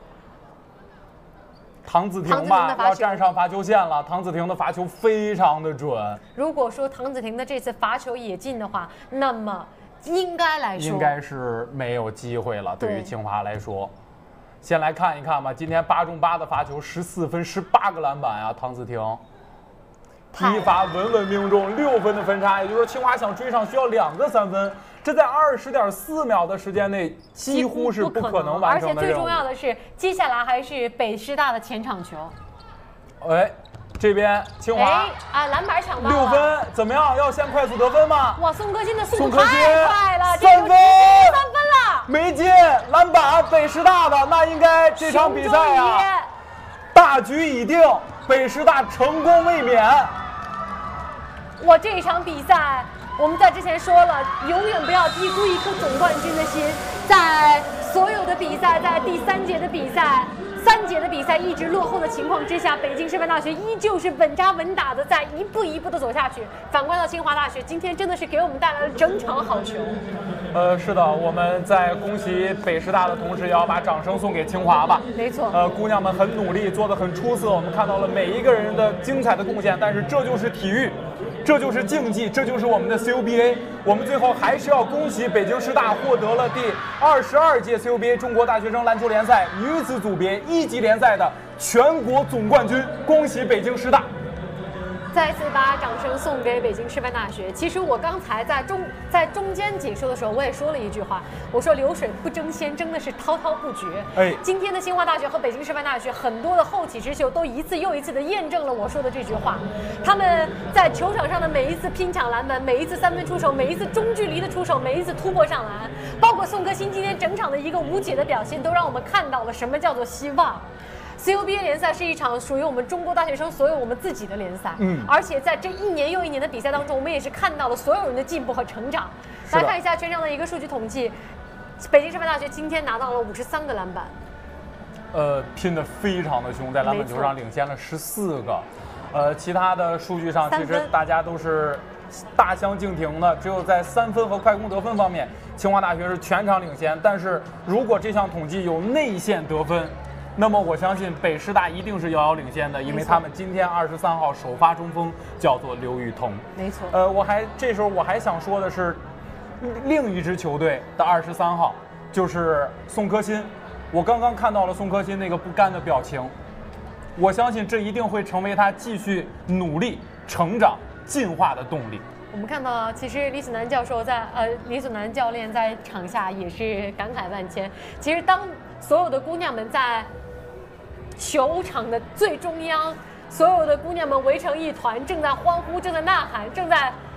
唐子婷吧，要站上罚球线了。唐子婷的罚球非常的准。 如果说唐子婷的这次罚球也进的话，那么应该来说应该是没有机会了。对于清华来说。先来看一看吧，今天八中八的罚球，十四分，十八个篮板啊！唐子婷第一罚稳稳命中，六分的分差，也就是说清华想追上需要两个三分，这在二十点四秒的时间内几乎是不可能完成的任务。 而且最重要的是，接下来还是北师大的前场球。 哎，这边清华哎啊，篮板抢到了六分，怎么样？要先快速得分吗？ 哇，宋科欣的速度太快了， 三分， 三分了， 没进，篮板，北师大的，那应该这场比赛啊，大局已定，北师大成功卫冕。 哇，这一场比赛，我们在之前说了，永远不要低估一颗总冠军的心。在所有的比赛，在第三节的比赛。三节的比赛一直落后的情况之下，北京师范大学依旧是稳扎稳打的在一步一步的走下去。反观到清华大学，今天真的是给我们带来了整场好球。 呃，是的，我们在恭喜北师大的同时，也要把掌声送给清华吧。 没错。 呃，姑娘们很努力，做得很出色，我们看到了每一个人的精彩的贡献。但是这就是体育，这就是竞技，这就是我们的 C U B A。我们最后还是要恭喜北京师大获得了第二十二届 C U B A 中国大学生篮球联赛女子组别一级联赛的全国总冠军，恭喜北京师大！ 再次把掌声送给北京师范大学。其实我刚才在中在中间解说的时候，我也说了一句话，我说流水不争先，争的是滔滔不绝。 哎， 今天的清华大学和北京师范大学很多的后起之秀都一次又一次的验证了我说的这句话。他们在球场上的每一次拼抢篮板，每一次三分出手，每一次中距离的出手，每一次突破上篮，包括宋科欣今天整场的一个无解的表现，都让我们看到了什么叫做希望。C U B A 联赛是一场属于我们中国大学生所有我们自己的联赛，嗯，而且在这一年又一年的比赛当中，我们也是看到了所有人的进步和成长。来看一下全场的一个数据统计，北京师范大学今天拿到了五十三个篮板， 呃，拼得非常的凶，在篮板球上领先了十四个，呃，其他的数据上其实大家都是大相径庭的，只有在三分和快攻得分方面，清华大学是全场领先。但是如果这项统计有内线得分，那么我相信北师大一定是遥遥领先的，因为他们今天二十三号首发中锋叫做刘雨桐。 没错。 呃，我还这时候我还想说的是，另一支球队的二十三号就是宋科欣。我刚刚看到了宋科欣那个不甘的表情，我相信这一定会成为他继续努力、成长、进化的动力。 我们看到，其实李祖南教授在呃，李祖南教练在场下也是感慨万千。其实当所有的姑娘们在球场的最中央，所有的姑娘们围成一团，正在欢呼，正在呐喊，正在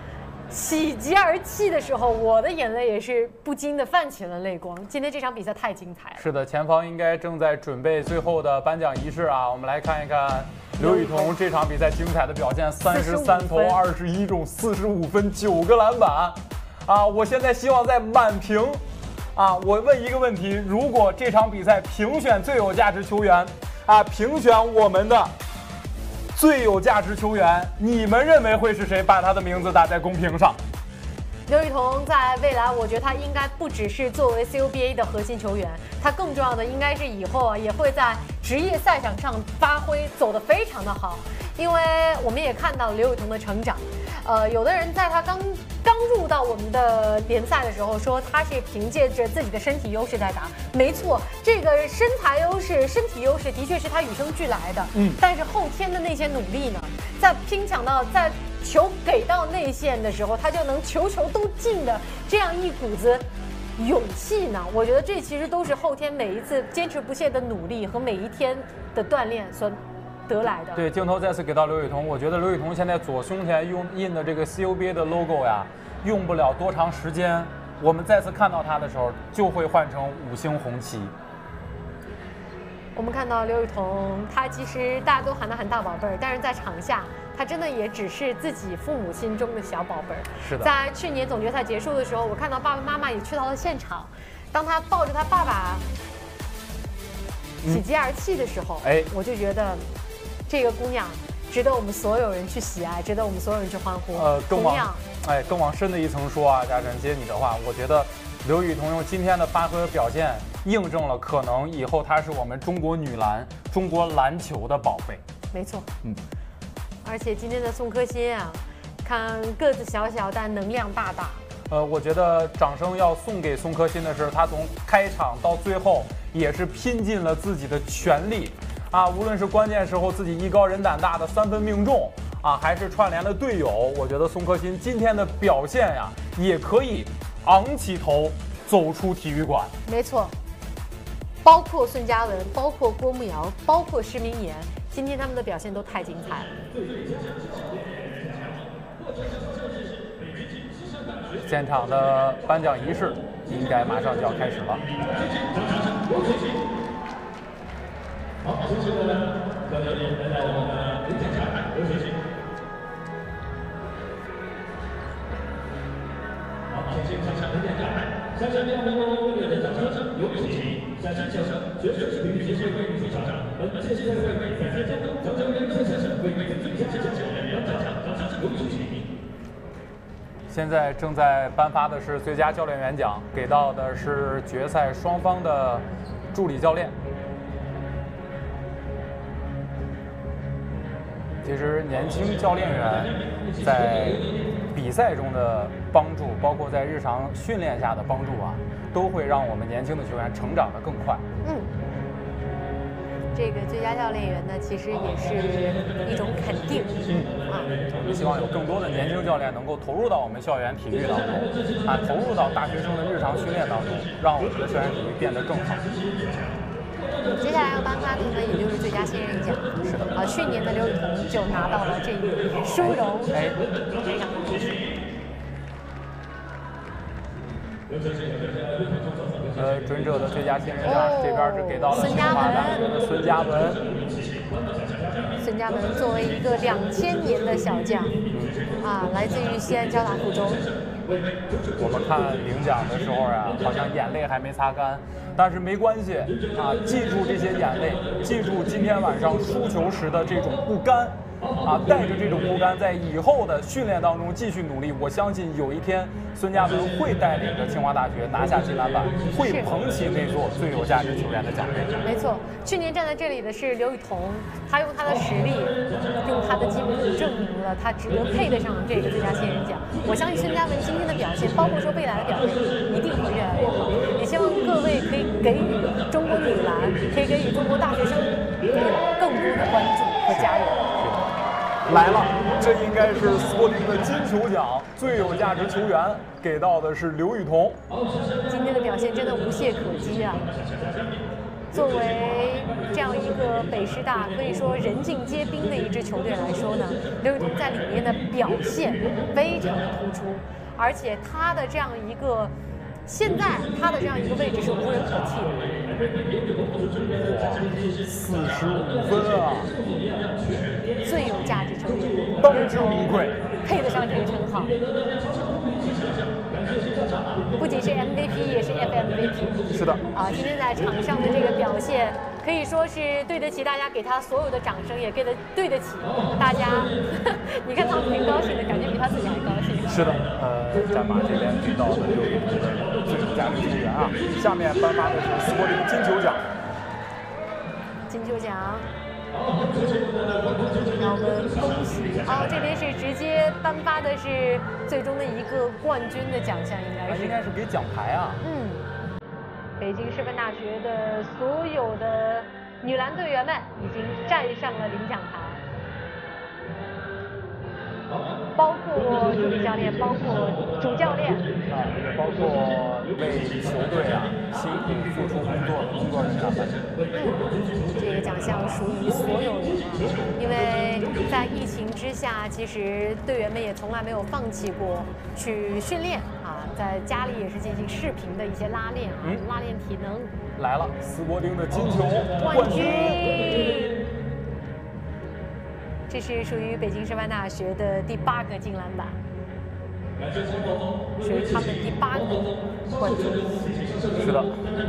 喜极而泣的时候，我的眼泪也是不禁的泛起了泪光。今天这场比赛太精彩了。 是的，前方应该正在准备最后的颁奖仪式啊，我们来看一看刘雨桐这场比赛精彩的表现，三十三投，二十一中，四十五分，九个篮板，啊！我现在希望在满屏，啊！我问一个问题：如果这场比赛评选最有价值球员，啊，评选我们的最有价值球员，你们认为会是谁？把他的名字打在公屏上。 刘雨桐在未来，我觉得他应该不只是作为 C U B A 的核心球员，他更重要的应该是以后啊也会在职业赛场上发挥，走得非常的好。因为我们也看到刘雨桐的成长，呃，有的人在他刚刚入到我们的联赛的时候说他是凭借着自己的身体优势在打，没错，这个身材优势、身体优势的确是他与生俱来的，嗯，但是后天的那些努力呢，在拼抢到在球给到内线的时候，他就能球球都进的这样一股子勇气呢，我觉得这其实都是后天每一次坚持不懈的努力和每一天的锻炼所得来的。 对，镜头再次给到刘雨桐，我觉得刘雨桐现在左胸前用印的这个 C U B A 的 logo 呀，用不了多长时间，我们再次看到它的时候就会换成五星红旗。 我们看到刘雨桐，她其实大家都喊她很大宝贝儿，但是在场下，她真的也只是自己父母心中的小宝贝儿。 是的， 在去年总决赛结束的时候，我看到爸爸妈妈也去到了现场，当她抱着她爸爸喜极而泣的时候，哎、嗯，我就觉得这个姑娘值得我们所有人去喜爱，值得我们所有人去欢呼。 呃，更往哎更往深的一层说啊，嘉诚接你的话，我觉得刘雨桐用今天的发挥和表现，印证了可能以后她是我们中国女篮、中国篮球的宝贝。 没错，嗯。而且今天的宋科欣啊，看个子小小但能量大大。 呃，我觉得掌声要送给宋科欣的是，她从开场到最后也是拼尽了自己的全力啊，无论是关键时候自己艺高人胆大的三分命中啊，还是串联的队友，我觉得宋科欣今天的表现呀，也可以昂起头走出体育馆。 没错，包括孙嘉文，包括郭慕瑶，包括施明言，今天他们的表现都太精彩了。 现场的颁奖仪式应该马上就要开始了。好，接下来将由您来到我们的领奖台刘雪琴。好，谢谢上场领奖台。下面让我们为热烈的掌声，刘雪琴三十先生，绝对是女协会秘书长。本届协会比赛中，将将刘先生为最佳球员颁奖，掌声刘雪琴。现在正在颁发的是最佳教练员奖，给到的是决赛双方的助理教练。其实年轻教练员在比赛中的帮助，包括在日常训练下的帮助啊，都会让我们年轻的球员成长得更快。嗯。 这个最佳教练员呢，其实也是一种肯定。嗯啊， 我们希望有更多的年轻教练能够投入到我们校园体育当中，啊，投入到大学生的日常训练当中，让我们的校园体育变得更好。 接下来要颁发的呢，也就是最佳新人奖。 是的。 啊，去年的刘雨桐就拿到了这一殊荣。哎，非常好。 呃，准者的最佳新人奖、哦、这边是给到了清华大学的孙嘉文。 孙嘉文作为一个两千年的小将，啊，来自于西安交大附中。 我们看领奖的时候啊，好像眼泪还没擦干，但是没关系啊，记住这些眼泪，记住今天晚上输球时的这种不甘。啊，带着这种不甘，在以后的训练当中继续努力。我相信有一天，孙嘉文会带领着清华大学拿下金篮板，会捧起那座最有价值球员的奖杯。 没错，去年站在这里的是刘雨桐，他用他的实力，用他的进步，证明了他值得配得上这个最佳新人奖。我相信孙嘉文今天的表现，包括说未来的表现，一定会越来越好。也希望各位可以给予中国女篮，可以给予中国大学生更多的关注和加油。 来了，这应该是索林的金球奖最有价值球员，给到的是刘雨桐。 今天的表现真的无懈可击啊！作为这样一个北师大可以说人尽皆兵的一支球队来说呢，刘雨桐在里面的表现非常的突出，而且他的这样一个。现在他的这样一个位置是无人可替的。 哇，四十五分啊！ 最有价值球员， 当之无愧， 配得上这个称号。不仅是 M V P， 也是 F M V P。 是的。 啊，今天在场上的这个表现，可以说是对得起大家给他所有的掌声，也给得对得起大家。你看他们挺高兴的，感觉比他自己还高兴。 是的，呃，战马这边给到了刘雨桐的最有价值球员啊。下面颁发的是斯伯林金球奖。 金球奖。让我们恭喜哦，这边是直接颁发的是最终的一个冠军的奖项，应该是应该是给奖牌啊。 嗯，北京师范大学的所有的女篮队员们已经站上了领奖台。包括助理教练，包括主教练， 啊，也包括为球队啊辛苦付出工作的工作人员们。 嗯，这个奖项属于所有人啊，因为在疫情之下，其实队员们也从来没有放弃过去训练啊，在家里也是进行视频的一些拉练啊，嗯、拉练体能。 来了，斯伯丁的金球冠军。这是属于北京师范大学的第八个金篮板，属于他们第八个冠军。 是的，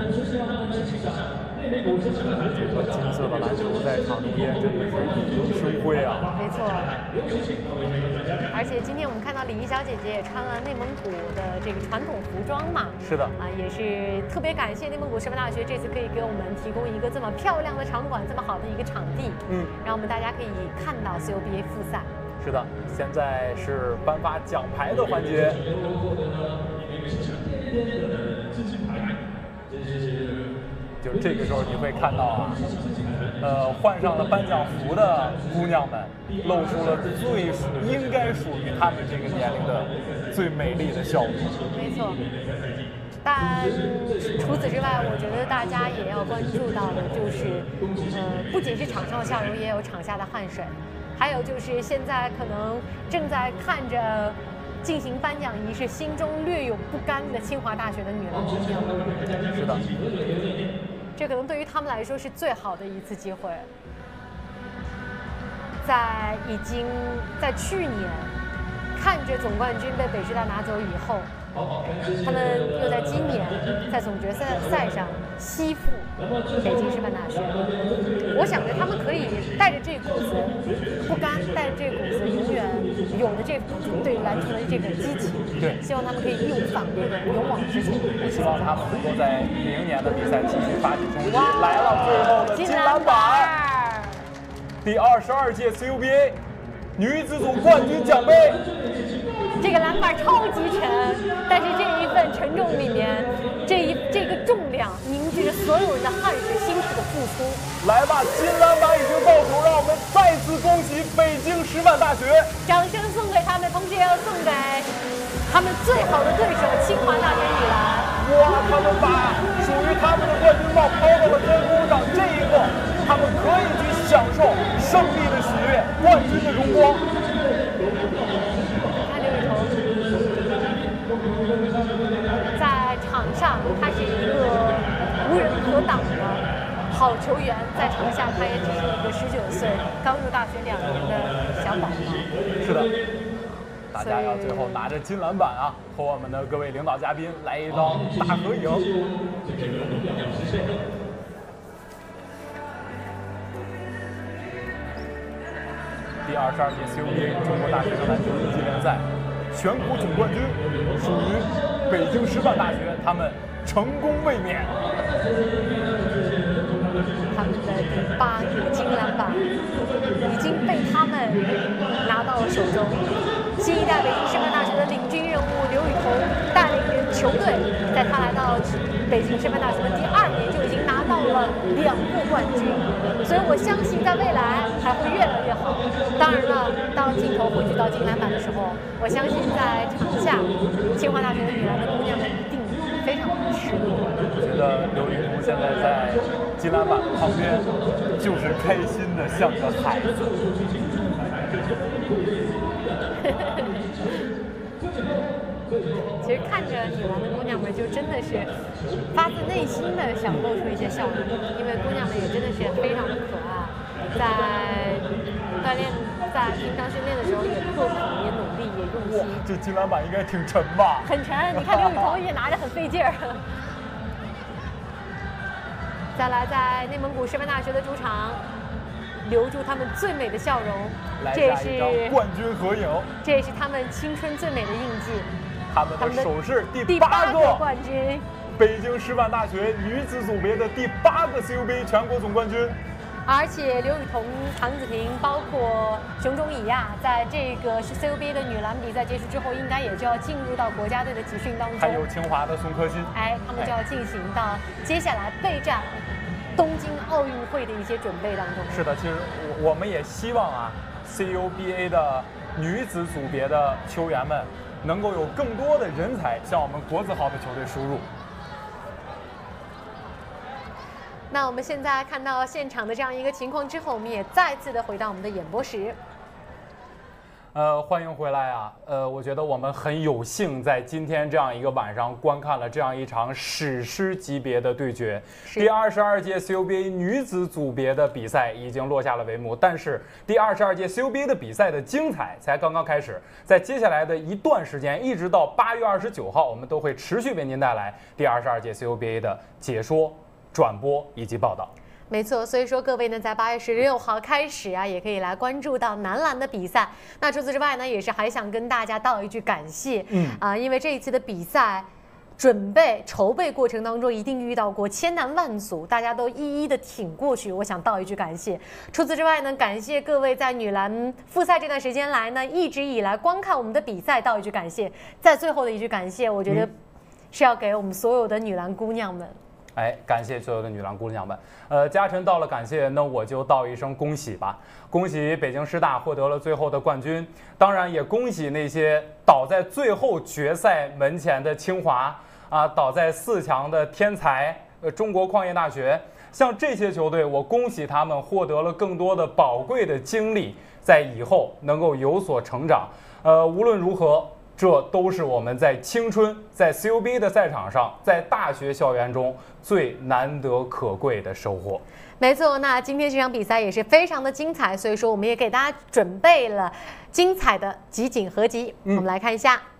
这个金色的篮球在场中间真的是熠熠生辉啊！ 没错，而且今天我们看到李怡小姐姐也穿了内蒙古的这个传统服装嘛。 是的， 啊，也是特别感谢内蒙古师范大学这次可以给我们提供一个这么漂亮的场馆，这么好的一个场地，嗯，让我们大家可以看到 C U B A 复赛。 是的，现在是颁发奖牌的环节。就这个时候你会看到啊，呃，换上了颁奖服的姑娘们，露出了最应该属于她们这个年龄的最美丽的笑容。 没错。但除此之外，我觉得大家也要关注到的就是，呃，不仅是场上的笑容，也有场下的汗水，还有就是现在可能正在看着进行颁奖仪式，心中略有不甘的清华大学的女篮姑娘们。 是的。 这可能对于他们来说是最好的一次机会。在已经在去年看着总冠军被北师大拿走以后，他们又在今年在总决赛赛上惜负北京师范大学。我想着他们可以带着这股子不甘，带着这股子永远有的这股子对篮球的这个激情， 对， 希望他们可以义无反顾的勇往直前。 希望他们能够在明年的比赛继续发起冲击。来了，最后的金篮板，第二十二届 C U B A 女子组冠军奖杯。 这个篮板超级沉，但是这一份沉重里面，这一这个重量凝聚着所有人的汗水、辛苦的付出。 来吧，金篮板已经到手，让我们再次恭喜北京师范大学！ 掌声送给他们，同时也要送给他们最好的对手清华大学女篮。 哇，他们把属于他们的冠军帽抛到了天空上，这一刻，他们可以去享受胜利的喜悦、冠军的荣光。 在场上，他是一个无人可挡的好球员；在场下，他也只是一个十九岁、刚入大学两年的小宝宝。 是的，大家要最后拿着金篮板啊，和我们的各位领导嘉宾来一张大合影。第二十二届 C U B A 中国大学生篮球一级联赛。全国总冠军属于北京师范大学，他们成功卫冕。 他们的第八个金篮板已经被他们拿到了手中。新一代北京师范大学的领军人物刘雨桐带领着球队，在他来到北京师范大学的第二年就已经拿到了两个冠军，所以我相信在未来还会越来越好。当然了，当镜头汇聚到金篮板的时候，我相信在场下清华大学的女篮的姑娘们一定非常的吃力。 我觉得刘雨桐现在在金篮板旁边，就是开心的像个孩子。 其实看着女篮的姑娘们，就真的是发自内心的想露出一些笑容，因为姑娘们也真的是非常的可爱，在锻炼、在平常训练的时候也刻苦、也努力、也用心。 这金篮板应该挺沉吧？ 很沉，你看刘雨桐也拿着很费劲儿。再来，在内蒙古师范大学的主场，留住他们最美的笑容，这也是冠军合影， 这也是他们青春最美的印记。 他们的手势第八个冠军， 北京师范大学女子组别的第八个 C U B A 全国总冠军。 而且刘雨桐、唐子婷，包括熊中以亚，在这个 C U B A 的女篮比赛结束之后，应该也就要进入到国家队的集训当中。 还有清华的宋科欣， 哎，他们就要进行到接下来备战东京奥运会的一些准备当中。 是的，其实我我们也希望啊 ，C U B A 的女子组别的球员们能够有更多的人才向我们国字号的球队输入。 那我们现在看到现场的这样一个情况之后，我们也再次的回到我们的演播室。 呃，欢迎回来啊！呃，我觉得我们很有幸在今天这样一个晚上观看了这样一场史诗级别的对决。第二十二届 C U B A 女子组别的比赛已经落下了帷幕，但是第二十二届 C U B A 的比赛的精彩才刚刚开始。在接下来的一段时间，一直到八月二十九号，我们都会持续为您带来第二十二届 C U B A 的解说、转播以及报道。 没错，所以说各位呢，在八月十六号开始啊，也可以来关注到男篮的比赛。那除此之外呢，也是还想跟大家道一句感谢，嗯啊，因为这一次的比赛准备筹备过程当中，一定遇到过千难万阻，大家都一一的挺过去。我想道一句感谢。除此之外呢，感谢各位在女篮复赛这段时间来呢，一直以来观看我们的比赛，道一句感谢。在最后的一句感谢，我觉得是要给我们所有的女篮姑娘们。 哎，感谢所有的女篮姑娘们。呃，嘉晨道了感谢，那我就道一声恭喜吧。恭喜北京师大获得了最后的冠军，当然也恭喜那些倒在最后决赛门前的清华啊，倒在四强的天才呃中国矿业大学。像这些球队，我恭喜他们获得了更多的宝贵的经历，在以后能够有所成长。呃，无论如何，这都是我们在青春、在 C U B A 的赛场上、在大学校园中最难得可贵的收获。 没错，那今天这场比赛也是非常的精彩，所以说我们也给大家准备了精彩的集锦合集，嗯、我们来看一下。